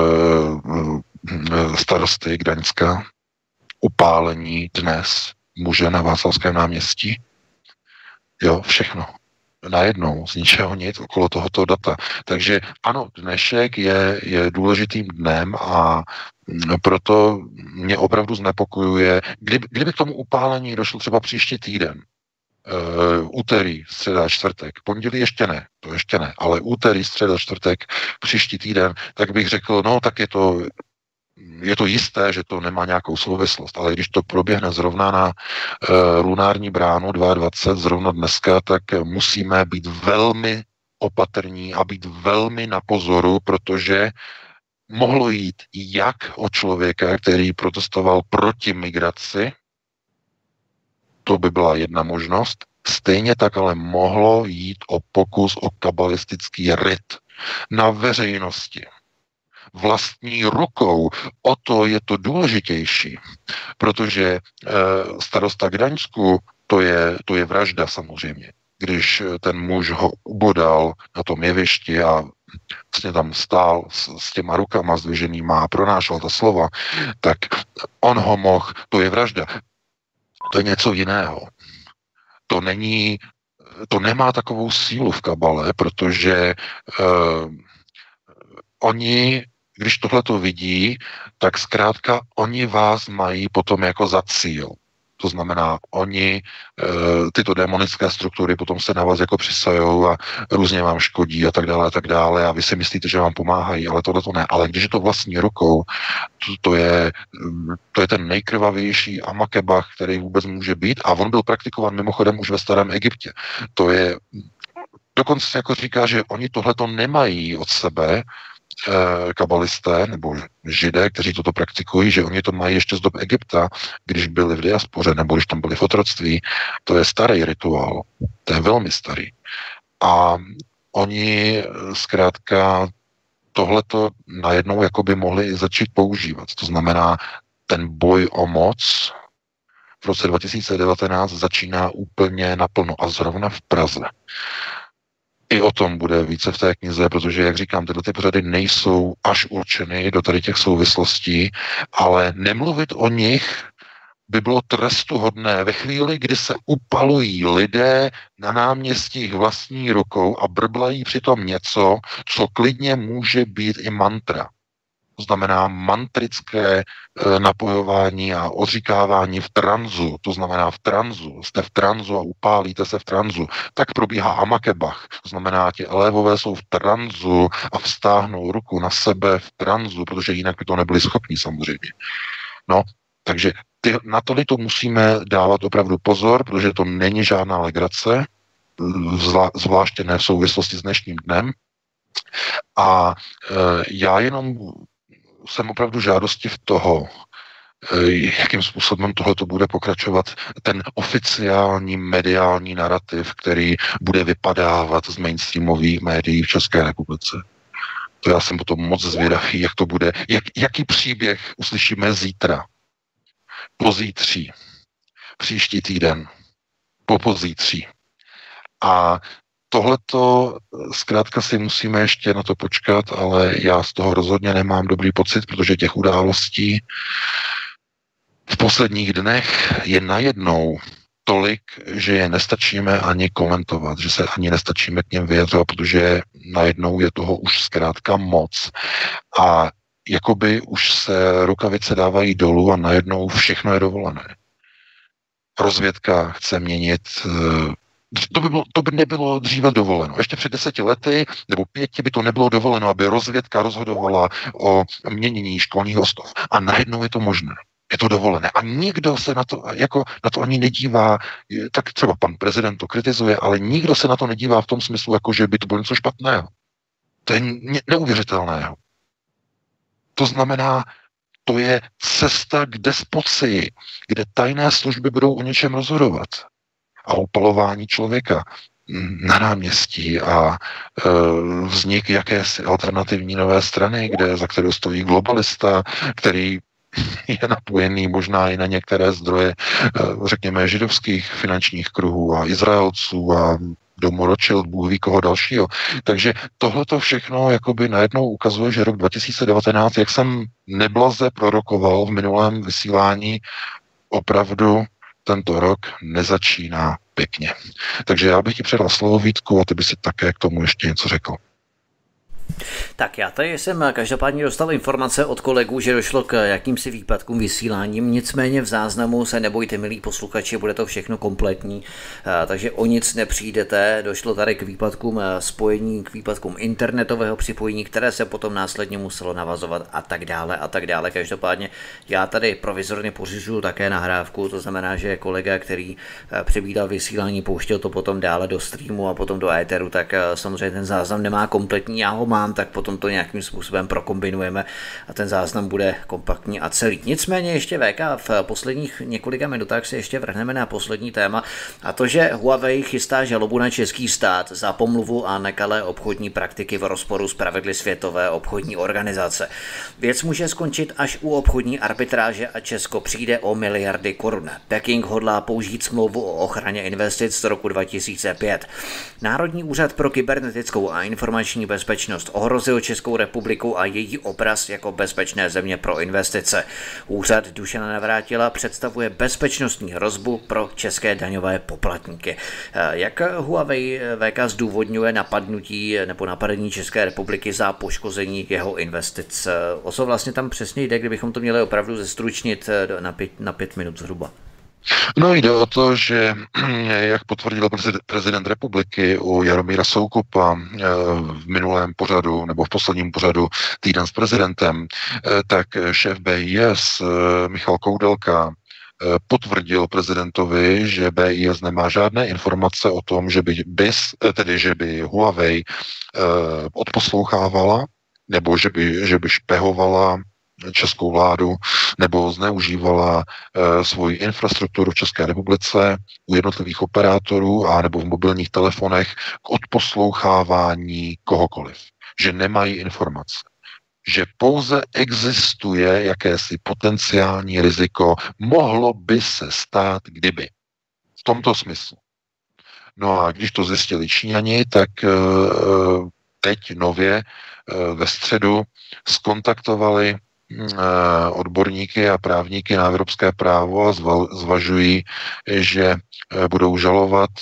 C: starosty Gdaňska, upálení dnes muže na Václavském náměstí. Jo, všechno. Najednou, z ničeho nic okolo tohoto data. Takže ano, dnešek je, je důležitým dnem a proto mě opravdu znepokojuje, kdyby, kdyby k tomu upálení došlo třeba příští týden, uh, úterý, středa, čtvrtek, pondělí ještě ne, to ještě ne, ale úterý, středa, čtvrtek, příští týden, tak bych řekl, no tak je to je to jisté, že to nemá nějakou souvislost, ale když to proběhne zrovna na uh, lunární bránu dvacet dva, zrovna dneska, tak musíme být velmi opatrní a být velmi na pozoru, protože mohlo jít jak o člověka, který protestoval proti migraci, to by byla jedna možnost, stejně tak ale mohlo jít o pokus o kabalistický rit na veřejnosti. Vlastní rukou. O to je to důležitější, protože e, starosta Gdaňsku, to je, to je vražda samozřejmě. Když ten muž ho ubodal na tom jevišti a vlastně tam stál s, s těma rukama zdviženýma a pronášel ta slova, tak on ho mohl, to je vražda. To je něco jiného. To není, to nemá takovou sílu v kabale, protože e, oni když tohle to vidí, tak zkrátka oni vás mají potom jako za cíl. To znamená, oni e, tyto démonické struktury potom se na vás jako přisajou a různě vám škodí a tak dále a tak dále a vy si myslíte, že vám pomáhají, ale tohle to ne. Ale když je to vlastní rukou, to, to, je, to je ten nejkrvavější amakebach, který vůbec může být a on byl praktikován mimochodem už ve starém Egyptě. To je, dokonce se jako říká, že oni tohleto nemají od sebe, kabalisté nebo židé, kteří toto praktikují, že oni to mají ještě z dob Egypta, když byli v diaspoře nebo když tam byli v otroctví. To je starý rituál. To je velmi starý. A oni zkrátka tohleto najednou jakoby mohli začít používat. To znamená, ten boj o moc v roce dva tisíce devatenáct začíná úplně naplno a zrovna v Praze. I o tom bude více v té knize, protože, jak říkám, tyhle ty pořady nejsou až určeny do tady těch souvislostí, ale nemluvit o nich by bylo trestuhodné ve chvíli, kdy se upalují lidé na náměstích vlastní rukou a brblají přitom něco, co klidně může být i mantra. To znamená mantrické e, napojování a odříkávání v tranzu, to znamená v tranzu, jste v tranzu a upálíte se v tranzu, tak probíhá amakebach, to znamená, ti elévové jsou v tranzu a vztáhnou ruku na sebe v tranzu, protože jinak by to nebyli schopni samozřejmě. No, takže ty, na tohle to musíme dávat opravdu pozor, protože to není žádná legrace, zvlá, zvláště ne v souvislosti s dnešním dnem. A e, já jenom jsem opravdu žádostiv toho, jakým způsobem tohleto bude pokračovat, ten oficiální mediální narrativ, který bude vypadávat z mainstreamových médií v České republice. To já jsem potom moc zvědavý, jak to bude, jak, jaký příběh uslyšíme zítra, pozítří, příští týden, popozítří. A tohleto zkrátka si musíme ještě na to počkat, ale já z toho rozhodně nemám dobrý pocit, protože těch událostí v posledních dnech je najednou tolik, že je nestačíme ani komentovat, že se ani nestačíme k něm vyjadřovat, protože najednou je toho už zkrátka moc. A jakoby už se rukavice dávají dolů a najednou všechno je dovolené. Rozvědka chce měnit. To by, bylo, to by nebylo dříve dovoleno. Ještě před deseti lety nebo pěti by to nebylo dovoleno, aby rozvědka rozhodovala o měnění školních osnov. A najednou je to možné. Je to dovolené. A nikdo se na to, jako, na to ani nedívá, tak třeba pan prezident to kritizuje, ale nikdo se na to nedívá v tom smyslu, jako že by to bylo něco špatného. To je neuvěřitelného. To znamená, to je cesta k despocii, kde tajné služby budou o něčem rozhodovat. A upalování člověka na náměstí a e, vznik jakési alternativní nové strany, kde, za kterou stojí globalista, který je napojený možná i na některé zdroje, řekněme, židovských finančních kruhů a Izraelců a domu Rothschild, Bůh ví koho dalšího. Takže tohleto všechno jakoby najednou ukazuje, že rok dva tisíce devatenáct, jak jsem neblaze prorokoval v minulém vysílání, opravdu tento rok nezačíná pěkně. Takže já bych ti předal slovo, Vítku, a ty by si také k tomu ještě něco řekl.
A: Tak já tady jsem každopádně dostal informace od kolegů, že došlo k jakýmsi výpadkům vysíláním, nicméně v záznamu se nebojte, milí posluchači, bude to všechno kompletní, takže o nic nepřijdete, došlo tady k výpadkům spojení, k výpadkům internetového připojení, které se potom následně muselo navazovat a tak dále a tak dále. Každopádně já tady provizorně pořizuju také nahrávku, to znamená, že kolega, který přebídal vysílání, pouštěl to potom dále do streamu a potom do éteru, tak samozřejmě ten záznam nemá kompletní, já ho mám, tak potom to nějakým způsobem prokombinujeme a ten záznam bude kompaktní a celý. Nicméně ještě V K, v posledních několika minutách se ještě vrhneme na poslední téma, a to, že Huawei chystá žalobu na český stát za pomluvu a nekalé obchodní praktiky v rozporu s pravidly Světové obchodní organizace. Věc může skončit až u obchodní arbitráže a Česko přijde o miliardy korun. Peking hodlá použít smlouvu o ochraně investic z roku dva tisíce pět. Národní úřad pro kybernetickou a informační bezpečnost ohrozil Českou republiku a její obraz jako bezpečné země pro investice. Úřad Dušana Navrátila představuje bezpečnostní hrozbu pro české daňové poplatníky. Jak Huawei V K zdůvodňuje napadnutí nebo napadení České republiky za poškození jeho investic? O co vlastně tam přesně jde, kdybychom to měli opravdu zestručnit na pět, na pět minut zhruba?
C: No jde o to, že jak potvrdil prezident republiky u Jaromíra Soukupa v minulém pořadu nebo v posledním pořadu Týden s prezidentem, tak šéf B I S Michal Koudelka potvrdil prezidentovi, že B I S nemá žádné informace o tom, že by B I S, tedy že by Huawei odposlouchávala nebo že by, že by špehovala českou vládu nebo zneužívala e, svoji infrastrukturu v České republice u jednotlivých operátorů a nebo v mobilních telefonech k odposlouchávání kohokoliv. Že nemají informace. Že pouze existuje jakési potenciální riziko, mohlo by se stát kdyby. V tomto smyslu. No a když to zjistili Číňani, tak e, teď nově e, ve středu skontaktovali odborníky a právníky na evropské právo a zvažují, že budou žalovat.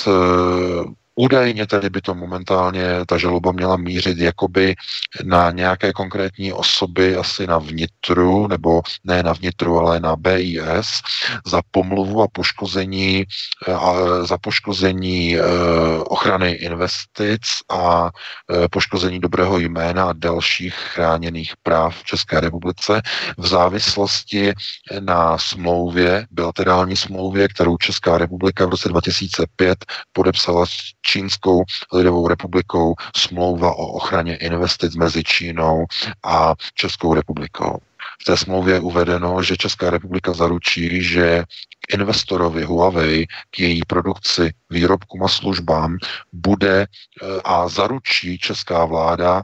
C: Údajně tedy by to momentálně ta žaloba měla mířit jakoby na nějaké konkrétní osoby, asi na vnitru, nebo ne na vnitru, ale na B I S, za pomluvu a poškození, a za poškození e, ochrany investic a e, poškození dobrého jména a dalších chráněných práv v České republice v závislosti na smlouvě, bilaterální smlouvě, kterou Česká republika v roce dva tisíce pět podepsala Čínskou lidovou republikou, smlouva o ochraně investic mezi Čínou a Českou republikou. V té smlouvě je uvedeno, že Česká republika zaručí, že k investorovi Huawei, k její produkci, výrobkům a službám bude a zaručí česká vláda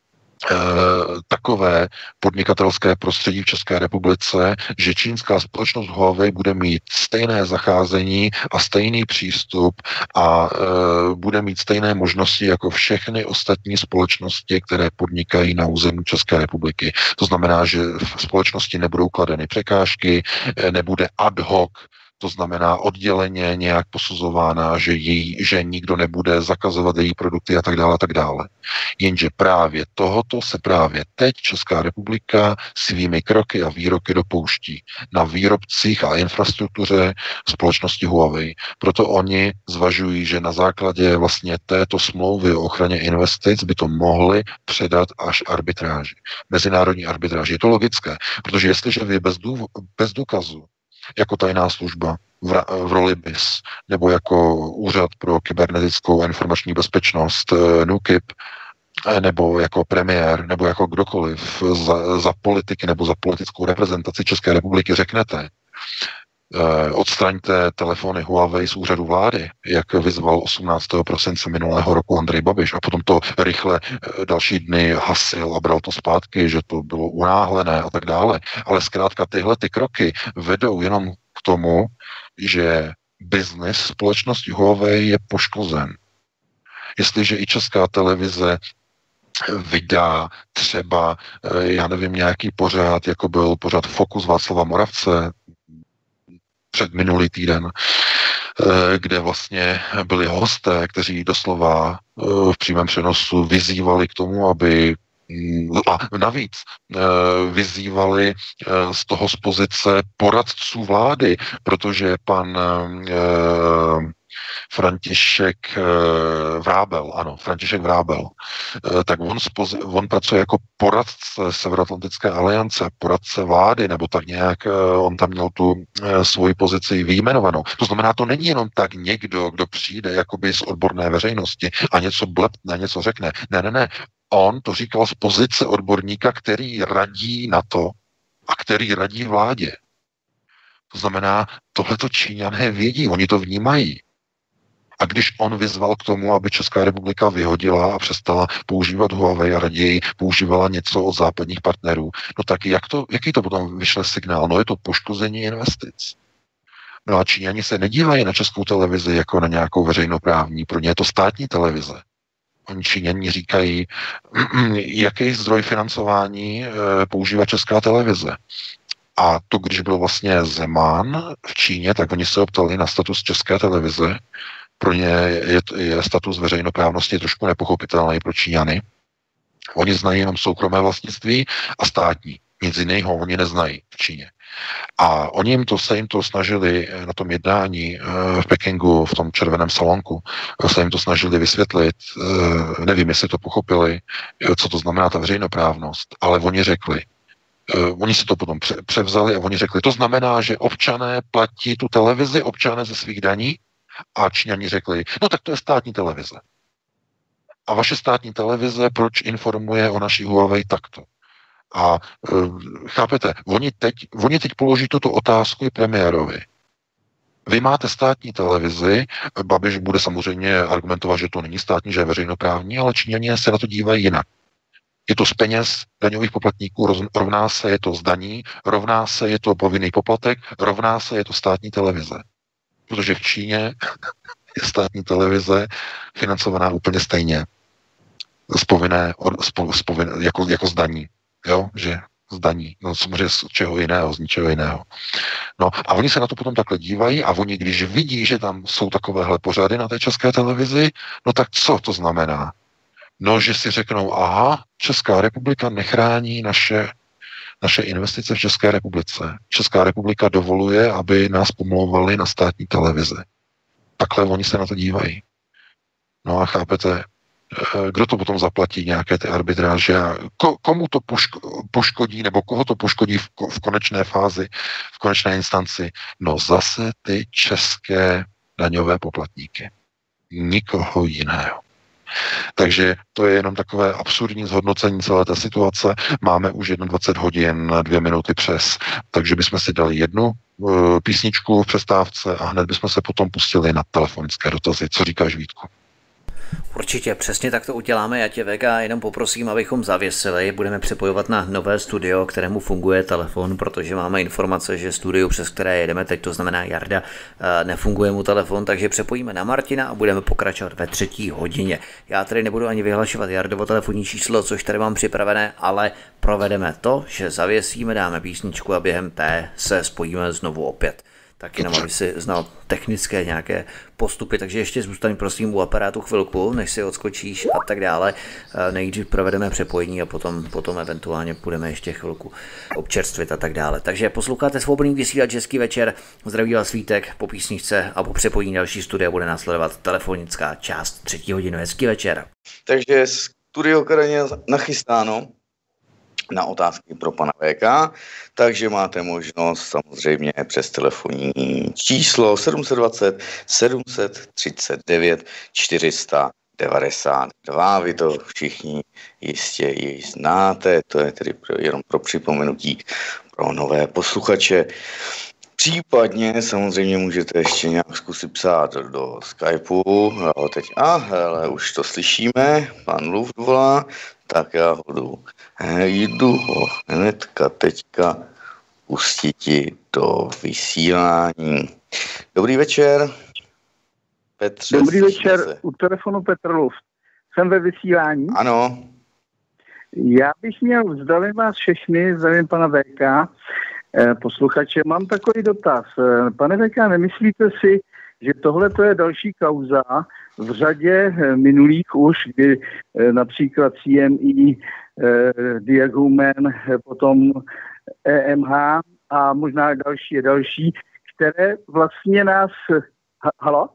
C: takové podnikatelské prostředí v České republice, že čínská společnost Huawei bude mít stejné zacházení a stejný přístup a e, bude mít stejné možnosti jako všechny ostatní společnosti, které podnikají na území České republiky. To znamená, že v společnosti nebudou kladeny překážky, nebude ad hoc, to znamená odděleně nějak posuzována, že, jí, že nikdo nebude zakazovat její produkty a tak dále a tak dále. Jenže právě tohoto se právě teď Česká republika svými kroky a výroky dopouští na výrobcích a infrastruktuře společnosti Huawei. Proto oni zvažují, že na základě vlastně této smlouvy o ochraně investic by to mohli předat až arbitráži. Mezinárodní arbitráži. Je to logické, protože jestliže vy bez, dův- bez důkazu jako tajná služba v, v roli B I S, nebo jako Úřad pro kybernetickou a informační bezpečnost NÚKIB, nebo jako premiér, nebo jako kdokoliv za, za politiky nebo za politickou reprezentaci České republiky řeknete, eh, odstraňte telefony Huawei z úřadu vlády, jak vyzval osmnáctého prosince minulého roku Andrej Babiš, a potom to rychle eh, další dny hasil a bral to zpátky, že to bylo unáhlené a tak dále. Ale zkrátka tyhle ty kroky vedou jenom k tomu, že biznis společnosti Huawei je poškozen. Jestliže i Česká televize vydá třeba, já nevím, nějaký pořád, jako byl pořád Fokus Václava Moravce před minulý týden, kde vlastně byli hosté, kteří doslova v přímém přenosu vyzývali k tomu, aby a navíc vyzývali z toho z pozice poradců vlády, protože pan František Vrábel, ano, František Vrábel, tak on, spozi, on pracuje jako poradce Severoatlantické aliance, poradce vlády, nebo tak nějak on tam měl tu svoji pozici vyjmenovanou. To znamená, to není jenom tak někdo, kdo přijde jakoby z odborné veřejnosti a něco blepne, něco řekne. Ne, ne, ne. On to říkal z pozice odborníka, který radí na to a který radí vládě. To znamená, tohleto Číňané vědí, oni to vnímají. A když on vyzval k tomu, aby Česká republika vyhodila a přestala používat Huawei a raději používala něco od západních partnerů, no tak jak to, jaký to potom vyšle signál? No je to poškození investic. No a Číňani se nedívají na Českou televizi jako na nějakou veřejnoprávní, pro ně je to státní televize. Oni Číňani říkají, jaký zdroj financování e, používá Česká televize. A to, když byl vlastně Zeman v Číně, tak oni se optali na status České televize. Pro ně je, je status veřejnoprávnosti trošku nepochopitelný pro Číňany. Oni znají jenom soukromé vlastnictví a státní. Nic jiného oni neznají v Číně. A oni jim to, se jim to snažili na tom jednání v Pekingu, v tom červeném salonku, se jim to snažili vysvětlit. Nevím, jestli to pochopili, co to znamená ta veřejnoprávnost, ale oni řekli, oni si to potom převzali a oni řekli, to znamená, že občané platí tu televizi, občané ze svých daní, a Číňani řekli, no tak to je státní televize. A vaše státní televize proč informuje o naší Huawei takto? A uh, chápete, oni teď, oni teď položí tuto otázku i premiérovi. Vy máte státní televizi, Babiš bude samozřejmě argumentovat, že to není státní, že je veřejnoprávní, ale Číňané se na to dívají jinak. Je to z peněz daňových poplatníků, rovná se je to z daní, rovná se je to povinný poplatek, rovná se je to státní televize. Protože v Číně je státní televize financovaná úplně stejně. Z povinné, z povinné, jako, jako z daní. Jo, že z daní. No samozřejmě z čeho jiného, z ničeho jiného. No a oni se na to potom takhle dívají a oni, když vidí, že tam jsou takovéhle pořady na té České televizi, no tak co to znamená? No, že si řeknou, aha, Česká republika nechrání naše, naše investice v České republice. Česká republika dovoluje, aby nás pomlouvali na státní televizi. Takhle oni se na to dívají. No a chápete, kdo to potom zaplatí, nějaké ty arbitráže a ko, komu to poško, poškodí, nebo koho to poškodí v, v konečné fázi, v konečné instanci? No zase ty české daňové poplatníky. Nikoho jiného. Takže to je jenom takové absurdní zhodnocení celé té situace. Máme už dvacet hodin, dvě minuty přes, takže bychom si dali jednu uh, písničku v přestávce a hned bychom se potom pustili na telefonické dotazy. Co říkáš, Vítku?
A: Určitě, přesně tak to uděláme. Já tě, Vega, jenom poprosím, abychom zavěsili. Budeme přepojovat na nové studio, kterému funguje telefon, protože máme informace, že studio, přes které jedeme teď, to znamená Jarda, nefunguje mu telefon, takže přepojíme na Martina a budeme pokračovat ve třetí hodině. Já tady nebudu ani vyhlašovat Jardovo telefonní číslo, což tady mám připravené, ale provedeme to, že zavěsíme, dáme písničku a během té se spojíme znovu opět. Tak jenom, aby si znal technické nějaké postupy, takže ještě zůstaň prosím u aparátu chvilku, než si odskočíš a tak dále. Nejdřív provedeme přepojení a potom, potom eventuálně budeme ještě chvilku občerstvit a tak dále. Takže posloucháte Svobodný vysílač, hezký večer, zdraví vás Vítek, po písničce a po přepojení další studia bude následovat telefonická část třetí hodiny. Hezký večer.
D: Takže studio Karaně nachystáno na otázky pro pana V K, takže máte možnost samozřejmě přes telefonní číslo sedm set dvacet sedm set třicet devět čtyři sta devadesát dva. Vy to všichni jistě ji znáte, to je tedy pro, jenom pro připomenutí pro nové posluchače. Případně samozřejmě můžete ještě nějak zkusit psát do Skypeu. Jo, teď, a hele, už to slyšíme, pan Luft volá, tak já ho jdu, jdu ho hnedka teďka pustiti do vysílání. Dobrý večer, Petře.
E: Dobrý večer, se. U telefonu Petr Luft. Jsem ve vysílání.
D: Ano.
E: Já bych měl, zdravím vás všechny, zdravím pana V K, posluchače. Mám takový dotaz. Pane V K, nemyslíte si, že tohle to je další kauza v řadě minulých už, kdy například C M E, Diagumen, potom E M H a možná další a další, které vlastně nás... Ha, halo?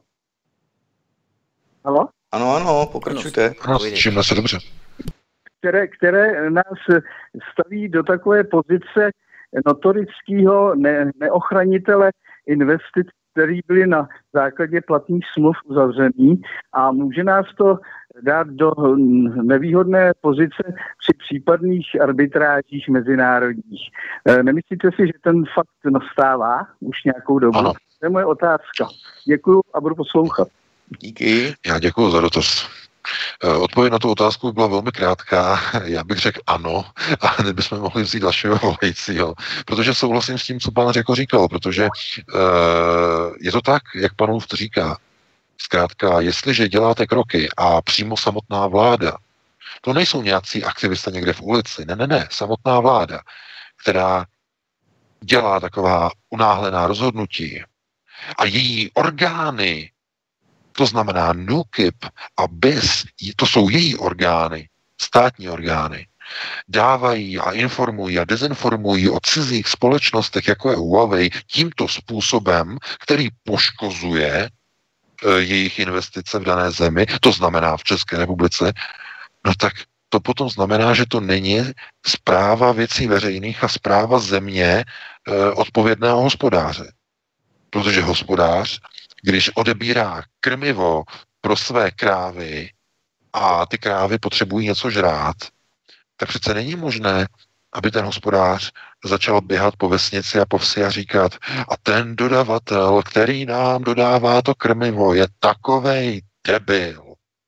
E: Halo?
D: Ano, ano, pokračujte.
C: Ano, slyšíme se dobře.
E: Které, které nás staví do takové pozice notorického ne, neochranitele investic, který byly na základě platných smluv uzavřený a může nás to dát do nevýhodné pozice při případných arbitrážích mezinárodních. Nemyslíte si, že ten fakt nastává už nějakou dobu?
C: Ano.
E: To je moje otázka. Děkuju a budu poslouchat.
D: Díky.
C: Já děkuji za dotaz. Odpověď na tu otázku byla velmi krátká. Já bych řekl ano, a hned bychom mohli vzít dalšího volajícího. Protože souhlasím s tím, co pan Řeko říkal, protože uh, je to tak, jak pan Luft říká. Zkrátka, jestliže děláte kroky a přímo samotná vláda, to nejsou nějací aktivisté někde v ulici, ne, ne, ne, samotná vláda, která dělá taková unáhlená rozhodnutí a její orgány, to znamená NÚKIB a B I S, to jsou její orgány, státní orgány, dávají a informují a dezinformují o cizích společnostech, jako je Huawei, tímto způsobem, který poškozuje e, jejich investice v dané zemi, to znamená v České republice, no tak to potom znamená, že to není správa věcí veřejných a správa země e, odpovědného hospodáře. Protože hospodář, když odebírá krmivo pro své krávy a ty krávy potřebují něco žrát, tak přece není možné, aby ten hospodář začal běhat po vesnici a po vsi a říkat, a ten dodavatel, který nám dodává to krmivo, je takovej debil.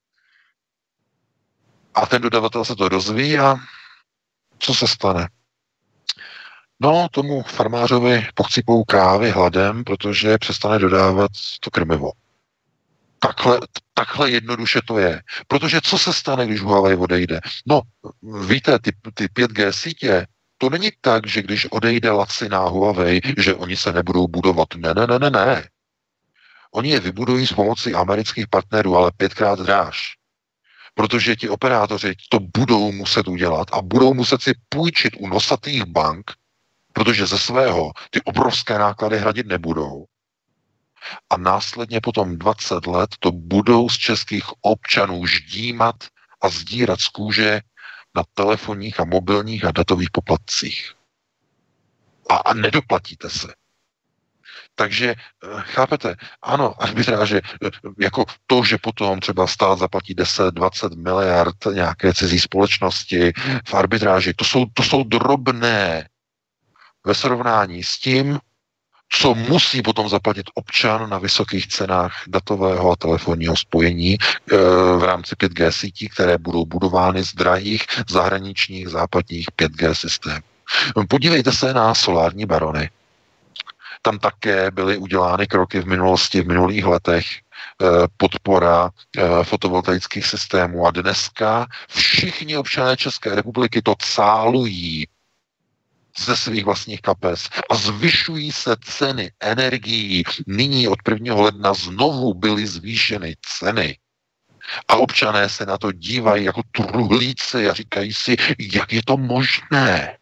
C: A ten dodavatel se to dozví a co se stane? No, tomu farmářovi pochcipou krávy hladem, protože přestane dodávat to krmivo. Takhle, takhle jednoduše to je. Protože co se stane, když Huawei odejde? No, víte, ty, ty pět G sítě, to není tak, že když odejde laciná Huawei, že oni se nebudou budovat. Ne, ne, ne, ne, ne. Oni je vybudují s pomocí amerických partnerů, ale pětkrát dráž. Protože ti operátoři to budou muset udělat a budou muset si půjčit u nosatých bank, protože ze svého ty obrovské náklady hradit nebudou. A následně potom dvacet let to budou z českých občanů ždímat a sdírat z kůže na telefonních a mobilních a datových poplatcích. A, a nedoplatíte se. Takže chápete, ano, arbitráže, jako to, že potom třeba stát zaplatí deset dvacet miliard nějaké cizí společnosti v arbitráži, to jsou, to jsou drobné ve srovnání s tím, co musí potom zaplatit občan na vysokých cenách datového a telefonního spojení e, v rámci pět G sítí, které budou budovány z drahých zahraničních západních pět G systémů. Podívejte se na solární barony. Tam také byly udělány kroky v minulosti, v minulých letech, podpora fotovoltaických systémů a dneska všichni občané České republiky to cálují ze svých vlastních kapes a zvyšují se ceny energií. Nyní od prvního ledna znovu byly zvýšeny ceny. A občané se na to dívají jako truhlíci a říkají si, jak je to možné.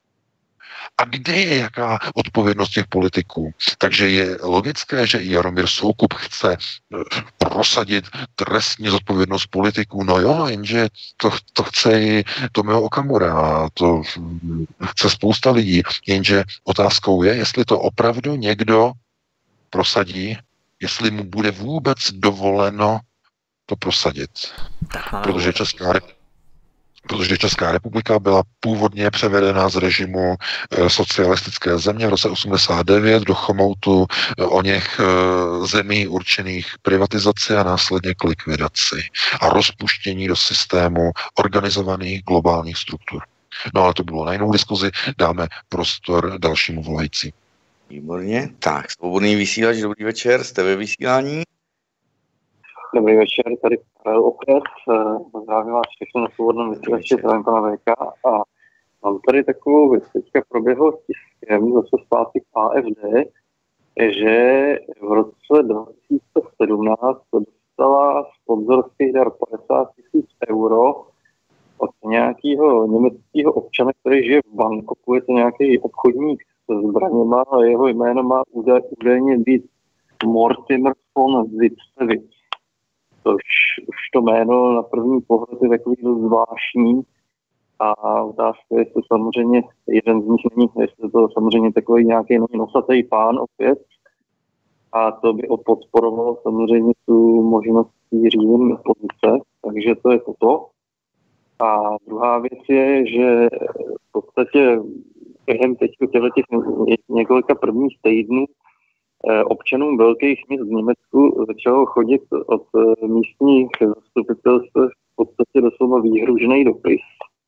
C: A kde je jaká odpovědnost těch politiků? Takže je logické, že i Jaromír Soukup chce prosadit trestní zodpovědnost politiků. No jo, jenže to, to chce i Tomio Okamura, to chce spousta lidí. Jenže otázkou je, jestli to opravdu někdo prosadí, jestli mu bude vůbec dovoleno to prosadit. Protože Česká republika protože Česká republika byla původně převedena z režimu e, socialistické země v roce osmdesát devět do chomoutu e, o něch e, zemí určených privatizaci a následně k likvidaci a rozpuštění do systému organizovaných globálních struktur. No ale to bylo na jinou diskuzi, dáme prostor dalšímu volající.
D: Výborně, tak, svobodný vysílač, dobrý večer, jste ve vysílání?
F: Dobrý večer, tady Pavel opět, zdravím vás všechny na svobodném vysílači, zdravím pana V K a mám tady takovou věc, teďka proběhlo tiskem zase zpátky k A F D, že v roce dva tisíce sedmnáct dostala sponzorský dar padesát tisíc euro od nějakého německého občana, který žije v Bangkoku, je to nějaký obchodník se zbraněma a jeho jméno má údaj, údajně být Mortimer von Zipsewitz. Což už to jméno na první pohled je takový zvláštní a otázka je, jestli samozřejmě jeden z nich není, jestli to samozřejmě takový nějaký není nosatý pán opět a to by podporovalo samozřejmě tu možnost řízení pozice, takže to je toto. A druhá věc je, že v podstatě během těch několika prvních týdnů občanům velkých měst v Německu začalo chodit od místních zastupitelstv v podstatě doslova výhružný dopis.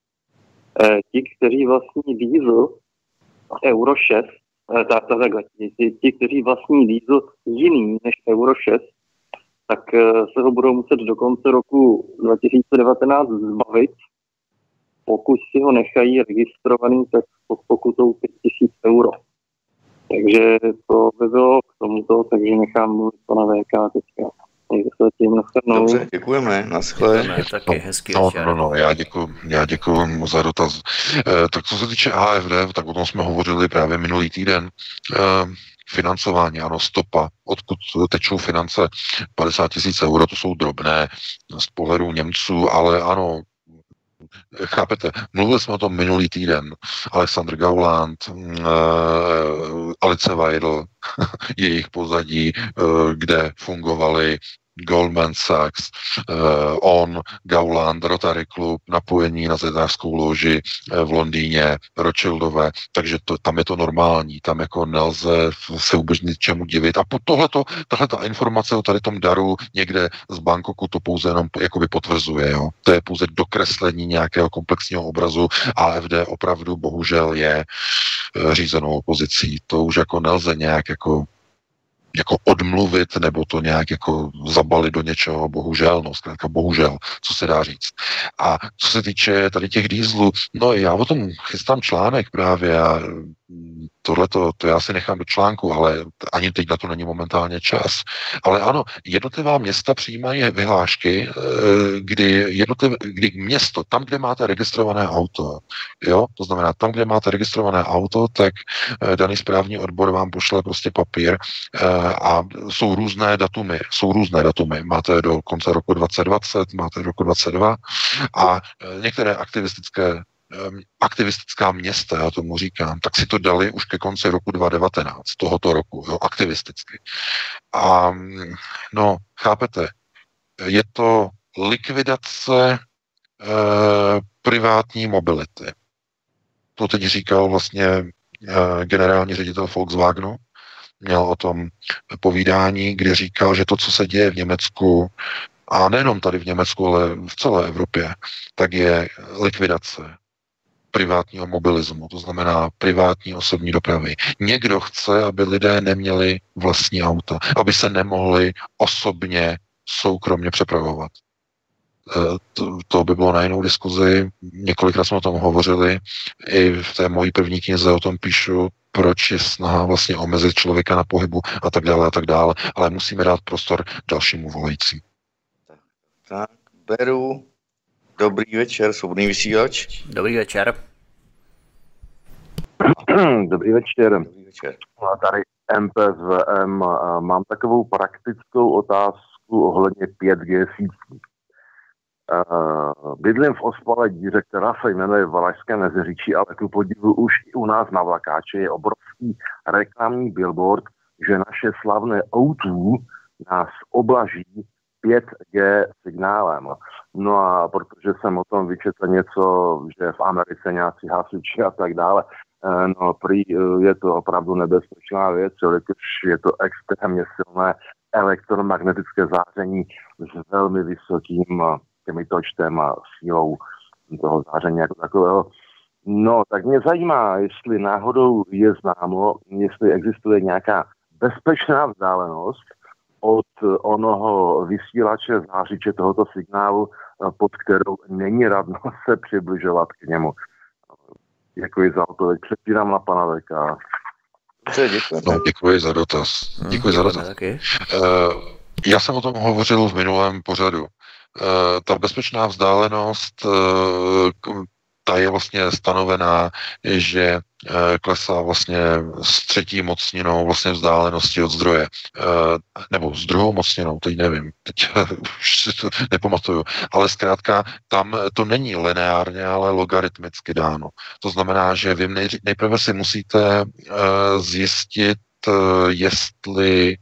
F: Ti, kteří vlastní diesel Euro šest, tak, takhle, ti, ti, kteří vlastní diesel jiný než Euro šest, tak se ho budou muset do konce roku dva tisíce devatenáct zbavit. Pokud si ho nechají registrovaný, tak pod pokutou pět tisíc euro. Takže to by bylo k tomuto, takže nechám mluvit pana V K teďka.
D: Dobře, děkujeme, naschle.
A: Taky hezký
C: no, no, no, já děkuji, já děkuji za dotaz. E, tak co se týče A F D, tak o tom jsme hovořili právě minulý týden. E, financování, ano, stopa, odkud tečou finance, padesát tisíc euro, to jsou drobné z pohledu Němců, ale ano, chápete, mluvili jsme o tom minulý týden. Alexander Gauland, uh, Alice Weidel, jejich pozadí, uh, kde fungovali Goldman Sachs, uh, on, Gauland, Rotary Club, napojení na zedářskou loži uh, v Londýně, Rothschildové, takže to, tam je to normální, tam jako nelze se vůbec ničemu divit. A po tohleto, tahleta informace o tady tom daru někde z Bangkoku to pouze jenom jakoby potvrzuje, jo. To je pouze dokreslení nějakého komplexního obrazu. A F D opravdu bohužel je uh, řízenou opozicí. To už jako nelze nějak jako jako odmluvit, nebo to nějak jako zabalit do něčeho, bohužel, no zkrátka bohužel, co se dá říct. A co se týče tady těch dýzlů, no já o tom chystám článek právě a tohleto, to já si nechám do článku, ale ani teď na to není momentálně čas. Ale ano, jednotlivá města přijímají vyhlášky, kdy, jednotliv, kdy město, tam, kde máte registrované auto, jo, to znamená, tam, kde máte registrované auto, tak daný správní odbor vám pošle prostě papír a jsou různé datumy, jsou různé datumy. Máte do konce roku dvacet dvacet, máte do roku dvacet dva a některé aktivistické aktivistická města, já tomu říkám, tak si to dali už ke konci roku dva tisíce devatenáct, tohoto roku, jo, aktivisticky. A no, chápete, je to likvidace eh, privátní mobility. To teď říkal vlastně eh, generální ředitel Volkswagenu, měl o tom povídání, kde říkal, že to, co se děje v Německu, a nejenom tady v Německu, ale v celé Evropě, tak je likvidace privátního mobilismu, to znamená privátní osobní dopravy. Někdo chce, aby lidé neměli vlastní auta, aby se nemohli osobně, soukromně přepravovat. To, to by bylo na jinou diskuzi. Několikrát jsme o tom hovořili. I v té mojí první knize o tom píšu, proč je snaha vlastně omezit člověka na pohybu a tak dále a tak dále. Ale musíme dát prostor dalšímu volajícímu.
D: Tak, tak, beru. Dobrý večer, svobodný vysílač.
A: Dobrý večer.
G: Dobrý večer.
D: Dobrý večer.
G: Tady M P S V M. Mám takovou praktickou otázku ohledně pět G sítí. Bydlím v ospalé díře, která se jmenuje Valašské Meziříčí, ale ku podivu už i u nás na Vlakáči je obrovský reklamní billboard, že naše slavné O dva nás oblaží pět G signálem. No a protože jsem o tom vyčetl něco, že v Americe nějací hasiči a tak dále, no prý je to opravdu nebezpečná věc, jelikož je to extrémně silné elektromagnetické záření s velmi vysokým těmitočtem a sílou toho záření jako takového. No, tak mě zajímá, jestli náhodou je známo, jestli existuje nějaká bezpečná vzdálenost od onoho vysílače, zářiče tohoto signálu, pod kterou není radno se přibližovat k němu. Děkuji za odpověď. Přepírám na pana Veka.
C: Děkuji. No, děkuji za dotaz. Děkuji, děkuji za dotaz. Uh, já jsem o tom hovořil v minulém pořadu. Uh, ta bezpečná vzdálenost, uh, ta je vlastně stanovená, že uh, klesá vlastně s třetí mocninou vlastně vzdálenosti od zdroje. Uh, nebo s druhou mocninou, teď nevím, teď už si to nepamatuju. Ale zkrátka tam to není lineárně, ale logaritmicky dáno. To znamená, že vy nej, nejprve si musíte uh, zjistit, uh, jestli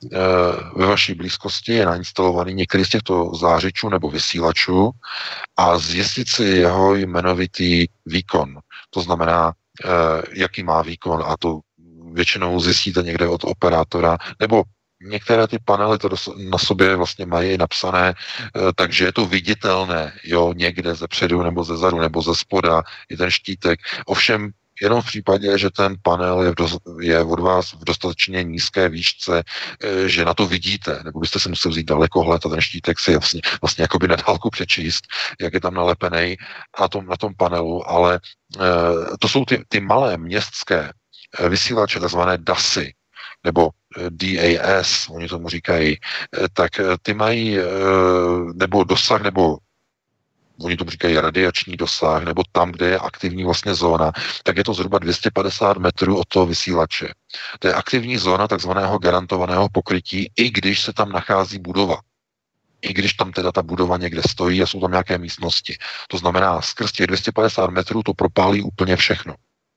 C: ve vaší blízkosti je nainstalovaný některý z těchto zářičů nebo vysílačů a zjistit si jeho jmenovitý výkon. To znamená, jaký má výkon, a to většinou zjistíte někde od operátora, nebo některé ty panely to na sobě vlastně mají napsané, takže je to viditelné, jo, někde ze předu nebo ze zadu nebo ze spoda je ten štítek. Ovšem jenom v případě, že ten panel je, v do, je od vás v dostatečně nízké výšce, že na to vidíte, nebo byste si museli vzít dalekohled a ten štítek si vlastně, vlastně jakoby na dálku přečíst, jak je tam nalepený na tom, na tom panelu, ale to jsou ty, ty malé městské vysílače, takzvané dasy, nebo D A S, oni tomu říkají, tak ty mají nebo dosah, nebo oni tomu říkají radiační dosah, nebo tam, kde je aktivní vlastně zóna, tak je to zhruba dvě stě padesát metrů od toho vysílače. To je aktivní zóna takzvaného garantovaného pokrytí, i když se tam nachází budova. I když tam teda ta budova někde stojí a jsou tam nějaké místnosti. To znamená, skrz těch dvě stě padesát metrů to propálí úplně všechno.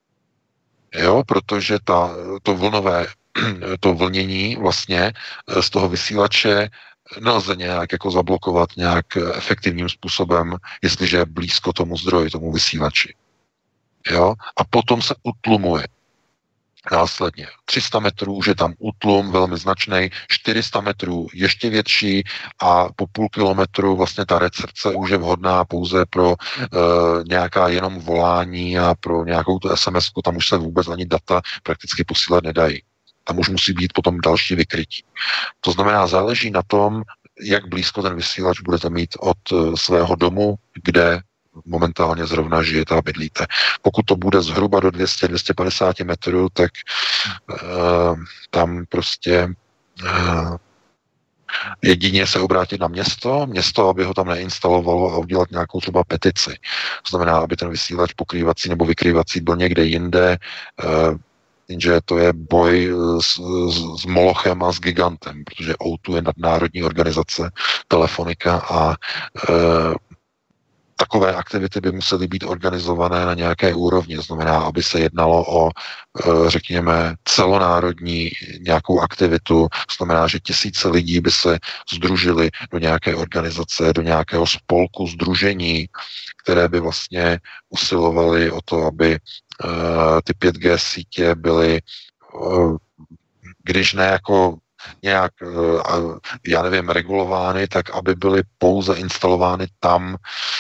C: Jo, protože ta, to vlnové, to vlnění vlastně z toho vysílače nelze nějak jako zablokovat nějak efektivním způsobem, jestliže je blízko tomu zdroji, tomu vysílači. Jo? A potom se utlumuje. Následně tři sta metrů už je tam útlum velmi značný, čtyři sta metrů ještě větší a po půl kilometru vlastně ta recepce už je vhodná pouze pro e, nějaká jenom volání a pro nějakou tu es em esku, tam už se vůbec ani data prakticky posílat nedají. Tam už musí být potom další vykrytí. To znamená, záleží na tom, jak blízko ten vysílač budete mít od svého domu, kde momentálně zrovna žijete a bydlíte. Pokud to bude zhruba do dvě stě až dvě stě padesát metrů, tak uh, tam prostě uh, jedině se obrátit na město, město, aby ho tam neinstalovalo a udělat nějakou třeba petici. To znamená, aby ten vysílač pokrývací nebo vykrývací byl někde jinde, uh, jenže to je boj s, s, s Molochem a s Gigantem, protože O dva je nadnárodní organizace, telefonika a e, takové aktivity by musely být organizované na nějaké úrovni. To znamená, aby se jednalo o, řekněme, celonárodní nějakou aktivitu. To znamená, že tisíce lidí by se sdružili do nějaké organizace, do nějakého spolku, sdružení, které by vlastně usilovaly o to, aby ty pět G sítě byly, když ne jako nějak, já nevím, regulovány, tak aby byly pouze instalovány tam,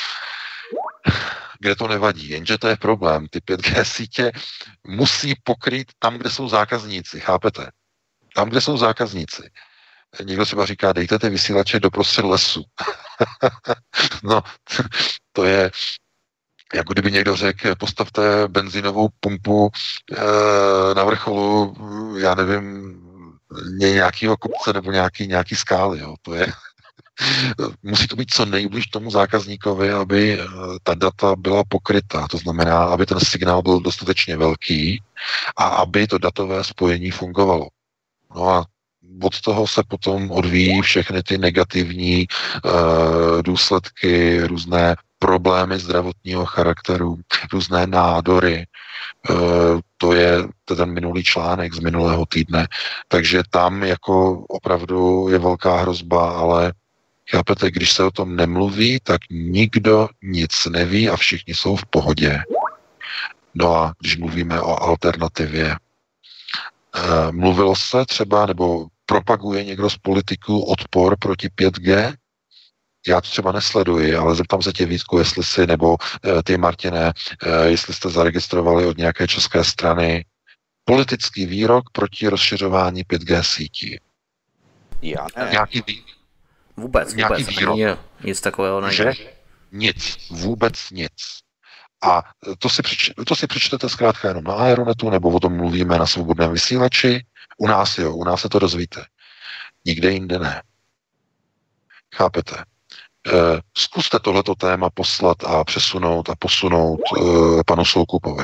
C: kde to nevadí. Jenže to je problém. Ty pět G sítě musí pokrýt tam, kde jsou zákazníci. Chápete? Tam, kde jsou zákazníci. Někdo třeba říká, dejte ty vysílače doprostřed lesu. No, to je jako kdyby někdo řekl, postavte benzínovou pumpu e, na vrcholu, já nevím, nějakého kopce nebo nějaký, nějaký skály. Jo. To je, musí to být co nejblíž tomu zákazníkovi, aby ta data byla pokrytá. To znamená, aby ten signál byl dostatečně velký a aby to datové spojení fungovalo. No a od toho se potom odvíjí všechny ty negativní uh, důsledky, různé problémy zdravotního charakteru, různé nádory. Uh, to je ten minulý článek z minulého týdne. Takže tam jako opravdu je velká hrozba, ale chápete, když se o tom nemluví, tak nikdo nic neví a všichni jsou v pohodě. No a když mluvíme o alternativě, uh, mluvilo se třeba, nebo propaguje někdo z politiků odpor proti pět G? Já to třeba nesleduji, ale zeptám se tě, Vítku, jestli si, nebo e, ty, Martine, e, jestli jste zaregistrovali od nějaké české strany politický výrok proti rozšiřování pět G sítí.
D: Já ne.
C: Nějaký, vý...
A: Vůbec,
C: nějaký
A: vůbec.
C: výrok.
A: Ani nic takového nejde.
C: Že? Nic. Vůbec nic. A to si, přeč... to si přečtete zkrátka jenom na Aeronetu, nebo o tom mluvíme na Svobodném vysílači. U nás jo, u nás se to dozvíte. Nikde jinde ne. Chápete? E, zkuste tohleto téma poslat a přesunout a posunout e, panu Soukupovi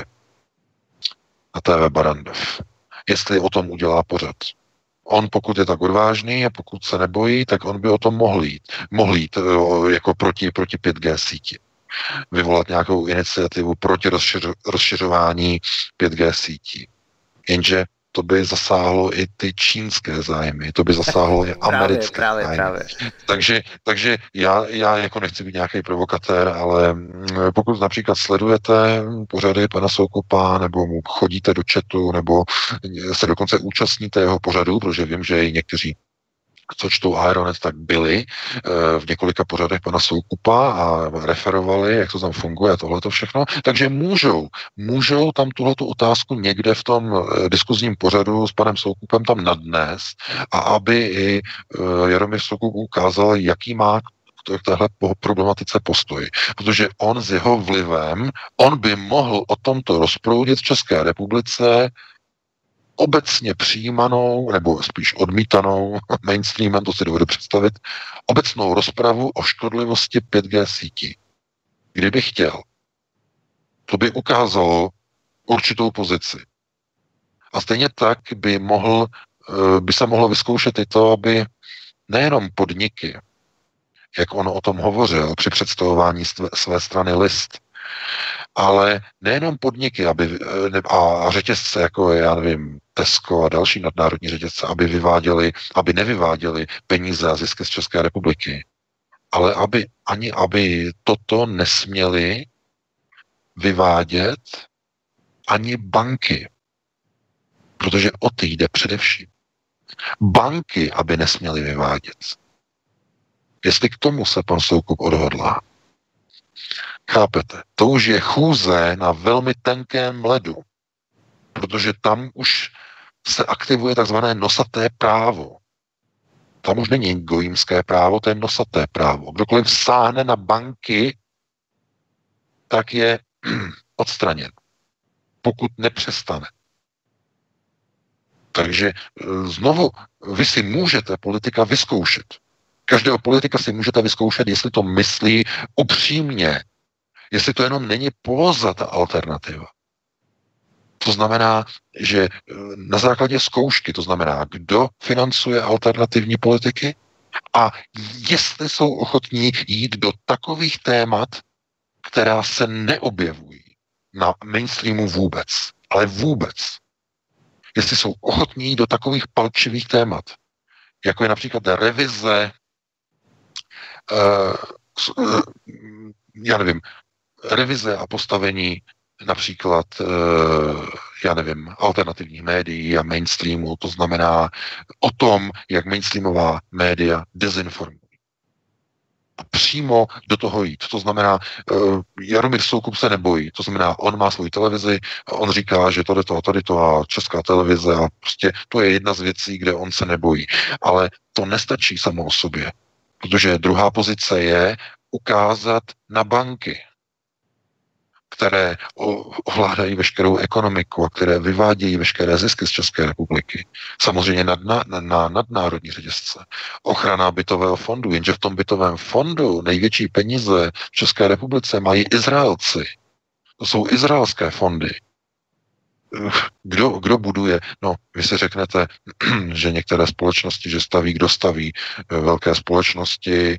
C: na T V Barrandov. Jestli o tom udělá pořad. On, pokud je tak odvážný a pokud se nebojí, tak on by o tom mohl jít. Mohl jít e, jako proti, proti pět G síti. Vyvolat nějakou iniciativu proti rozšiř, rozšiřování pět G sítí. Jenže to by zasáhlo i ty čínské zájmy, to by zasáhlo i americké
A: právě,
C: zájmy.
A: právě.
C: Takže, takže já, já jako nechci být nějaký provokatér, ale pokud například sledujete pořady pana Soukupa, nebo mu chodíte do chatu, nebo se dokonce účastníte jeho pořadu, protože vím, že i někteří, co čtou Aeronet, tak byli v několika pořadech pana Soukupa a referovali, jak to tam funguje a tohleto všechno. Takže můžou, můžou tam tuhletu otázku někde v tom diskuzním pořadu s panem Soukupem tam nadnést a aby i Jaromír Soukup ukázal, jaký má k téhle problematice postoj. Protože on s jeho vlivem, on by mohl o tomto rozproudit v České republice obecně přijímanou, nebo spíš odmítanou mainstreamem, to si dovedu představit, obecnou rozpravu o škodlivosti pět G sítí. Kdyby chtěl, to by ukázalo určitou pozici. A stejně tak by mohl, by se mohlo vyzkoušet i to, aby nejenom podniky, jak on o tom hovořil při představování své strany List, ale nejenom podniky aby, a řetězce, jako je, já nevím, Tesco a další nadnárodní řetězce, aby vyváděli, aby nevyváděli peníze a zisky z České republiky, ale aby ani aby toto nesměli vyvádět ani banky, protože o ty jde především. Banky, aby nesměly vyvádět. Jestli k tomu se pan Soukup odhodlá. Chápete? To už je chůze na velmi tenkém ledu, protože tam už se aktivuje takzvané nosaté právo. Tam už není gojímské právo, to je nosaté právo. Kdokoliv sáhne na banky, tak je odstraněn, pokud nepřestane. Takže znovu, vy si můžete politika vyzkoušet. Každého politika si můžete vyzkoušet, jestli to myslí upřímně, jestli to jenom není póza, ta alternativa. To znamená, že na základě zkoušky, to znamená, kdo financuje alternativní politiky a jestli jsou ochotní jít do takových témat, která se neobjevují na mainstreamu vůbec, ale vůbec. Jestli jsou ochotní do takových palčivých témat, jako je například revize, uh, uh, já nevím, revize a postavení například, uh, já nevím, alternativních médií a mainstreamu, to znamená o tom, jak mainstreamová média dezinformují. A přímo do toho jít. To znamená, uh, Jaromír Soukup se nebojí. To znamená, on má svoji televizi, on říká, že tady to a tady to a Česká televize a prostě to je jedna z věcí, kde on se nebojí. Ale to nestačí samo o sobě. Protože druhá pozice je ukázat na banky, které ovládají veškerou ekonomiku a které vyvádějí veškeré zisky z České republiky. Samozřejmě nad, na, na nadnárodní řetězce. Ochrana bytového fondu, jenže v tom bytovém fondu největší peníze v České republice mají Izraelci. To jsou izraelské fondy. Kdo, kdo buduje? No, vy si řeknete, že některé společnosti, že staví, kdo staví velké společnosti,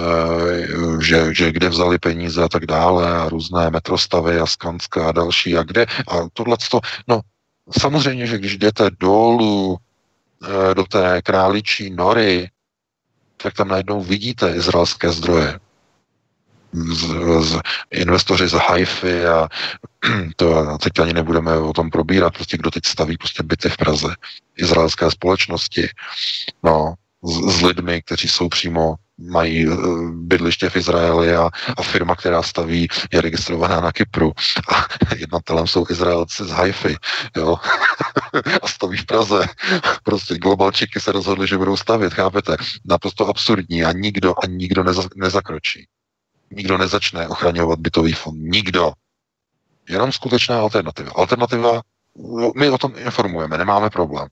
C: že, že kde vzali peníze a tak dále a různé metrostavy a Skanska a další a kde. A tohleto, no, samozřejmě, že když jdete dolů do té Králičí nory, tak tam najednou vidíte izraelské zdroje. Z, z, investoři z Haify a to teď ani nebudeme o tom probírat, prostě kdo teď staví prostě byty v Praze, izraelské společnosti, no, s, s lidmi, kteří jsou přímo, mají bydliště v Izraeli a, a firma, která staví, je registrovaná na Kypru a jednatelem jsou Izraelci z Haify, jo, a staví v Praze. Prostě globalčiky se rozhodli, že budou stavět, chápete? Naprosto absurdní a nikdo a nikdo neza, nezakročí. Nikdo nezačne ochraňovat bytový fond. Nikdo. Jenom skutečná alternativa. Alternativa, my o tom informujeme, nemáme problém.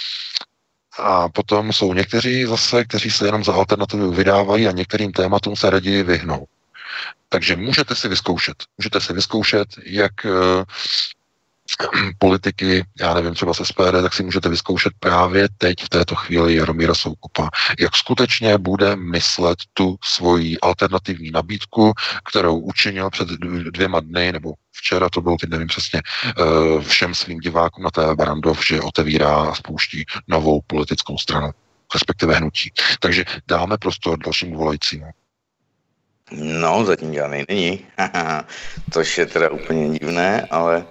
C: A potom jsou někteří zase, kteří se jenom za alternativu vydávají a některým tématům se raději vyhnou. Takže můžete si vyzkoušet. Můžete si vyzkoušet, jak politiky, já nevím, třeba z S P D, tak si můžete vyzkoušet právě teď v této chvíli Jaromíra Soukupa, jak skutečně bude myslet tu svoji alternativní nabídku, kterou učinil před dvěma dny, nebo včera to bylo, teď nevím přesně, všem svým divákům na té Barrandov, že otevírá a spouští novou politickou stranu, respektive hnutí. Takže dáme prostor dalším volajícím.
D: No, zatím žádnej není. Což je teda úplně divné, ale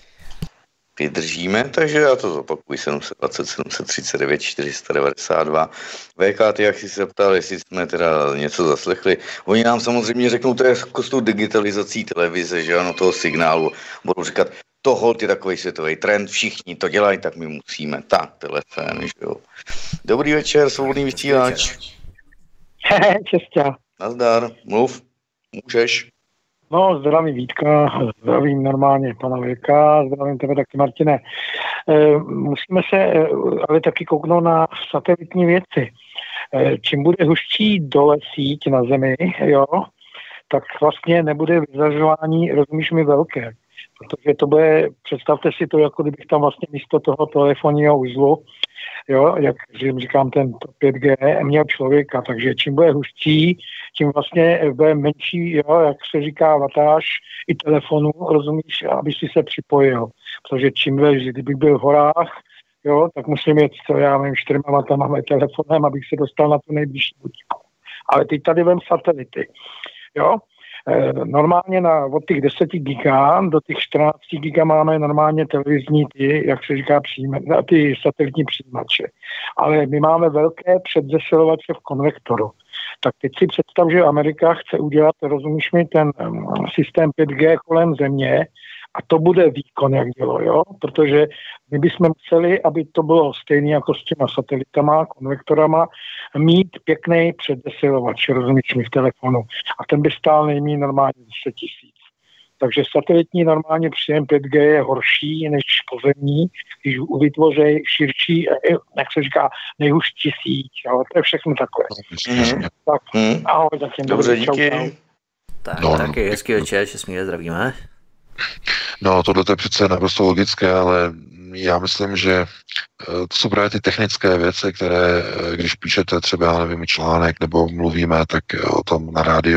D: vydržíme, takže já to zopakuji. Sedm set dvacet, sedm set třicet devět, čtyři sta devadesát dva. V K, ty jak jsi se ptal, jestli jsme teda něco zaslechli. Oni nám samozřejmě řeknou, to je jako s tou digitalizací televize, že ano, toho signálu. Budou říkat, toho je takový světový trend, všichni to dělají, tak my musíme. Tak, telefon, že jo. Dobrý večer, svobodný vysílač.
H: Čestě.
D: Nazdar, mluv, můžeš.
H: No, zdravím Vítka, zdravím normálně pana Věka, zdravím tebe taky, Martine. E, musíme se e, ale taky kouknout na satelitní věci. E, čím bude hustší dole síť na zemi, jo, tak vlastně nebude vyzařování, rozumíš mi, velké. Protože to bude, představte si to, jako kdybych tam vlastně místo toho telefonního uzlu, jo, jak říkám, ten pět G měl člověka, takže čím bude hustší, tím vlastně bude menší, jo, jak se říká, vatáž i telefonu, rozumíš, aby si se připojil. Protože čím vež, kdybych byl v horách, jo, tak musím jet, co já nevím, čtyřma vatama telefonem, abych se dostal na tu nejbližší budíku. Ale teď tady vem satelity, jo. Normálně na, od těch deset giga do těch čtrnáct giga máme normálně televizní ty, jak se říká, přijme, ty satelitní přijímače. Ale my máme velké předzesilovače v konvektoru. Tak teď si představ, že Amerika chce udělat, rozumíš mi, ten um, systém pět G kolem země a to bude výkon, jak dělo, jo? Protože my bychom museli, aby to bylo stejné jako s těma satelitama, konvektorama, mít pěkný předzesilovač, rozumíš mi, v telefonu. A ten by stál nejméně normálně deset tisíc. Takže satelitní normálně příjem pět G je horší než pozemní, když vytvoří širší, jak se říká, nejhustší síť. Ale to je všechno takové.
D: Mm.
H: Tak,
D: mm.
H: ahoj, zatím.
D: Dobře, díky.
A: Tak,
C: No,
A: taky hezký večer, že smíle zdravíme.
C: No, tohle je přece naprosto logické, ale já myslím, že to jsou právě ty technické věci, které, když píšete třeba, já nevím, článek nebo mluvíme tak o tom na rádiu,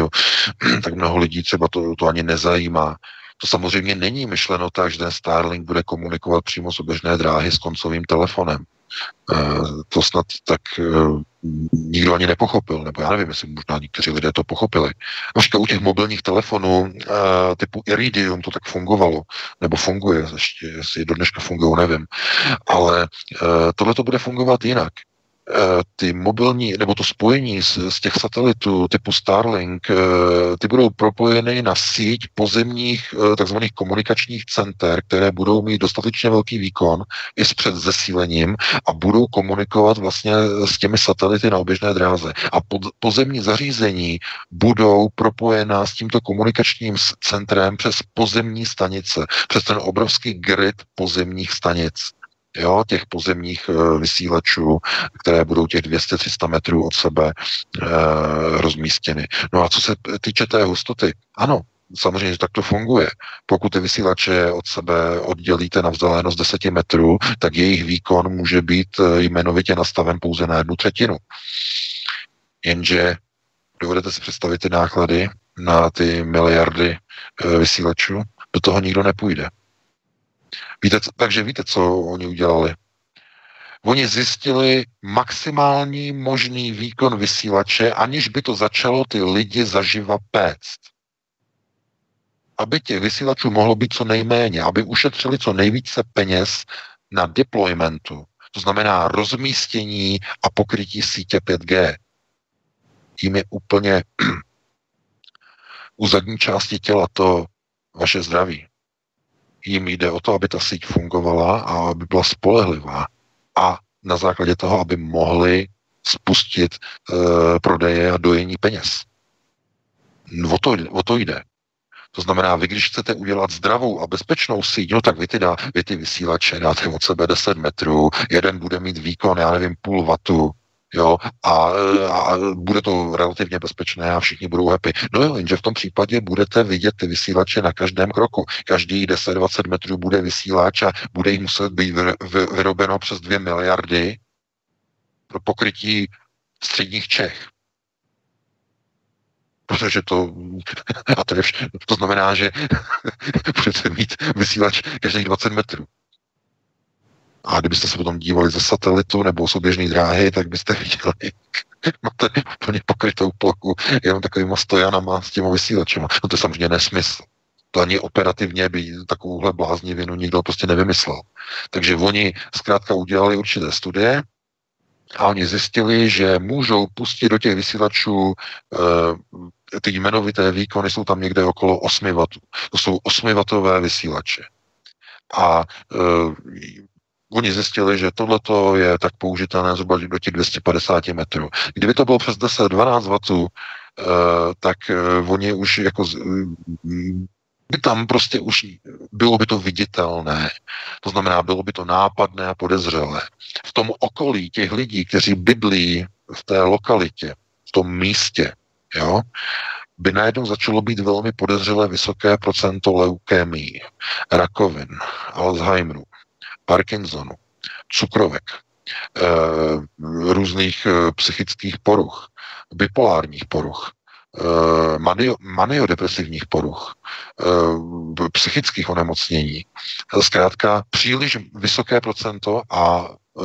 C: tak mnoho lidí třeba to, to ani nezajímá. To samozřejmě není myšleno tak, že ten Starlink bude komunikovat přímo z oběžné dráhy s koncovým telefonem. To snad tak nikdo ani nepochopil, nebo já nevím, jestli možná někteří lidé to pochopili. Možná u těch mobilních telefonů typu Iridium to tak fungovalo, nebo funguje, ještě, jestli do dneška fungují, nevím. Ale tohle to bude fungovat jinak. Ty mobilní, nebo to spojení z, z těch satelitů typu Starlink, ty budou propojeny na síť pozemních takzvaných komunikačních center, které budou mít dostatečně velký výkon i s předzesílením a budou komunikovat vlastně s těmi satelity na oběžné dráze. A pod, pozemní zařízení budou propojena s tímto komunikačním centrem přes pozemní stanice, přes ten obrovský grid pozemních stanic. Jo, těch pozemních e, vysílačů, které budou těch dvě stě až tři sta metrů od sebe e, rozmístěny. No a co se týče té hustoty, ano, samozřejmě, že tak to funguje. Pokud ty vysílače od sebe oddělíte na vzdálenost deset metrů, tak jejich výkon může být jmenovitě nastaven pouze na jednu třetinu. Jenže dovedete si představit ty náklady na ty miliardy e, vysílačů, do toho nikdo nepůjde. Víte, takže víte, co oni udělali? Oni zjistili maximální možný výkon vysílače, aniž by to začalo ty lidi zaživa péct. Aby těch vysílačů mohlo být co nejméně, aby ušetřili co nejvíce peněz na deploymentu, to znamená rozmístění a pokrytí sítě pět G. Jím je úplně u zadní části těla to vaše zdraví. Jim jde o to, aby ta síť fungovala a aby byla spolehlivá. A na základě toho, aby mohli spustit e, prodeje a dojení peněz. O to, o to jde. To znamená, vy když chcete udělat zdravou a bezpečnou síť, no tak vy ty, dá, vy ty vysílače dáte od sebe deset metrů, jeden bude mít výkon, já nevím, půl vatu, jo, a, a bude to relativně bezpečné a všichni budou happy. No jo, jenže v tom případě budete vidět ty vysílače na každém kroku. Každý deset až dvacet metrů bude vysílač a bude jim muset být vyrobeno přes dvě miliardy pro pokrytí středních Čech. Protože to, a to, je vš- to znamená, že budete mít vysílač každých dvacet metrů. A kdybyste se potom dívali ze satelitu nebo z oběžné dráhy, tak byste viděli, máte úplně pokrytou plochu jenom takovýma stojanama s těma vysílačema. No to je samozřejmě nesmysl. To ani operativně by takovouhle bláznivinu nikdo prostě nevymyslel. Takže oni zkrátka udělali určité studie a oni zjistili, že můžou pustit do těch vysílačů e, ty jmenovité výkony, jsou tam někde okolo osm wattů. To jsou osmiwattové vysílače. A e, oni zjistili, že tohleto je tak použitelné zhruba do těch dvě stě padesát metrů. Kdyby to bylo přes deset až dvanáct wattů, eh, tak eh, oni už jako z, by tam prostě už bylo by to viditelné. To znamená, bylo by to nápadné a podezřelé. V tom okolí těch lidí, kteří bydlí v té lokalitě, v tom místě, jo, by najednou začalo být velmi podezřelé vysoké procento leukémií, rakovin, Alzheimeru, Parkinsonu, cukrovek, e, různých e, psychických poruch, bipolárních poruch, e, manio, maniodepresivních poruch, e, psychických onemocnění. Zkrátka příliš vysoké procento a e,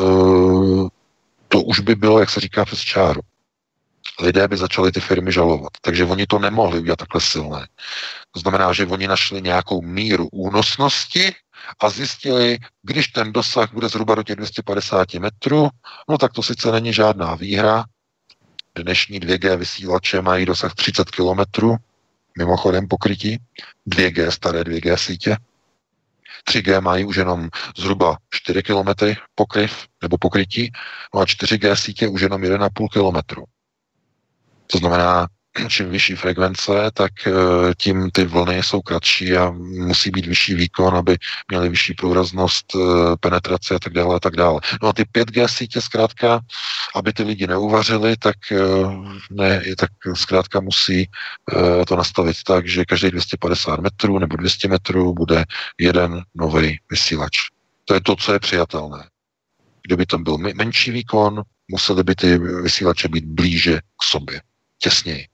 C: to už by bylo, jak se říká, přes čáru. Lidé by začali ty firmy žalovat. Takže oni to nemohli udělat takhle silné. To znamená, že oni našli nějakou míru únosnosti a zjistili, když ten dosah bude zhruba do těch dvě stě padesát metrů, no tak to sice není žádná výhra. Dnešní dvě G vysílače mají dosah třicet kilometrů, mimochodem pokrytí, dvě G, staré dvě G sítě. tři G mají už jenom zhruba čtyři kilometry pokryv nebo pokrytí, no a čtyři G sítě už jenom jedna celá pět kilometru. To znamená, čím vyšší frekvence, tak tím ty vlny jsou kratší a musí být vyšší výkon, aby měly vyšší průraznost, penetraci a tak dále a tak dále. No a ty pět G sítě zkrátka, aby ty lidi neuvařili, tak, ne, tak zkrátka musí to nastavit tak, že každý dvě stě padesát metrů nebo dvě stě metrů bude jeden nový vysílač. To je to, co je přijatelné. Kdyby tam byl menší výkon, museli by ty vysílače být blíže k sobě. Těsněji.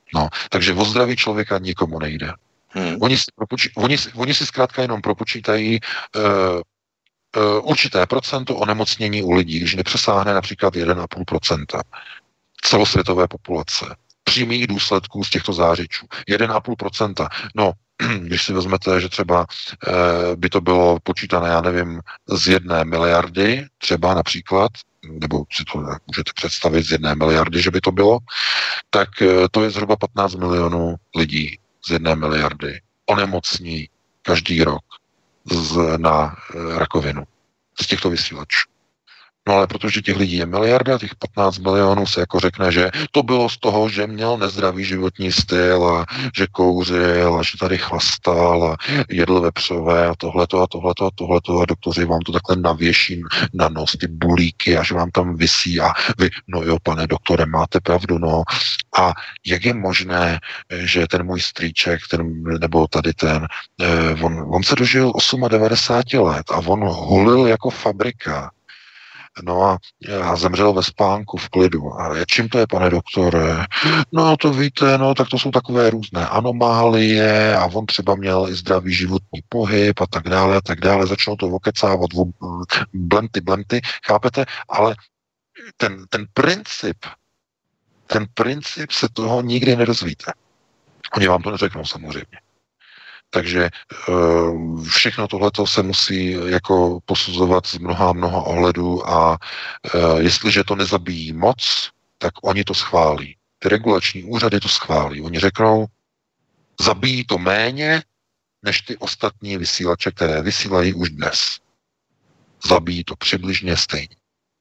C: No, takže o zdraví člověka nikomu nejde. Hmm. Oni, si propočí, oni, oni si zkrátka jenom propočítají uh, uh, určité procento onemocnění u lidí, když nepřesáhne například jedna celá pět procenta celosvětové populace. Přímých důsledků z těchto zářičů. jedna celá pět procenta. No, když si vezmete, že třeba uh, by to bylo počítané, já nevím, z jedné miliardy, třeba například, nebo si to můžete představit z jedné miliardy, že by to bylo, tak uh, to je zhruba patnáct milionů lidí z jedné miliardy onemocní každý rok z, na e, rakovinu z těchto vysílačů. No ale protože těch lidí je miliarda, těch patnáct milionů se jako řekne, že to bylo z toho, že měl nezdravý životní styl a že kouřil a že tady chlastal a jedl vepřové a tohleto a tohleto a tohleto a doktoři vám to takhle navěší na nos, ty bulíky a že vám tam visí a vy, no jo, pane doktore, máte pravdu, no. A jak je možné, že ten můj strýček, ten, nebo tady ten, on, on se dožil devadesát osm let a on hulil jako fabrika. No a, a zemřel ve spánku v klidu. A čím to je, pane doktore? No to víte, no tak to jsou takové různé anomálie a on třeba měl i zdravý životní pohyb a tak dále a tak dále. Začnou to okecávat, blemty, blemty, chápete? Ale ten, ten princip, ten princip se toho nikdy nedozvíte. Oni vám to neřeknou samozřejmě. Takže všechno tohleto se musí jako posuzovat z mnoha mnoha ohledů a jestliže to nezabíjí moc, tak oni to schválí. Ty regulační úřady to schválí. Oni řeknou, zabíjí to méně než ty ostatní vysílače, které vysílají už dnes. Zabíjí to přibližně stejně.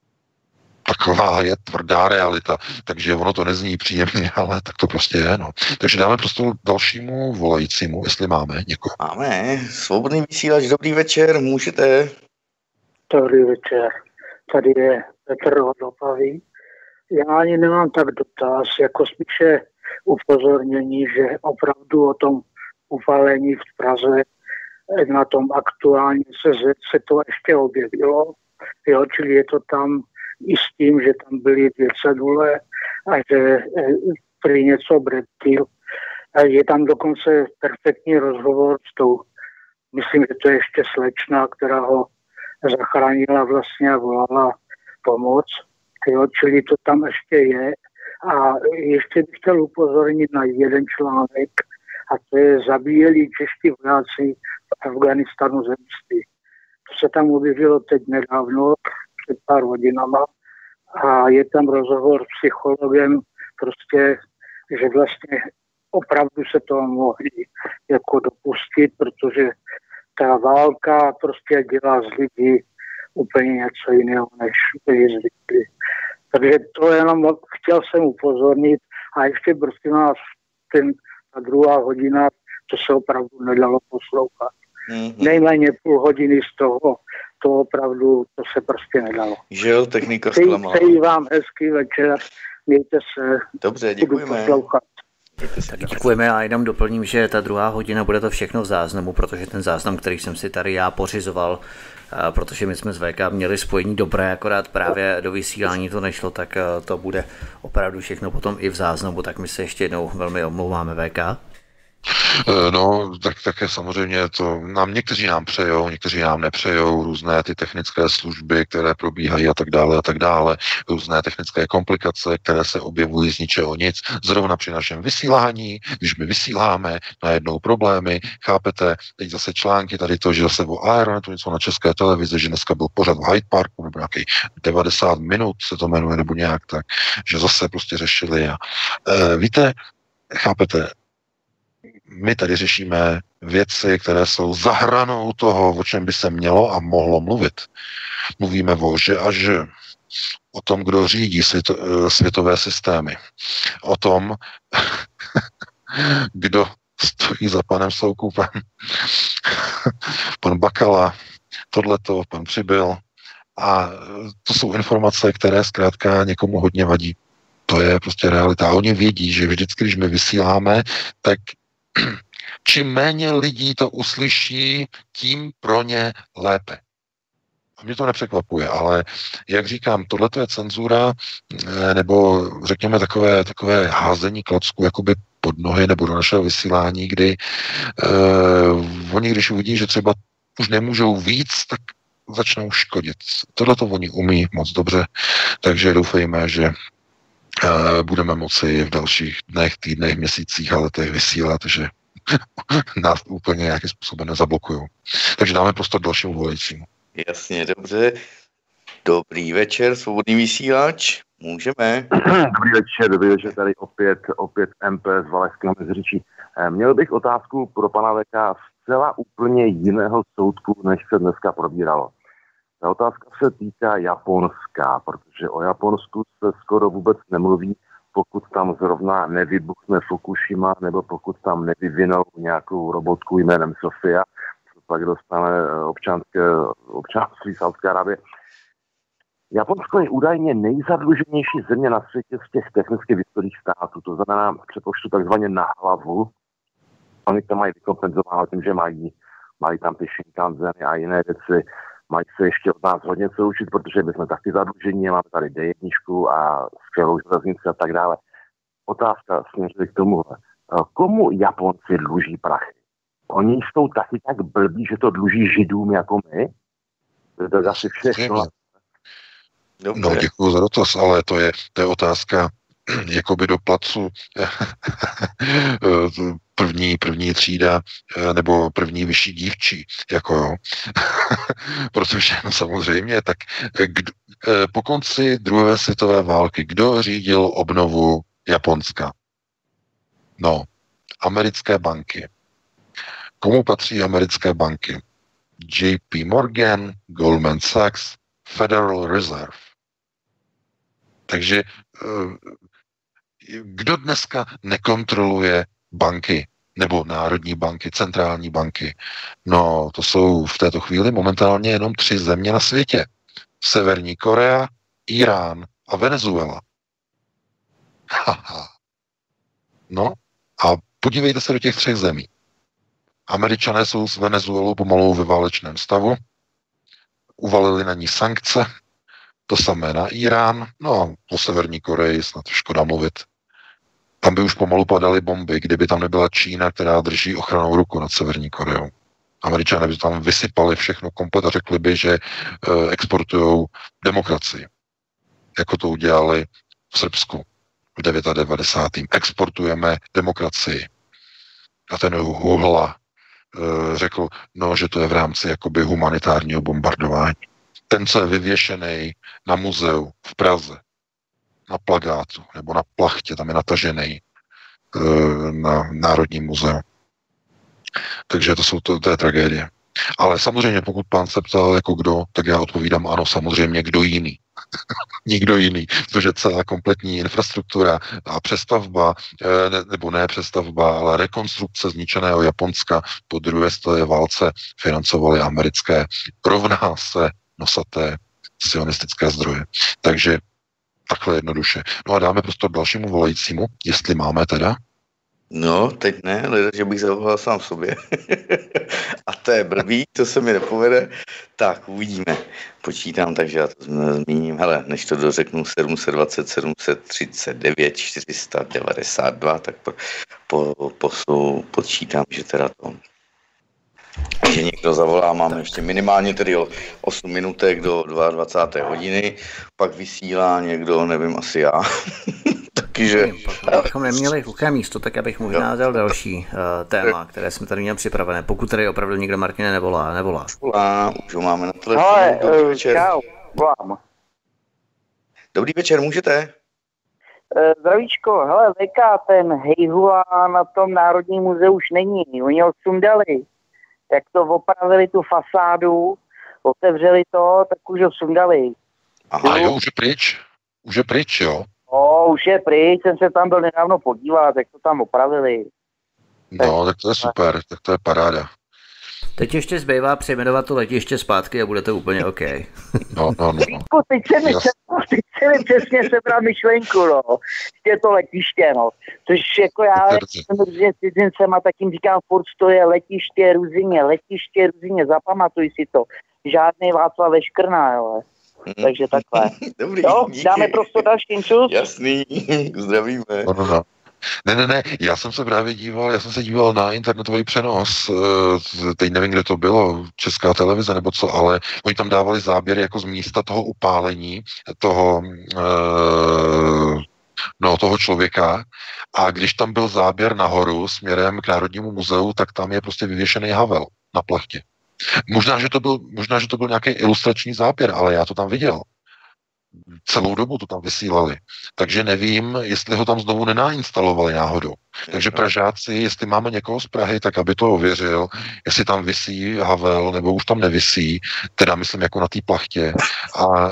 C: Taková je tvrdá realita, takže ono to nezní příjemně, ale tak to prostě je, no. Takže dáme prostor dalšímu volajícímu, jestli máme někoho.
D: Máme, svobodný vysílač, dobrý večer, můžete.
H: Dobrý večer, tady je Petr Hodopavý. Já ani nemám tak dotaz, jako spíše upozornění, že opravdu o tom upálení v Praze na tom aktuálně se, se to ještě objevilo, jo, čili je to tam i s tím, že tam byly dvě cedule a že prý něco breptil. Je tam dokonce perfektní rozhovor s tou, myslím, že to je ještě slečna, která ho zachránila vlastně a volala pomoc. Jo, čili to tam ještě je. A ještě bych chtěl upozornit na jeden článek, a to je zabíjeli čeští vojáci v Afganistanu zemství. To se tam objevilo teď nedávno, před pár hodinama, a je tam rozhovor s psychologem, prostě, že vlastně opravdu se toho mohli jako dopustit, protože ta válka prostě dělá z lidí úplně něco jiného, než byli zvyklí. Takže to jenom chtěl jsem upozornit a ještě prostě nás ten, ta druhá hodina, to se opravdu nedalo poslouchat. Mm-hmm. Nejméně půl hodiny z toho, to opravdu, to se prostě nedalo.
D: Žil, technika zklamala.
H: Přeji vám hezký večer, mějte se.
D: Dobře, děkujeme.
A: Tak děkujeme a jenom doplním, že ta druhá hodina bude to všechno v záznamu, protože ten záznam, který jsem si tady já pořizoval, protože my jsme s V K měli spojení dobré, akorát právě do vysílání to nešlo, tak to bude opravdu všechno potom i v záznamu, tak my se ještě jednou velmi omlouváme, V K.
C: No, tak také samozřejmě to nám někteří nám přejou, někteří nám nepřejou, různé ty technické služby, které probíhají a tak dále a tak dále, různé technické komplikace, které se objevují z ničeho nic. Zrovna při našem vysílání, když my vysíláme, najednou problémy, chápete, teď zase články, tady to, že zase o Aeronetu něco na České televizi, že dneska byl pořad v Hyde Parku, nebo nějaký devadesát minut se to jmenuje, nebo nějak tak, že zase prostě řešili a e, víte, chápete, my tady řešíme věci, které jsou za hranou toho, o čem by se mělo a mohlo mluvit. Mluvíme o že a že, o tom, kdo řídí světo, světové systémy, o tom, kdo stojí za panem Soukupem, pan Bakala, tohleto, pan Přibyl. A to jsou informace, které zkrátka někomu hodně vadí. To je prostě realita. A oni vědí, že vždycky, když my vysíláme, tak čím méně lidí to uslyší, tím pro ně lépe. A mě to nepřekvapuje, ale jak říkám, tohle je cenzura, nebo řekněme takové, takové házení klacku jakoby pod nohy nebo do našeho vysílání, kdy uh, oni, když uvidí, že třeba už nemůžou víc, tak začnou škodit. Tohle to oni umí moc dobře, takže doufejme, že uh, budeme moci v dalších dnech, týdnech, měsících a letech vysílat, že nás úplně nějakým způsobem nezablokují. Takže dáme prostor dalšímu volajícímu.
D: Jasně, dobře. Dobrý večer, svobodný vysílač. Můžeme.
G: Dobrý večer, dobrý večer, tady opět, opět M P z Valašského Meziříčí. Měl bych otázku pro pana Veka zcela úplně jiného soudku, než se dneska probíralo. Ta otázka se týká Japonska, protože o Japonsku se skoro vůbec nemluví, pokud tam zrovna nevybuchne Fukushima, nebo pokud tam nevyvinou nějakou robotku jménem Sofia, co pak dostane občanské, občanství Saúdské Arábie. Japonsko je údajně nejzadluženější země na světě z těch technicky vyspělých států, to znamená přepočtu takzvaně na hlavu. Oni to mají vykompenzováno tím, že mají, mají tam ty Shinkanzeny a jiné věci. Mají se ještě od nás hodně co učit, protože my jsme taky zadlužení, máme tady D jedna a skvělou železnici a tak dále. Otázka směřuje k tomuhle. Komu Japonci dluží prachy? Oni jsou taky tak blbí, že to dluží Židům jako my? To je asi všechno.
C: No, děkuji za dotaz, ale to je, to je otázka jakoby do placu první, první třída nebo první vyšší dívčí, jako jo. Protože no, samozřejmě, tak kdo, po konci druhé světové války, kdo řídil obnovu Japonska? No, americké banky. Komu patří americké banky? J P Morgan, Goldman Sachs, Federal Reserve. Takže kdo dneska nekontroluje banky nebo národní banky, centrální banky? No, to jsou v této chvíli momentálně jenom tři země na světě. Severní Korea, Irán a Venezuela. Haha. No a podívejte se do těch třech zemí. Američané jsou s Venezuelou pomalu ve válečném stavu, uvalili na ní sankce, to samé na Irán, no o Severní Koreji snad škoda mluvit. Tam by už pomalu padaly bomby, kdyby tam nebyla Čína, která drží ochranou ruku nad Severní Koreou. Američané by tam vysypali všechno komplet a řekli by, že e, exportují demokracii. Jako to udělali v Srbsku v devadesátém devátém Exportujeme demokracii. A ten Huhla e, řekl, no, že to je v rámci jakoby humanitárního bombardování. Ten, co je vyvěšený na muzeu v Praze, na plagátu nebo na plachtě, tam je natažený e, na Národním muzeu. Takže to jsou to, to je tragédie. Ale samozřejmě, pokud pán se ptal jako kdo, tak já odpovídám ano, samozřejmě kdo jiný. Nikdo jiný, protože celá kompletní infrastruktura a přestavba, ne, nebo ne přestavba, ale rekonstrukce zničeného Japonska po druhé světové válce financovaly americké rovná se nosaté sionistické zdroje. Takže takhle jednoduše. No a dáme prostor dalšímu volajícímu, jestli máme teda.
D: No, teď ne, ale že bych zavolal sám sobě. A to je blbý, to se mi nepovede. Tak, uvidíme. Počítám, takže já to zmíním. Hele, než to dořeknu sedm set dvacet, sedm set třicet devět, čtyři sta devadesát dva, tak po, po, po, počítám, že teda to... že někdo zavolá, máme ještě minimálně tedy o osm minutek do dvacáté druhé hodiny, pak vysílá někdo, nevím, asi já. Takže...
A: Abychom neměli hluché místo, tak abych možná dal další uh, téma, které jsme tady měli připravené. Pokud tady opravdu nikdo, Martine, nevolá, nevolá.
D: Volá, už ho máme na telefonu.
I: Ale,
D: Dobrý večer.
I: Čau, volám.
D: Dobrý večer, můžete?
I: Zdravíčko, hele, V K, ten Hejhula na tom Národním muzeu už není, oni ho sundali. Tak to opravili tu fasádu, otevřeli to, tak už ho sundali.
C: Aha, jo, už je pryč, už je pryč, jo.
I: O, už je pryč, jsem se tam byl nedávno podívat, tak to tam opravili.
C: No, tak to je super, tak to je paráda.
A: Teď ještě zbývá přejmenovat to letiště zpátky a bude to úplně OK.
C: No, no, no.
I: Vítku, teď se mi, teď se mi přesně sebral myšlenku, no. Je to letiště, no. Což jako já jsem různě cizincem a tak jim říkám, furt to je letiště Ruzyně, letiště Ruzyně, zapamatuj si to. Žádný Václav Veškrná, jo. Takže takhle.
D: Dobrý,
I: jo,
D: díky.
I: dáme prostor dalším čus.
D: Jasný, zdravíme.
C: No, no, no. Ne, ne, ne, já jsem se právě díval, já jsem se díval na internetový přenos, teď nevím, kde to bylo, Česká televize nebo co, ale oni tam dávali záběry jako z místa toho upálení, toho, no, toho člověka, a když tam byl záběr nahoru směrem k Národnímu muzeu, tak tam je prostě vyvěšený Havel na plachtě. Možná, že to byl, možná, že to byl nějaký ilustrační záběr, ale já to tam viděl. Celou dobu to tam vysílali. Takže nevím, jestli ho tam znovu nenainstalovali náhodou. Takže Pražáci, jestli máme někoho z Prahy, tak aby to ověřil, jestli tam visí Havel, nebo už tam nevisí, teda myslím jako na té plachtě. A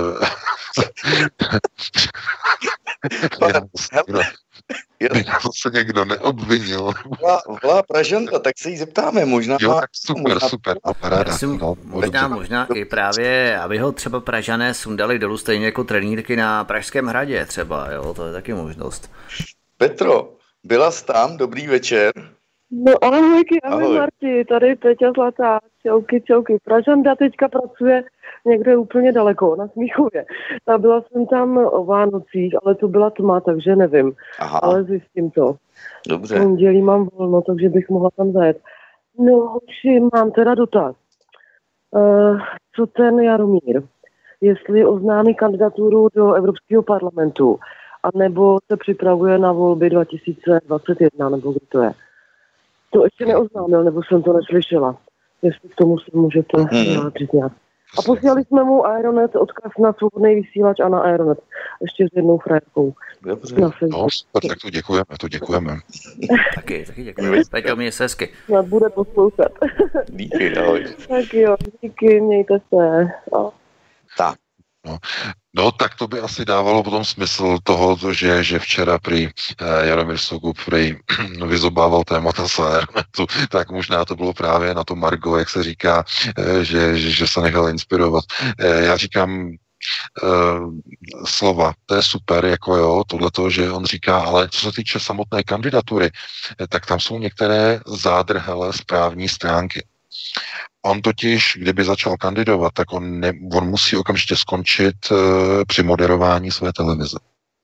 C: to se někdo neobvinil.
D: Volá, volá Pražanka, tak se jí zeptáme, možná.
C: Jo, tak super,
D: možná,
C: super. Paráda,
A: no, možná, možná i právě, aby ho třeba Pražané sundali dolů stejně jako trenýrky na Pražském hradě třeba, jo, to je taky možnost.
D: Petro, byla jsi tam, dobrý večer.
J: No ahojky, ahoj, ahoj Marti, tady Peťa Zlatá, čauky, čauky. Pražanda teďka pracuje někde úplně daleko, na Smíchově. Ta byla jsem tam o Vánocích, ale to byla tma, takže nevím. Aha. Ale zjistím to.
D: Dobře.
J: V pondělí mám volno, takže bych mohla tam zajet. No, hoši, mám teda dotaz. Uh, co ten Jaromír? Jestli oznámí kandidaturu do Evropského parlamentu, anebo se připravuje na volby dva tisíce dvacet jedna, nebo kdy to je? To ještě neoznámil, nebo jsem to neslyšela. Jestli k tomu se můžete vyjádřit nějak. A posílali jsme mu Aeronet, odkaz na svobodný vysílač a na Aeronet. Ještě s jednou frajerkou.
D: Dobře.
C: No, super, tak to děkujeme, to děkujeme.
A: taky, taky děkujeme. Peťo, mě se hezky.
J: Snad bude poslouchat.
D: Díky, ahoj.
J: Tak jo, díky, mějte se. No.
D: Tak.
C: No. No, tak to by asi dávalo potom smysl toho, že, že včera prý eh, Jaromír Soukup prý vyzobával témata z Aeronetu, tak možná to bylo právě na to Margo, jak se říká, eh, že, že, že se nechal inspirovat. Eh, já říkám eh, slova, to je super, jako jo, tohleto, že on říká, ale co se týče samotné kandidatury, eh, tak tam jsou některé zádrhelé správní stránky. On totiž, kdyby začal kandidovat, tak on, ne, on musí okamžitě skončit uh, při moderování své televize.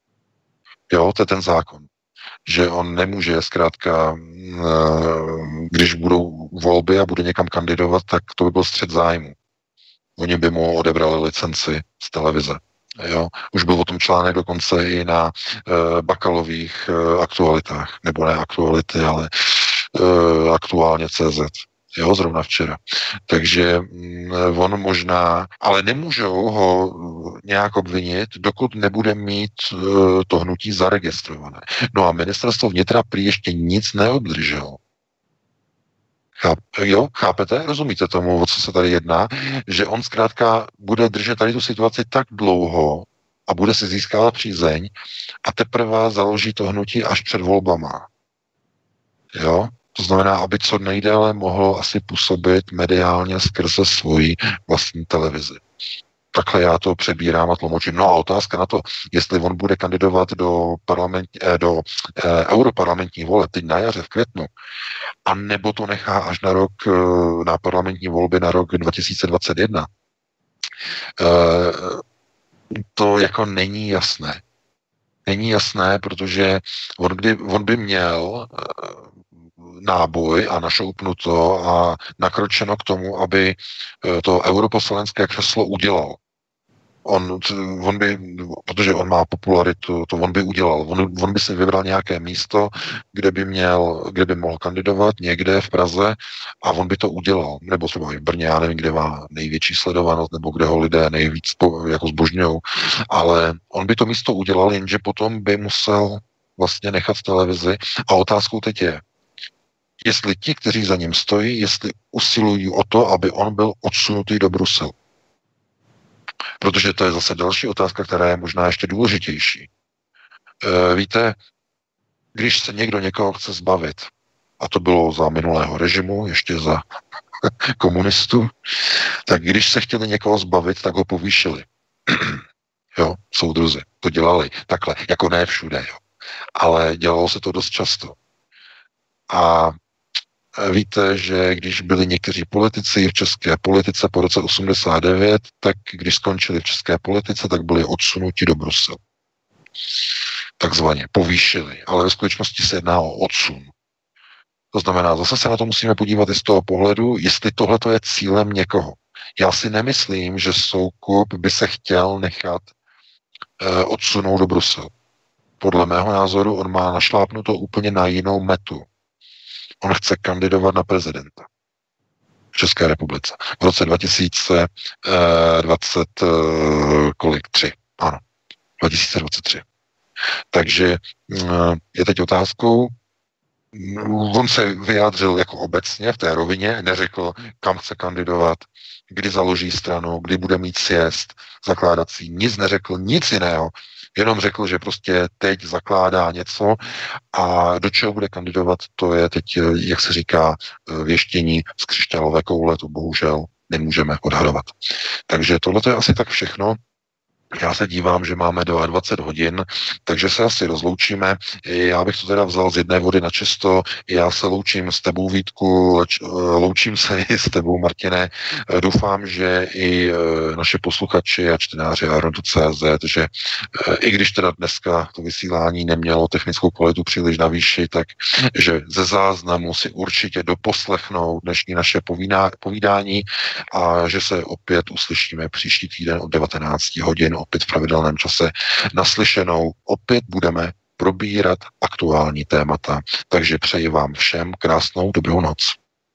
C: Jo, to je ten zákon. Že on nemůže zkrátka, uh, když budou volby a bude někam kandidovat, tak to by byl střet zájmu. Oni by mu odebrali licenci z televize. Jo? Už byl o tom článek dokonce i na uh, Bakalových uh, aktualitách. Nebo ne aktuality, ale uh, aktuálně tečka cé zet. Jo, zrovna včera. Takže mm, on možná, ale nemůžou ho nějak obvinit, dokud nebude mít uh, to hnutí zaregistrované. No a ministerstvo vnitra prý ještě nic neobdrželo. Cháp, jo, chápete? Rozumíte tomu, o co se tady jedná? Že on zkrátka bude držet tady tu situaci tak dlouho a bude si získávat přízeň a teprve založí to hnutí až před volbama. Jo? To znamená, aby co nejdéle mohl asi působit mediálně skrze svoji vlastní televizi. Takhle já to přebírám a tlumočím. No a otázka na to, jestli on bude kandidovat do, parlament, eh, do eh, europarlamentních voleb teď na jaře v květnu, a nebo to nechá až na rok, eh, na parlamentní volby na rok dva tisíce dvacet jedna. Eh, to jako není jasné. Není jasné, protože on, kdy, on by měl eh, náboj a našoupnuto a nakročeno k tomu, aby to europoslanské křeslo udělal. On, on by, protože on má popularitu, to on by udělal. On, on by si vybral nějaké místo, kde by měl, kde by mohl kandidovat někde v Praze a on by to udělal. Nebo třeba i v Brně, já nevím, kde má největší sledovanost, nebo kde ho lidé nejvíc jako zbožňují. Ale on by to místo udělal, jenže potom by musel vlastně nechat televizi. A otázkou teď je, jestli ti, kteří za ním stojí, jestli usilují o to, aby on byl odsunutý do Bruselu. Protože to je zase další otázka, která je možná ještě důležitější. E, víte, když se někdo někoho chce zbavit, a to bylo za minulého režimu, ještě za komunistů, tak když se chtěli někoho zbavit, tak ho povýšili. Jo, soudruzi, to dělali takhle, jako ne všude, jo. Ale dělalo se to dost často. A víte, že když byli někteří politici v české politice po roce osmdesát devět, tak když skončili v české politice, tak byli odsunuti do Bruselu. takzvaně povýšili, ale ve skutečnosti se jedná o odsun. To znamená, zase se na to musíme podívat i z toho pohledu, jestli tohle je cílem někoho. Já si nemyslím, že Soukup by se chtěl nechat eh, odsunout do Bruselu. Podle mého názoru on má našlápnuto úplně na jinou metu. On chce kandidovat na prezidenta v České republice v roce dva tisíce dvacet kolik? tři. Ano, dva tisíce dvacet tři. Takže je teď otázkou, on se vyjádřil jako obecně v té rovině, neřekl, kam chce kandidovat, kdy založí stranu, kdy bude mít sjezd zakládací, nic neřekl, nic jiného, jenom řekl, že prostě teď zakládá něco a do čeho bude kandidovat, to je teď, jak se říká, věštění z křišťálové koule, to bohužel nemůžeme odhadovat. Takže tohle je asi tak všechno. Já se dívám, že máme dvacet dva hodin, takže se asi rozloučíme. Já bych to teda vzal z jedné vody na čisto. Já se loučím s tebou, Vítku, leč, loučím se i s tebou, Martine. Doufám, že i naše posluchači a čtenáři Aeronetu tečka cé zet, že i když teda dneska to vysílání nemělo technickou kvalitu příliš na výši, tak že ze záznamu si určitě doposlechnou dnešní naše povídání a že se opět uslyšíme příští týden od devatenáct hodin opět v pravidelném čase naslyšenou. Opět budeme probírat aktuální témata. Takže přeji vám všem krásnou dobrou noc.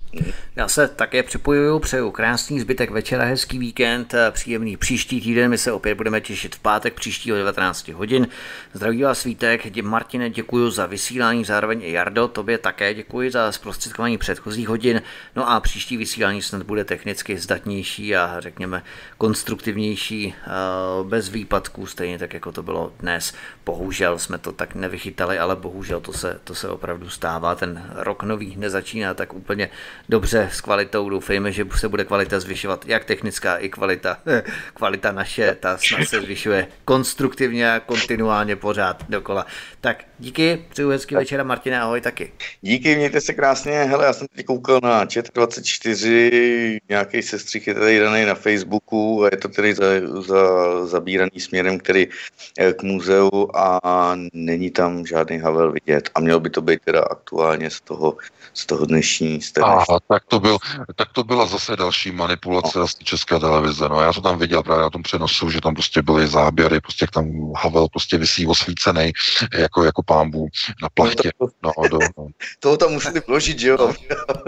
A: Já se také připojuju, přeju krásný zbytek večera, hezký víkend, příjemný příští týden, my se opět budeme těšit v pátek příštího devatenáct hodin. Zdraví vás Vítek, Martine, děkuji za vysílání, zároveň i Jardo, tobě také děkuji za zprostředkování předchozích hodin, no a příští vysílání snad bude technicky zdatnější a řekněme konstruktivnější, bez výpadků, stejně tak, jako to bylo dnes. Bohužel jsme to tak nevychytali, ale bohužel to se, to se opravdu stává, ten rok nový nezačíná tak úplně dobře s kvalitou, doufejme, že se bude kvalita zvyšovat, jak technická, i kvalita, kvalita naše, ta snad se zvyšuje konstruktivně a kontinuálně pořád dokola. Tak díky, přeju hezký večera, Martine, ahoj taky.
D: Díky, mějte se krásně, hele, já jsem teď koukal na chat dvacet čtyři, nějaký sestřih je tady daný na Facebooku a je to tedy za, za, zabíraný směrem, který k muzeu a není tam žádný Havel vidět a mělo by to být teda aktuálně z toho, z toho dnešní, z té dnešní.
C: Aha, tak to, byl, tak to byla zase další manipulace no. z České televize. No, já to tam viděl právě na tom přenosu, že tam prostě byly záběry, prostě jak tam Havel prostě visí osvícenej jako, jako pánbů na plachtě. No, do, no.
D: Toho tam museli vložit, že jo?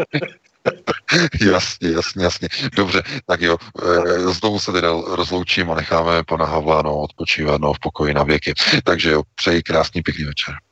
C: Jasně, jasně, jasně. Dobře, tak jo, znovu se teda rozloučím a necháme pana Havla no, odpočívat no, v pokoji na věky. Takže jo, přeji krásný pěkný večer.